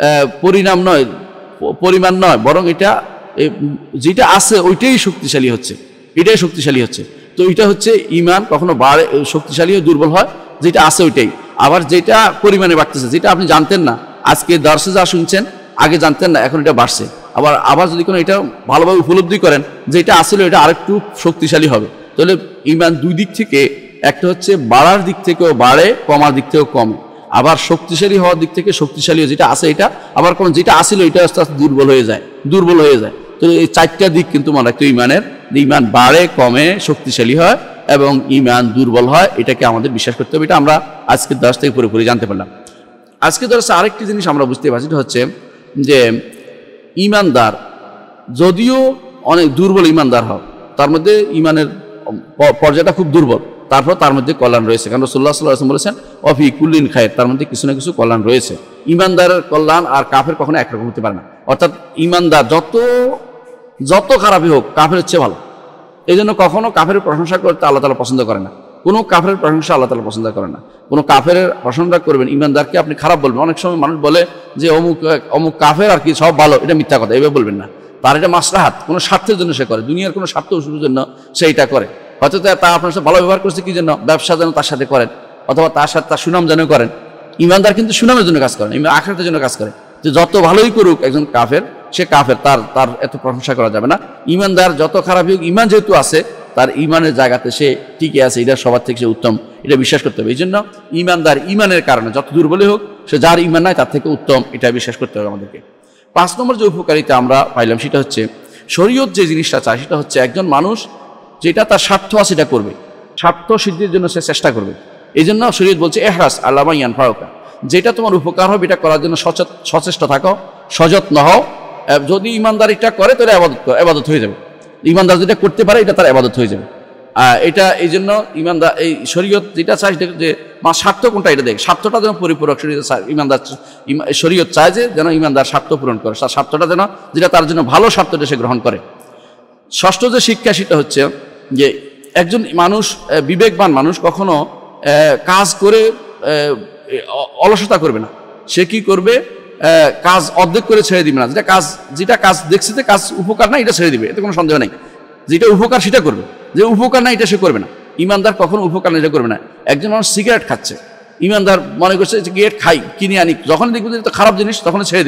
পরিমাণ নয়, বরং এটা যেটা আছে ওইটাই শক্তিশালী হচ্ছে, তো এটা হচ্ছে ইমান কখনো বাড়ে, শক্তিশালী হয়, দুর্বল হয়, যেটা আছে ওইটাই। আবার যেটা পরিমাণে বাড়তেছে, যেটা আপনি জানতেন না, আজকে দর্শে যা শুনছেন আগে জানতেন না, এখন এটা বাড়ছে। আবার যদি কোনো এটা ভালোভাবে উপলব্ধি করেন যে এটা আসলে এটা আরেকটু শক্তিশালী হবে। তাহলে ইমান দুই দিক থেকে, একটা হচ্ছে বাড়ার দিক থেকেও বাড়ে, কমার দিক থেকেও কমে। আবার শক্তিশালী হওয়ার দিক থেকে শক্তিশালী যেটা আছে এটা, আবার কোন যেটা আসলে এটা আস্তে আস্তে দুর্বল হয়ে যায়। তো এই চারটা দিক কিন্তু মনে রাখতে ইমানের, ইমান বাড়ে কমে শক্তিশালী হয় এবং ইমান দুর্বল হয়, এটাকে আমাদের বিশ্বাস করতে হবে। এটা আমরা আজকের দর্শ থেকে পুরোপুরি জানতে পারলাম। আজকের দর্শে আরেকটি জিনিস আমরা বুঝতে পারছি, এটা হচ্ছে যে ইমানদার যদিও অনেক দুর্বল ইমানদার হয়, তার মধ্যে ইমানের পর্যায়টা খুব দুর্বল, তারপর তার মধ্যে কল্যাণ রয়েছে। কারণ রাসূলুল্লাহ সাল্লাল্লাহু আলাইহি ওয়াসাল্লাম বলেছেন অফি কুল্লিন খায়র, তার মধ্যে কিছু না কিছু কল্যাণ রয়েছে। ইমানদারের কল্যাণ আর কাফের কখনো একরকম হতে পারে না। অর্থাৎ ইমানদার যত খারাপই হোক, কাফের হচ্ছে ভালো। এই জন্য কখনো কাফের প্রশংসা করতে আল্লাহ তাআলা পছন্দ করে না। কোনো কাফের প্রশংসা আল্লাহ তাআলা পছন্দ করে না। কোনো কাফের প্রশংসা করবেন, ইমানদারকে আপনি খারাপ বলবেন। অনেক সময় মানুষ বলে যে অমুক কাফের আর কি সব ভালো, এটা মিথ্যা কথা, এভাবে বলবেন না। তার এটা মাসলাহাত, কোনো স্বার্থের জন্য সে করে, দুনিয়ার কোনো স্বার্থ ওষুধের জন্য সে এটা করে। হয়তো তা আপনার সাথে ভালো ব্যবহার করছে কি জন্য, ব্যবসা যেন তার সাথে করেন, অথবা তার সাথে তার সুনাম যেন করেন। ইমানদার কিন্তু সুনামের জন্য কাজ করেন, আখিরাতের জন্য কাজ করে। যে যত ভালোই করুক একজন কাফের, সে কাফের, তার এত প্রশংসা করা যাবে না। ইমানদার যত খারাপ হোক, ইমান যেহেতু আছে, তার ইমানের জায়গাতে সে টিকে আছে, এটা সবার থেকে সে উত্তম, এটা বিশ্বাস করতে হবে। এই জন্য ইমানদার ইমানের কারণে যত দুর্বলই হোক, সে যার ইমান নাই তার থেকে উত্তম, এটা বিশ্বাস করতে হবে আমাদেরকে। 5 নম্বর যে উপকারিতা আমরা পাইলাম সেটা হচ্ছে, শরীয়ত যে জিনিসটা চায় সেটা হচ্ছে একজন মানুষ যেটা তার স্বার্থ আছে সেটা করবে, স্বার্থ সিদ্ধির জন্য সে চেষ্টা করবে। এই জন্য শরীয়ত বলছে ইহরাস আলা মা ইয়ানফাউকা, যেটা তোমার উপকার হবে এটা করার জন্য সচেষ্ট থাকো, সযত্ন হও। যদি ইমানদার এটা করে তাহলে ইবাদত হয়ে যাবে। ইমানদার যেটা করতে পারে এটা তার ইবাদত হয়ে যাবে। এই জন্য ইমানদার, এই শরীয়ত যেটা চায় যে স্বার্থ কোনটা এটা দেখে, স্বার্থটা যেন পরিপূরক শরীয়ত চায় যে যেন ইমানদার স্বার্থ পূরণ করে, স্বার্থটা যেন যেটা তার জন্য ভালো, স্বার্থটা সে গ্রহণ করে। 6ষ্ঠ যে শিক্ষা সেটা হচ্ছে যে একজন মানুষ, বিবেকবান মানুষ কখনো কাজ করে অলসতা করবে না। সে কি করবে, কাজ অর্ধেক করে ছেড়ে দিবে না। যেটা কাজ দেখছে যে কাজ উপকার না, এটা ছেড়ে দিবে, এতে কোনো সন্দেহ নেই। যেটা উপকার সেটা করবে, যে উপকার না এটা সে করবে না। ইমানদার কখনো উপকার না এটা করবে না। একজন মানুষ সিগারেট খাচ্ছে, ইমানদার মনে করছে যে সিগারেট খাই, কিনে আনি, যখন দেখবে যে খারাপ জিনিস তখন ছেড়ে দিবে,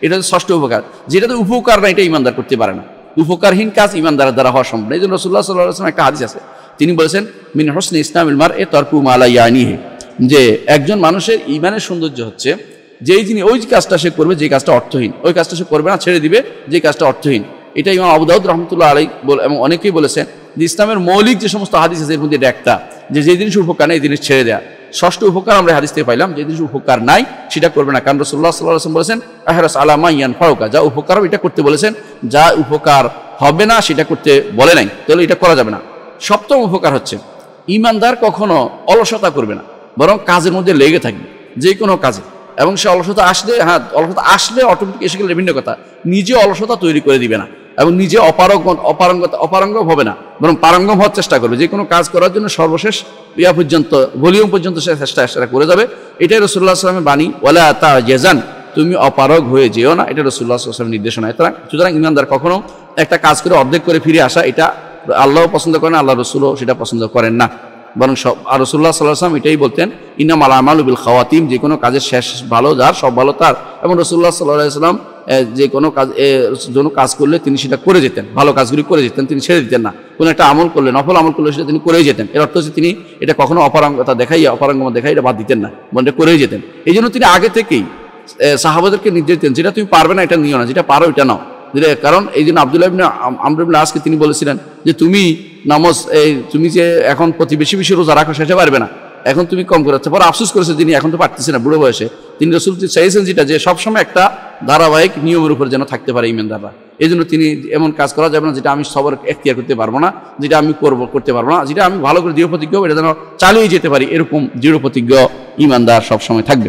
এটা হচ্ছে ষষ্ঠ উপকার। যেটাতে উপকার না এটা ইমানদার করতে পারে না। উপকারহীন কাজ ইমানদারের দ্বারা হওয়া সম্ভব না। এই জন্য রাসূলুল্লাহ সাল্লাল্লাহু আলাইহি ওয়াসাল্লাম একটা হাদিস আছে, তিনি বলেছেন মিন হুসনি ইসলামিল মারই তারকু মা লা ইয়ানিহি, যে একজন মানুষের ঈমানের সৌন্দর্য হচ্ছে যেই যিনি ওই কাজটা সে করবে যে কাজটা অর্থহীন, ওই কাজটা সে করবে না, ছেড়ে দিবে যে কাজটা অর্থহীন। এটা ইমাম আবু দাউদ রাহমাতুল্লাহ আলাইহি এবং অনেকেই বলেছেন যে ইসলামের মৌলিক যে সমস্ত হাদিস আছে এর মধ্যে এটা একটা, যে জিনিস উপকার নেই এই জিনিস ছেড়ে দেয়া। ষষ্ঠ উপকার আমরা হাদিস থেকে পাইলাম, যে জিনিস উপকার নাই সেটা করবে না, কারণ রাসূলুল্লাহ সাল্লাল্লাহু আলাইহি ওয়াসাল্লাম বলেছেন আহরাস আলা মা ইয়ানফাউকা, যা উপকার এটা করতে বলেছেন, যা উপকার হবে না সেটা করতে বলে নাই, তাহলে এটা করা যাবে না। সপ্তম উপকার হচ্ছে ঈমানদার কখনো অলসতা করবে না, বরং কাজের মধ্যে লেগে থাকবে যে কোনো কাজে। এবং সে অলসতা আসলে, হ্যাঁ অলসতা আসলে অটোমেটিক এসে গেলে ভিন্ন কথা, নিজে অলসতা তৈরি করে দিবে না এবং নিজে অপারঙ্গম হবে না, বরং পারঙ্গম হওয়ার চেষ্টা করবে। যে কোনো কাজ করার জন্য সর্বশেষ ভলিউম পর্যন্ত সে চেষ্টা করে যাবে। এটাই রাসূলুল্লাহ সাল্লাল্লাহু আলাইহি ওয়াসাল্লামের বাণী, ওয়ালা তাজান, তুমি অপারগ হয়ে যেও না, এটা রাসূলুল্লাহ সাল্লাল্লাহু আলাইহি ওয়াসাল্লামের নির্দেশনা। সুতরাং ঈমানদার কখনো একটা কাজ করে অর্ধেক করে ফিরে আসা, এটা আল্লাহও পছন্দ করেন, আল্লাহ রসুলও সেটা পছন্দ করেন না। বরং আর রাসূলুল্লাহ সাল্লাল্লাহু আলাইহি ওয়াসাল্লাম এটাই বলতেন, ইন্নামাল আমালু বিল খাওয়াতিম, যে কোনো কাজের শেষ ভালো যার, সব ভালো তার। এবং রাসূলুল্লাহ সাল্লাল্লাহু আলাইহি ওয়াসাল্লাম যে কোনো কাজ করলে তিনি সেটা করে যেতেন, ভালো কাজগুলি করে যেতেন, তিনি ছেড়ে দিতেন না। কোনো একটা আমল করলে, নফল আমল করলে সেটা তিনি করেই যেতেন। এর অর্থ হচ্ছে তিনি এটা কখনো অপারঙ্গতা দেখাই এটা বাদ দিতেন না, মনে করেই যেতেন। এই জন্য তিনি আগে থেকেই সাহাবাদেরকে নির্দেশ দিতেন, যেটা তুমি পারবে না এটা নিও না, যেটা পারো এটা নাও। কারণ এই জন্য আব্দুল্লাহ ইবনে আমর ইবনে আসকে তিনি বলেছিলেন যে তুমি নামাজ, তুমি যে এখন প্রতি বেশি রোজা রাখো সেটা পারবে না, এখন তুমি কম করে। পরে আফসোস করেছে তিনি এখন তো পারতেছে না বুড়ো বয়সে। তিনি রাসূল চাইছেন যেটা, যে সবসময় একটা ধারাবাহিক নিয়মের উপর যেন থাকতে পারে ঈমানদাররা। এই জন্য তিনি এমন কাজ করা যাবে না যেটা আমি সবার এখতিয়ার করতে পারবো না, যেটা আমি করতে পারবো না, যেটা আমি ভালো করে দৃঢ় প্রতিজ্ঞ এটা যেন চালিয়ে যেতে পারি, এরকম দৃঢ় প্রতিজ্ঞ ঈমানদার সবসময় থাকবে।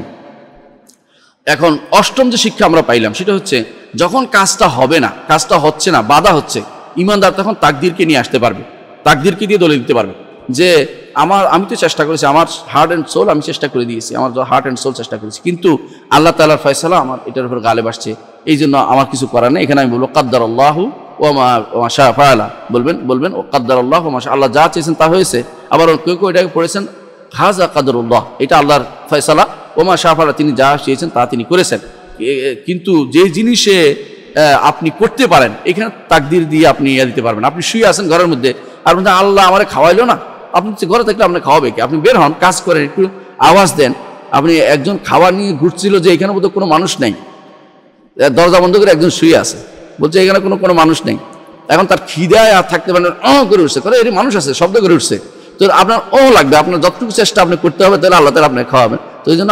এখন অষ্টম যে শিক্ষা আমরা পাইলাম সেটা হচ্ছে, যখন কাজটা হবে না, কাজটা হচ্ছে না, বাধা হচ্ছে, ঈমানদার তখন তাকদীরকে নিয়ে আসতে পারবে, তাকদীরকে দিয়ে দলিল দিতে পারবে যে আমি তো চেষ্টা করেছি, আমার হার্ট অ্যান্ড সোল আমি চেষ্টা করে দিয়েছি, আমার হার্ট অ্যান্ড সোল চেষ্টা করেছি, কিন্তু আল্লাহ তাআলার ফয়সালা আমার এটার উপর গালেব আসছে, এই জন্য আমার কিছু করার নেই। এখানে আমি বলবো কাদ্দারাল্লাহু ওয়া মা শাআ ফাআলা, বলবেন ও কাদ্দারাল্লাহু ওয়া মা শাআ, আল্লাহ যা চেয়েছেন তা হয়েছে। আবার কেউ এটাকে পড়েছেন হাযা কাদরুল্লাহ, এটা আল্লাহর ফয়সালা, ও মা শাআ ফাআলা, তিনি যা চেয়েছেন তা তিনি করেছেন। কিন্তু যে জিনিসে আপনি করতে পারেন, এখানে তাকদীর দিয়ে আপনি দিতে পারবেন। আপনি শুয়ে আছেন ঘরের মধ্যে, আর মধ্যে আল্লাহ আমারে খাওয়াইলো না, আপনি ঘরে থাকলে আপনার খাওয়াবে কি? আপনি বের হন, কাজ করেন, একটু আওয়াজ দেন। আপনি একজন খাবার নিয়ে ঘুরছিল যে এখানে বোধহয় কোনো মানুষ নেই, দরজা বন্ধ করে একজন শুয়ে আছে, বলছে এখানে কোনো মানুষ নেই। এখন তার খিদায় আর থাকতে পারেন, করে উঠছে, করে এর মানুষ আছে, শব্দ করে উঠছে, তো আপনার লাগবে, আপনার যতটুকু চেষ্টা আপনি করতে হবে, তাহলে আল্লাহ তাআলা আপনাকে খাওয়াবেন। তো এই জন্য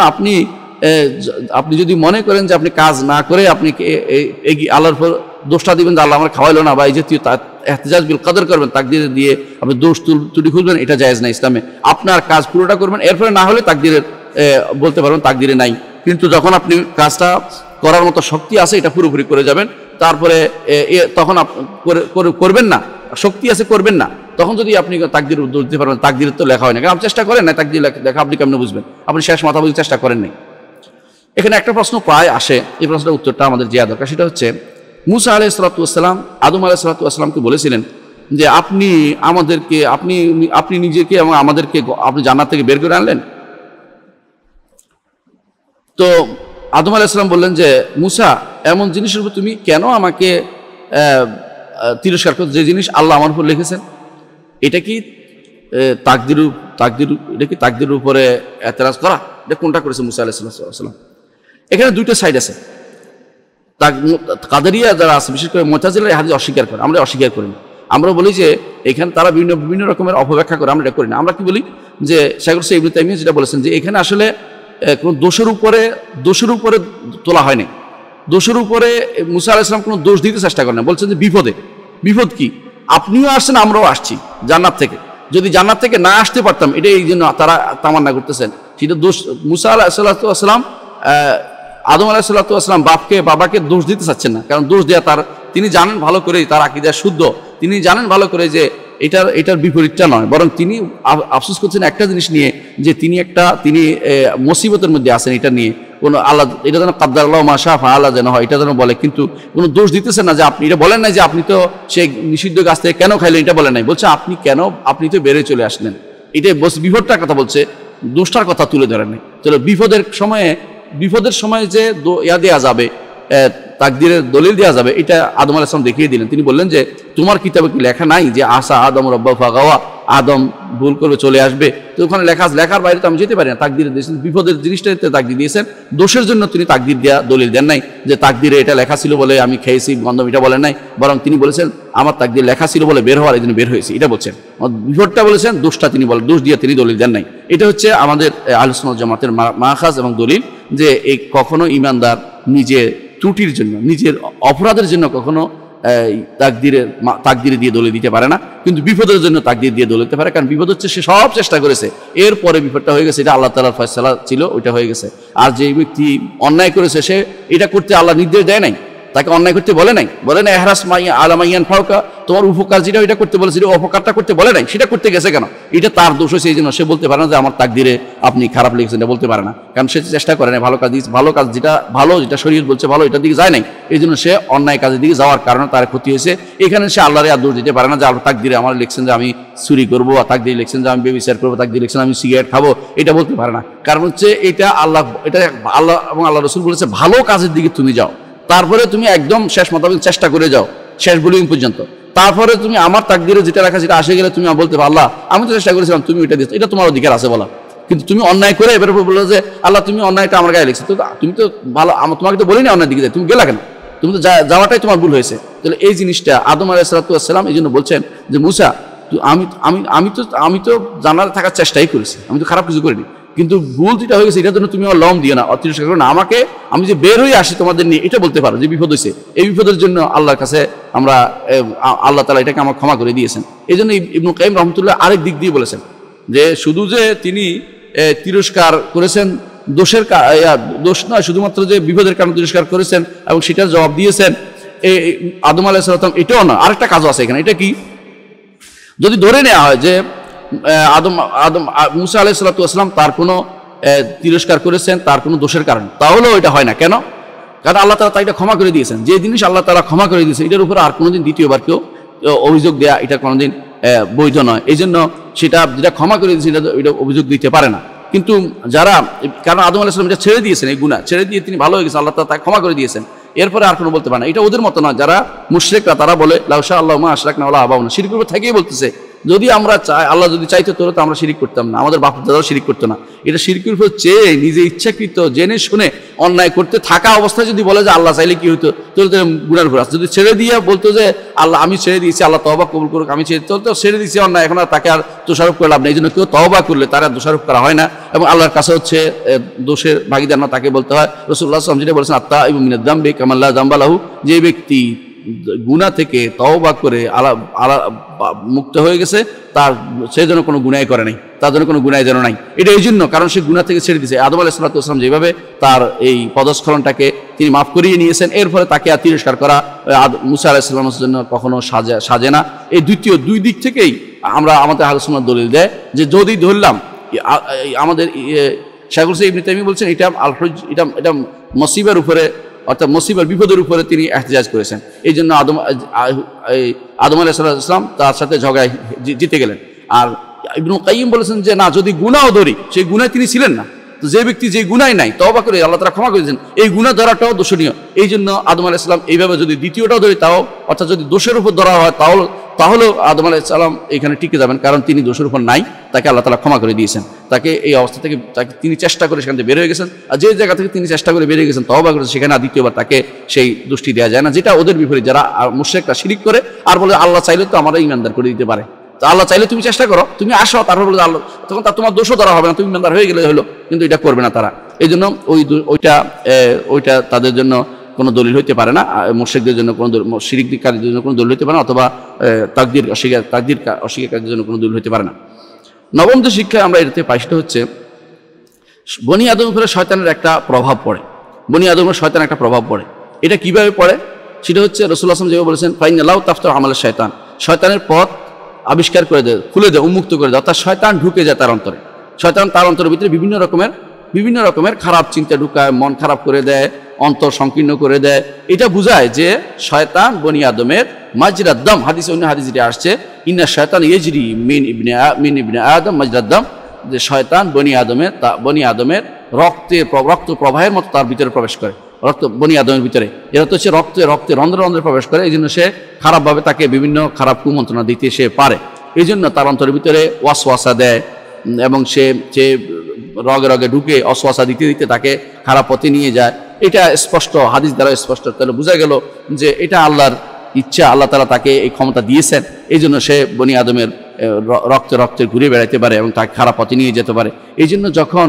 আপনি যদি মনে করেন যে আপনি কাজ না করে আপনি আল্লাহর উপর দোষটা দিবেন যে আল্লাহ আমার খাওয়াইলো না, বা এই জাতীয় ইহতিজাজ বিল কদর করবেন, তাকদীর দিয়ে আপনি দোষ ত্রুটি খুঁজবেন, এটা জায়েজ না ইসলামে। আপনার কাজ পুরোটা করবেন, এরপরে না হলে তাকদীরের বলতে পারবেন তাকদীরে নাই। কিন্তু যখন আপনি কাজটা করার মতো শক্তি আছে, এটা পুরোপুরি করে যাবেন, তারপরে তখন করবেন না, শক্তি আছে করবেন না, তখন যদি আপনি তাকদীর দোষ দিতে পারবেন, তাকদীরের তো লেখা হয় না, কারণ আপনি চেষ্টা করেন না, তাকদীর লেখা আপনি কেমনে বুঝবেন? আপনি শেষ মাথা বুঝে চেষ্টা করেন নাই। এখানে একটা প্রশ্ন প্রায় আসে, এই প্রশ্নের উত্তরটা আমাদের দেওয়া দরকার। সেটা হচ্ছে, মুসা আলাইহিস সালাতু ওয়াস সালাম আদম আলাইহিস সালাতু ওয়াস সালামকে বলেছিলেন যে আপনি নিজেকে এবং আমাদেরকে আপনি জান্নাত থেকে বের করে আনলেন। তো আদম আলাইহিস সালাম বললেন যে মুসা, এমন জিনিসের উপর তুমি কেন আমাকে তিরস্কার করছো, যে জিনিস আল্লাহ আমার উপর লিখেছেন? এটা কি তাকদীরের উপরে এতরাজ করা? এটা কোনটা করেছে মুসা আলাইহিস সালাম? এখানে দুইটা সাইড আছে। কাদেরিয়া যারা আছে, বিশেষ করে মুতাজিলা, এই হাদিস অস্বীকার করে, আমরা অস্বীকার করি না। আমরা বলি যে এখানে তারা বিভিন্ন রকমের অপব্যাখ্যা করে, আমরা এটা করি না। আমরা কি বলি যে শাইখুল ইসলাম ইবনে তাইমিয়া যেটা বলেছেন যে এখানে আসলে কোনো দোষের উপরে তোলা হয়নি। দোষের উপরে মুসা আলাইহিস সালাম কোনো দোষ দিতে চেষ্টা করেন না, বলছেন যে বিপদ কি, আপনিও আসছেন আমরাও আসছি জান্নাত থেকে, যদি জান্নাত থেকে না আসতে পারতাম, এটা এই জন্য তারা তামান্না করতেছেন। সেটা দোষ মুসা আলাইহিস সালাম আদম আলাইহিস সালাম বাবাকে দোষ দিতে চাচ্ছেন না, কারণ দোষ দেওয়া তিনি জানেন ভালো করে, তার আকীদা শুদ্ধ, তিনি জানেন ভালো করে যে এটার বিপরীতটা নয়, বরং তিনি আফসোস করছেন একটা জিনিস নিয়ে, যে তিনি মুসিবতের মধ্যে আছেন, এটা নিয়ে কোনো আল্লাহ, এটা যেন কাদ্দারাল্লাহু মা শাআ ফাআলা যেন হয়, এটা যেন বলে, কিন্তু কোনো দোষ দিতেছেন না। যে আপনি এটা বলেন নাই যে আপনি তো সেই নিষিদ্ধ গাছ থেকে কেন খাইলেন, এটা বলেন নাই, বলছে আপনি তো বেড়ে চলে আসলেন, এটাই বিপদটার কথা বলছে, দোষটার কথা তুলে ধরেন নাই। চলো বিপদের সময়ে যে দেওয়া যাবে, তাকদীরের দলিল দেওয়া যাবে, এটা আদম আলাইহিস সালাম দেখিয়ে দিলেন। তিনি বললেন যে তোমার কিতাবে কি লেখা নাই যে আসা আদম রব্বাহু ফাগাওয়া, আদম ভুল করে চলে আসবে? তো ওখানে লেখার বাইরে তো আমি যেতে পারি না। তাকদীরে দিয়েছেন, বিপদের জিনিসটাতে তাকদীর দিয়েছেন, দোষের জন্য তিনি তাকদীর দেওয়া দলিল দেন নাই যে তাকদীরে এটা লেখা ছিল বলে আমি খেয়েছি গন্ধম, এটা বলেন নাই। বরং তিনি বলেছেন আমার তাকদীর লেখা ছিল বলে বের হওয়ার, এই জন্য বের হয়েছি, এটা বলছেন। বিপদটা বলেছেন, দোষটা তিনি বলেন, দোষ দিয়ে তিনি দলিল দেন নাই। এটা হচ্ছে আমাদের আহলে সুন্নাত জামাতের মাখাজ এবং দলিল, যে এই কখনো ইমানদার নিজের ত্রুটির জন্য, নিজের অপরাধের জন্য কখনো তাকদীরে দিয়ে দলিল দিতে পারে না, কিন্তু বিপদের জন্য তাকদীর দিয়ে দলিল দিতে পারে। কারণ বিপদ হচ্ছে সে সব চেষ্টা করেছে, এরপরে বিপদটা হয়ে গেছে, এটা আল্লাহ তাআলার ফয়সালা ছিল, ওইটা হয়ে গেছে। আর যে ব্যক্তি অন্যায় করেছে সে এটা করতে আল্লাহ নির্দেশ দেয় নাই, তাকে অন্যায় করতে বলে নাই, বলে না এহরাস মাইয়া আলামাইয়ান ফাউকা, তোমার উপকার যেটা ওইটা করতে বলেছিল, অপকারটা করতে বলে নাই, সেটা করতে গেছে কেন? এটা তার দোষ হয়েছে, এই জন্য সে বলতে পারে না যে আমার তাকদীরে আপনি খারাপ লিখেছেন, এটা বলতে পারে না। কারণ সে চেষ্টা করে না, ভালো কাজ যেটা ভালো, যেটা শরীয়ত বলছে ভালো, এটার দিকে যায় নাই, এই জন্য সে অন্যায় কাজের দিকে যাওয়ার কারণে তার ক্ষতি হয়েছে। এখানে সে আল্লাহরে আর দোষ দিতে পারে না যে আল্লাহ তাকদীরে আমার লিখছেন যে আমি চুরি করবো, আর তাকদীরে লিখছেন যে আমি ব্যভিচার করবো, তাকদীরে লিখছেন আমি সিগারেট খাবো, এটা বলতে পারে না। কারণ হচ্ছে এটা আল্লাহ এবং আল্লাহ রাসূল বলেছে ভালো কাজের দিকে তুমি যাও, তারপরে তুমি একদম শেষ মোতাবেক চেষ্টা করে যাও, শেষ বুলিং পর্যন্ত। তারপরে তুমি আমার তাকদীরে যেটা রাখা সেটা আসে গেলে তুমি বলতে পারো আল্লাহ আমি তো চেষ্টা করেছিলাম, তুমি এটা দিচ্ছ, এটা তোমার অধিকার আছে বলা। কিন্তু তুমি অন্যায় করে এবার বললো যে আল্লাহ তুমি অন্যায়টা আমার গায়ে লিখছো, তো তুমি তো ভালো, তোমাকে তো বলিনি অন্যায় দিকে যায়, তুমি গেলা কেন? তুমি তো যাওয়াটাই তোমার ভুল হয়েছে। তাহলে এই জিনিসটা আদম আলাইহিস সালাম এই জন্য বলছেন যে মুসা আমি তো জানার থাকার চেষ্টাই করেছি, আমি তো খারাপ কিছু করিনি, কিন্তু ভুল যেটা হয়ে গেছে এটার জন্য তুমি আমার লম দিও না, অতিরস্কার করো না আমাকে। আমি যে বের হয়ে আসি তোমাদের নিয়ে, এটা বলতে পারো যে বিপদ হয়েছে, এই বিপদের জন্য আল্লাহর কাছে আমরা আল্লাহ তাআলা এটাকে আমার ক্ষমা করে দিয়েছেন। এই জন্য ইবনে কাইয়িম রাহমাতুল্লাহ আরেক দিক দিয়ে বলেছেন যে শুধু যে তিনি তিরস্কার করেছেন দোষ নয়, শুধুমাত্র যে বিপদের কারণে তিরস্কার করেছেন এবং সেটার জবাব দিয়েছেন আদম আলাইহিস সালাম, এটাও না, আরেকটা কাজও আছে এখানে। এটা কি? যদি ধরে নেওয়া হয় যে মুসা আলাইহিস সালাম তার কোনো তিরস্কার করেছেন তার কোনো দোষের কারণে, তাহলেও এটা হয় না। কেন? কারণ আল্লাহ তাআলা তাইটা ক্ষমা করে দিয়েছেন। যে জিনিস আল্লাহ তাআলা ক্ষমা করে দিয়েছে এটার উপর আর কোনোদিন দ্বিতীয়বার কেউ অভিযোগ দেয়া এটা কোনোদিন বৈধ নয়। এই জন্য সেটা যেটা ক্ষমা করে দিয়েছে এটা অভিযোগ দিতে পারে না। কিন্তু যারা, কারণ আদম আলাইহিস সালাম এটা ছেড়ে দিয়েছেন, এই গুনাহ ছেড়ে দিয়ে তিনি ভালো হয়ে গেছেন, আল্লাহ তাআলা তাকে ক্ষমা করে দিয়েছেন, এরপরে আর কোনো বলতে পারে না। এটা ওদের মতো না, যারা মুশরিকরা তারা বলে লাউ শা আল্লাহু মা আশরাকনা ওয়ালা আবাউনা, শিরকের উপর থেকেই বলতেছে যদি আমরা চাই, আল্লাহ যদি চাইতো তো আমরা শিরিক করতাম না, আমাদের বাপ দাদাও শিরিক করতো না। এটা শিরকের উপর চেয়ে নিজে ইচ্ছাকৃত জেনে শুনে অন্যায় করতে থাকা অবস্থায় যদি বলে যে আল্লাহ চাইলে কি হতো, তাহলে তো গুনার উপর আসতো। যদি ছেড়ে দিয়ে বলতো যে আল্লাহ আমি ছেড়ে দিয়েছি, আল্লাহ তওবা কবুল করুক, আমি ছেড়ে দিয়েছি অন্যায়, এখন আর তাকে আর দোষারোপ করে লাভ নেই। এই জন্য কেউ তওবা করলে তার আর দোষারোপ করা হয় না এবং আল্লাহর কাছে হচ্ছে দোষের ভাগিদার না তাকে বলতে হয়। রাসূলুল্লাহ সাল্লাল্লাহু আলাইহি ওয়াসাল্লাম যেটা বলেছেন আত্তাইবু মিনাদ যামবি কামা লা যামবা লাহু, যে ব্যক্তি গুনাহ থেকে তওবা করে মুক্ত হয়ে গেছে তার সে যেন কোনো গুনাহ করে নাই, তার জন্য কোনো গুনাহ যেন নাই। এটা এই জন্য কারণ সে গুনাহ থেকে ছেড়ে দিয়েছে। আদম আলাইহিস সালাম যেভাবে তার এই পদস্খলনটাকে তিনি মাফ করিয়ে নিয়েছেন, এরপরে তাকে আর তিরস্কার করা মুসা আলাইহিস সালামের জন্য কখনো সাজে না। এই দুই দিক থেকেই আমরা আমাদের আহলে সুন্নাত দলিল দেয় যে যদি ধরলাম আমাদের শায়খুল ইসলাম ইবনে তাইমিয়া বলছেন এটা মুসিবার উপরে, অর্থাৎ মুসিবার বিপদের উপরে তিনি ইহতিজাজ করেছেন। এই জন্য আদম আলাইহিস সালাম তার সাথে ঝগড়ায় জিতে গেলেন। আর ইবনে কাইয়িম বলেছেন যে না, যদি গুনাহও ধরি সেই গুনায় তিনি ছিলেন না, তো যে ব্যক্তি যে গুনায় নাই তওবা করে আল্লাহ তাআলা ক্ষমা করে দিয়েছেন, এই গুনাহ ধরাটাও দোষণীয়। এই জন্য আদম আলাইহিস সালাম এইভাবে যদি দ্বিতীয়টাও ধরি তাও, অর্থাৎ যদি দোষের উপর ধরা হয় তাহলেও আদম আলাইহিস সালাম এখানে টিকে যাবেন, কারণ তিনি দোষের উপর নাই, তাকে আল্লাহ তাআলা ক্ষমা করে দিয়েছেন। তাকে এই অবস্থা থেকে তিনি চেষ্টা করে সেখান থেকে বের হয়ে গেছেন। আর যে জায়গা থেকে তিনি চেষ্টা করে বেরিয়ে গেছেন তওবা করেছেন, সেখানে দ্বিতীয়বার তাকে সেই দোষটি দেওয়া যায় না, যেটা ওদের বিপরীত। যারা মুশরিকরা শিরিক করে আর বলে আল্লাহ চাইলে তো আমরা ইমানদার করে দিতে পারে, তো আল্লাহ চাইলে তুমি চেষ্টা করো, তুমি আসো, তারপর বলে আল্লাহ, তখন তোমার দোষও ধরা হবে না, তুমি ইমানদার হয়ে গেলে হলো। কিন্তু এটা করবে না তারা। এই জন্য ওইটা তাদের জন্য কোনো দলিল হইতে পারে না, মুশরিকদের জন্য কোনো শিরিককারীদের জন্য কোনো দলিল হইতে পারে না, অথবা তাকদীর অস্বীকারীদের জন্য কোনো দলিল হইতে পারে না। নবম যে শিক্ষা আমরা এটাতে পাই সেটা হচ্ছে বনি আদমের উপরে শয়তানের একটা প্রভাব পড়ে। বনি আদমের শয়তানের একটা প্রভাব পড়ে। এটা কিভাবে পড়ে সেটা হচ্ছে রাসূলুল্লাহ সাল্লাল্লাহু আলাইহি ওয়াসাল্লাম যেভাবে বলেছেন ফাইনাল্লাহু তাফতাহু আমালাশ শয়তান, শয়তানের পথ আবিষ্কার করে দেয়, খুলে দেয়, উন্মুক্ত করে দেয়, অর্থাৎ শয়তান ঢুকে যায় তার অন্তরে। শয়তান তার অন্তরের ভিতরে বিভিন্ন রকমের খারাপ চিন্তা ঢুকায়, মন খারাপ করে দেয়, অন্তর সংকীর্ণ করে দেয়। এটা বোঝায় যে শয়তান বনি আদমের মাজরাদ দাম, অন্য হাদিস যেটা আসছে ইন্না শয়তান ইয়াজরি মিন ইবনে আদম মাজরাদ দাম, যে শয়তান বনি আদমের রক্ত প্রবাহের মতো তার ভিতরে প্রবেশ করে। রক্ত বনি আদমের ভিতরে, এরা তো সে রক্তে রক্তে রন্ধ্রে রন্ধ্রে প্রবেশ করে, এই জন্য সে খারাপভাবে তাকে বিভিন্ন খারাপ কুমন্ত্রণা দিতে সে পারে। এই জন্য তার অন্তরের ভিতরে ওয়াসওয়াসা দেয় এবং সে রগে রগে ঢুকে ওয়াসওয়াসা দিতে দিতে তাকে খারাপ পথে নিয়ে যায়। এটা স্পষ্ট, হাদিস দ্বারা স্পষ্ট। তাহলে বোঝা গেল যে এটা আল্লাহর ইচ্ছা, আল্লাহ তাআলা তাকে এই ক্ষমতা দিয়েছেন, এই জন্য সে বনি আদমের রক্তে রক্তে ঘুরে বেড়াতে পারে এবং তাকে খারাপ পথে নিয়ে যেতে পারে। এই জন্য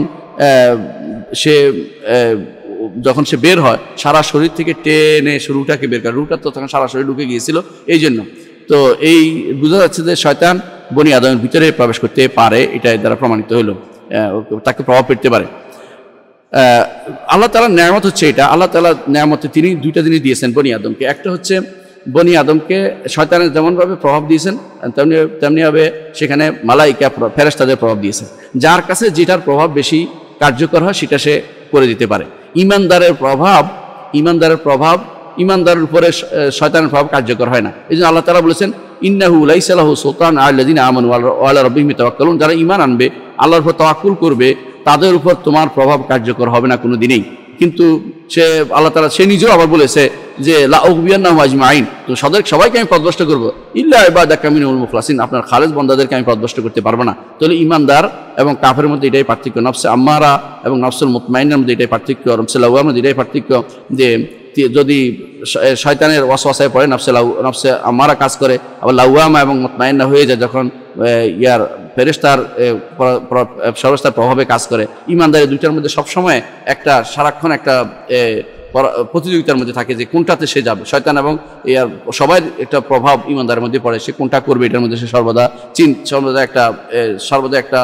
যখন সে বের হয় সারা শরীর থেকে টেনে রুটাকে বের করে, রুটা তো তখন সারা শরীর ঢুকে গিয়েছিল। এই জন্য তো এই বোঝা যাচ্ছে যে শয়তান বনি আদমের ভিতরে প্রবেশ করতে পারে, এটা এর দ্বারা প্রমাণিত হলো, তাকে প্রভাব পেতে পারে। আল্লাহ তাআলার নেয়ামত হচ্ছে এটা। আল্লাহ তাআলা নেয়ামতে তিনি দুইটা জিনিস দিয়েছেন বনি আদমকে। একটা হচ্ছে বনি আদমকে শয়তানের যেমনভাবে প্রভাব দিয়েছেন তেমনিভাবে সেখানে মালাইকা ফেরেশতাদের প্রভাব দিয়েছেন। যার কাছে যেটার প্রভাব বেশি কার্যকর হয় সেটা সে করে দিতে পারে। ইমানদারের ইমানদারের উপরে শয়তানের প্রভাব কার্যকর হয় না। এই জন্য আল্লাহ তাআলা বলেছেন ইন্নাহু লাইসা লাহু সুলতান আলাল্লাযিনা আমানু ওয়া আলা রাব্বিহিম ইয়াতাওয়াক্কালুন, যারা ঈমান আনবে, আল্লাহর উপর তাওয়াক্কুল করবে, তাদের উপর তোমার প্রভাব কার্যকর হবে না কোনো দিনেই। কিন্তু আল্লাহ তাআলা সে নিজেও আবার বলেছে যে লা উগবিয়ান্নাহুম আজমাইন, তো সবাইকে আমি পথভ্রষ্ট করবো, ইল্লা ইবাদাকা মিনুল মুখলাসিন, আপনার খালেস বান্দাদেরকে আমি পথভ্রষ্ট করতে পারবো না। তাহলে ইমানদার এবং কাফের মধ্যে এটাই পার্থক্য, নফসে আম্মারা এবং নফসুল মুতমাইনের মধ্যে এটাই পার্থক্য, নফসে লাওয়ামের মধ্যে এটাই পার্থক্য। যে যদি শয়তানের ওয়াসওয়াসায় পড়ে নফসে আম্মারা কাজ করে, আবার লাওয়ামা এবং মুতমাইন্না হয়ে যায় যখন ফেরেশতার প্রভাবে কাজ করে। ইমানদারের দুইটার মধ্যে সবসময় সারাক্ষণ একটা প্রতিযোগিতার মধ্যে থাকে যে কোনটাতে সে যাবে। শয়তান এবং সবাই একটা প্রভাব ইমানদারের মধ্যে পড়ে, সে কোনটা করবে এটার মধ্যে সে সর্বদা একটা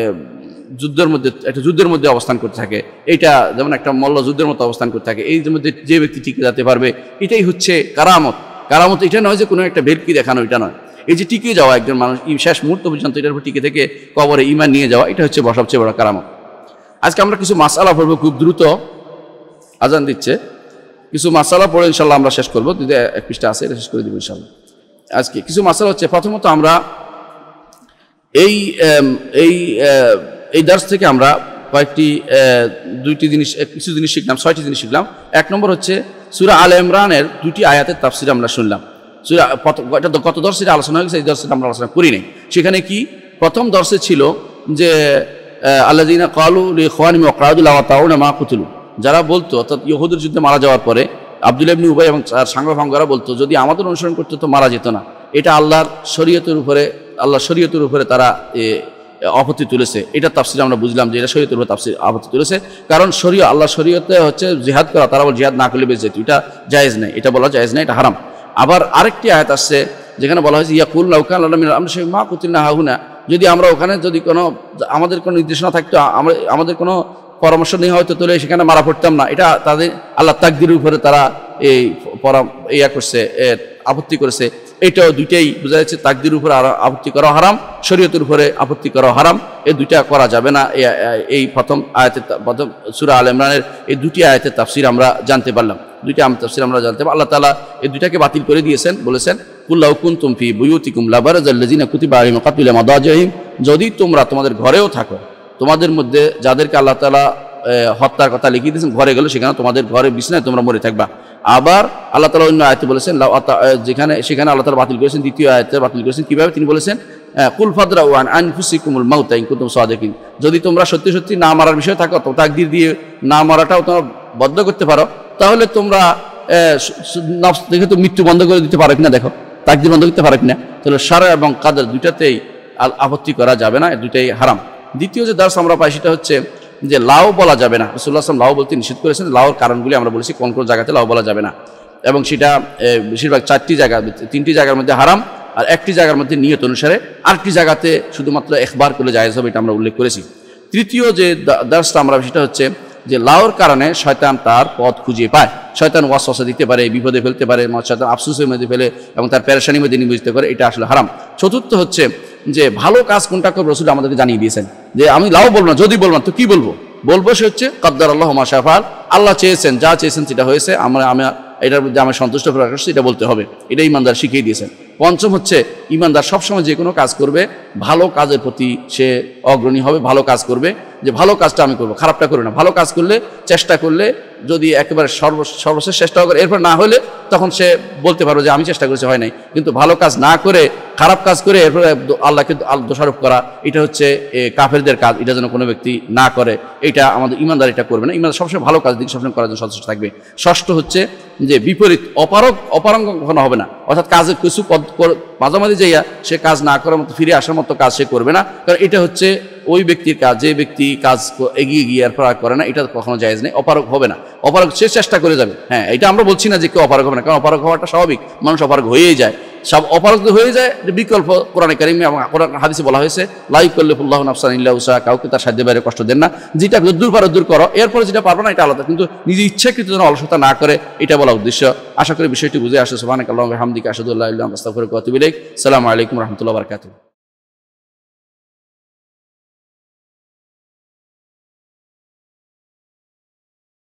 যুদ্ধের মধ্যে অবস্থান করতে থাকে। এইটা যেমন একটা মল্ল যুদ্ধের মতো অবস্থান করতে থাকে। এই মধ্যে যে ব্যক্তি টিকে যেতে পারবে, এটাই হচ্ছে কারামত। এটা নয় যে কোনো একটা ভেলকি দেখানো, এটা নয়। এই যে টিকে যাওয়া, একজন মানুষ শেষ মুহূর্ত পর্যন্ত এটার উপর টিকে থেকে কবরে ঈমান নিয়ে যাওয়া, এটা হচ্ছে সবচেয়ে বড় কারামত। আজকে আমরা কিছু মাসআলা পড়বো, খুব দ্রুত আজান দিচ্ছে, কিছু মাসআলা পড়ে ইনশাল্লাহ আমরা শেষ করবো। যদি এক পৃষ্ঠা আছে এটা শেষ করে দেবো ইনশাল্লাহ। আজকে কিছু মাসআলা হচ্ছে, প্রথমত আমরা এই দার্স থেকে আমরা কিছু জিনিস শিখলাম, 6টি জিনিস শিখলাম। এক নম্বর হচ্ছে সূরা আলে ইমরানের 2টি আয়াতের তাফসীর আমরা শুনলাম। গত দর্শে আলোচনা হয়ে গেছে, এই দর্শে আমরা আলোচনা করি নাই। সেখানে কি প্রথম দর্শে ছিল যে আল্লাযীনা ক্বালু লিইখওয়ানিহিম ওয়াকাউদু লাও আতাউনা মা কুতিলু, যারা বলতো, অর্থাৎ ইহুদের যুদ্ধে মারা যাওয়ার পরে আব্দুল্লাহ ইবনে উবাই এবং সাংবাদিকরা বলতো যদি আমাদের অনুসরণ করতে তো মারা যেত না। এটা আল্লাহর শরীয়তের উপরে তারা আপত্তি তুলেছে। এটা তাফসীর আমরা বুঝলাম যে এটা শরীয়তের উপর আপত্তি তুলেছে, কারণ আল্লাহ শরীয়তে হচ্ছে জিহাদ করা, তারা বল জিহাদ না করলে বেঁচে যেত, এটা জায়েজ নেই, এটা বলা জায়েজ নেই, এটা হারাম। আবার আরেকটি আয়াত আসছে যেখানে বলা হয়েছে ইয়াকুল লাউ কানা লানা মিনাল আমরি শাইউন মা কুতিলনা হাহুনা, যদি আমরা ওখানে যদি আমাদের কোনো নির্দেশনা থাকতো, আমাদের কোনো পরামর্শ নেই হয়তো, তাহলে সেখানে মারা পড়তাম না। এটা তাদের আল্লাহ তাকদীরের উপরে তারা আপত্তি করেছে। এটাও দুইটাই বোঝা যাচ্ছে, তাকদীরের উপরে আপত্তি করা হারাম, শরীয়তের উপরে আপত্তি করা হারাম, এই দুইটা করা যাবে না। এই প্রথম সূরা আলে ইমরানের এই 2টি আয়াতের তাফসীর আমরা জানতে পারলাম, আল্লাহ তাআলা এই দুইটাকে বাতিল করে দিয়েছেন, বলেছেন কুল লাউ কুনতুম ফি বুয়ুতিকুম লাবারাজাল্লাযিনা কুতিবা আলাইহিমুল কাতলু ইলা মাদাজিহিম, যদি তোমরা তোমাদের ঘরেও থাকো, তোমাদের মধ্যে যাদেরকে আল্লাহ তাআলা হত্যার কথা লিখিয়ে দিয়েছেন ঘরে গেলে সেখানে তোমাদের ঘরে বিছানায় তোমরা মরে থাকবা। আবার আল্লাহ তাআলা অন্য আয়াতে বলেছেন সেখানে আল্লাহ তাআলা বাতিল করেছেন, দ্বিতীয় আয়াতে বাতিল করেছেন। কিভাবে? তিনি বলেছেন কুল ফাদরাউ আন আনফুসিকুমুল মাউতা ইন কুনতুম সাদিকিন, যদি তোমরা সত্যি সত্যি না মারার বিষয় থাকো, তো তাকদীর দিয়ে না মারাটাও তোমরা বদ্ধ করতে পারো, তাহলে তোমরা নফস দেখে তো মৃত্যু বন্ধ করে দিতে পারো কিনা, দেখো তাকদীর বন্ধ করতে পারো কিনা। তাহলে শারা এবং কাদের দুইটাতেই আপত্তি করা যাবে না, দুইটাই হারাম। দ্বিতীয় যে দার্স আমরা পাই সেটা হচ্ছে যে লাউ বলা যাবে না। রাসূলুল্লাহ সাল্লাল্লাহু আলাইহি ওয়াসাল্লাম লাউ বলতে নিষেধ করেছেন। লাউর কারণগুলি আমরা বলেছি কোন কোন জায়গাতে লাউ বলা যাবে না, এবং সেটা বেশিরভাগ 4টি জায়গা, 3টি জায়গার মধ্যে হারাম, আর 1টি জায়গার মধ্যে নিয়ত অনুসারে, আরেকটি জায়গাতে শুধুমাত্র ইখবার করলে জায়েজ হবে, এটা আমরা উল্লেখ করেছি। তৃতীয় যে দার্সটা আমরা সেটা হচ্ছে যে লাউর কারণে শয়তান তার পথ খুঁজে পায়, শয়তান ওয়াসওয়াসা দিতে পারে, বিপদে ফেলতে পারে, শয়তান আফসোসের মধ্যে ফেলে এবং তার পেরেশানির মধ্যে নিমজ্জিত করে, এটা আসলে হারাম। চতুর্থ হচ্ছে যে ভালো কাজ কোনটা করবে রাসূল আমাদেরকে জানিয়ে দিয়েছেন, যে আমি লাউ বলবো না, যদি বলবো না তো কি বলবো, সে হচ্ছে কাদ্দারাল্লাহু মা শা ফাআল, আল্লাহ চেয়েছেন, যা চেয়েছেন সেটা হয়েছে, এটার মধ্যে আমি সন্তুষ্ট প্রকাশ করছি, এটা বলতে হবে। এটা ইমানদার শিখিয়ে দিয়েছেন। পঞ্চম হচ্ছে ইমানদার সবসময় যে কোনো কাজ করবে ভালো কাজের প্রতি সে অগ্রণী হবে, ভালো কাজ করবে, যে ভালো কাজটা আমি করবো, খারাপটা করবে না। ভালো কাজ করলে, চেষ্টা করলে যদি একেবারে সর্বশেষ চেষ্টা করে এরপর না হলে তখন সে বলতে পারবে যে আমি চেষ্টা করেছি, হয় নাই। কিন্তু ভালো কাজ না করে খারাপ কাজ করে এরপরে আল্লাহকে দোষারোপ করা, এটা হচ্ছে কাফেরদের কাজ। এটা যেন কোনো ব্যক্তি না করে, এটা আমাদের ইমানদার এটা করবে না। ইমানদার সবসময় ভালো কাজ দিকে সবসময় করার জন্য সচেষ্ট থাকবে। ষষ্ঠ হচ্ছে যে বিপরীত অপারঙ্গ কখনো হবে না, অর্থাৎ কাজের কিছু মাঝামাঝি যাইয়া সে কাজ না করার মতো, ফিরে আসার মতো কাজ সে করবে না, কারণ এটা হচ্ছে ওই ব্যক্তির কাজ। যে ব্যক্তি কাজ এগিয়ে গিয়ে এরপর করে না, এটা কখনো জায়েজ নেই। অপারগ হবে না, অপারগ সে চেষ্টা করে যাবে। হ্যাঁ, এটা আমরা বলছি না যে কেউ অপারগ হবে না, কারণ অপারগ হওয়াটা স্বাভাবিক, মানুষ অপারগ হয়েই যায়। সব অপারগ হয়ে যায়, বিকল্প কোরআনে কারিমে এবং কোরআন হাদিসে বলা হয়েছে লা ইউকাল্লিফুল্লাহু নাফসান ইল্লা উসআহা, কাউকে তার সাধ্যের বাইরে কষ্ট দেন না। যেটা দূর পারো দূর করো, এরপরে যেটা পারবে না এটা আলাদা, কিন্তু নিজে ইচ্ছাকৃত যেন অলসতা না করে, এটা বলা উদ্দেশ্য। আশা করি বিষয়টি বুঝে আসে। সুবহানাকাল্লাহু ওয়া বিহামদিকা আশহাদু আল্লা ইলাহা ইল্লা আনতা আস্তাগফিরুকা ওয়া আতুবু ইলাইক। আসসালামু আলাইকুম ওয়া রাহমাতুল্লাহি ওয়া বারাকাতুহু।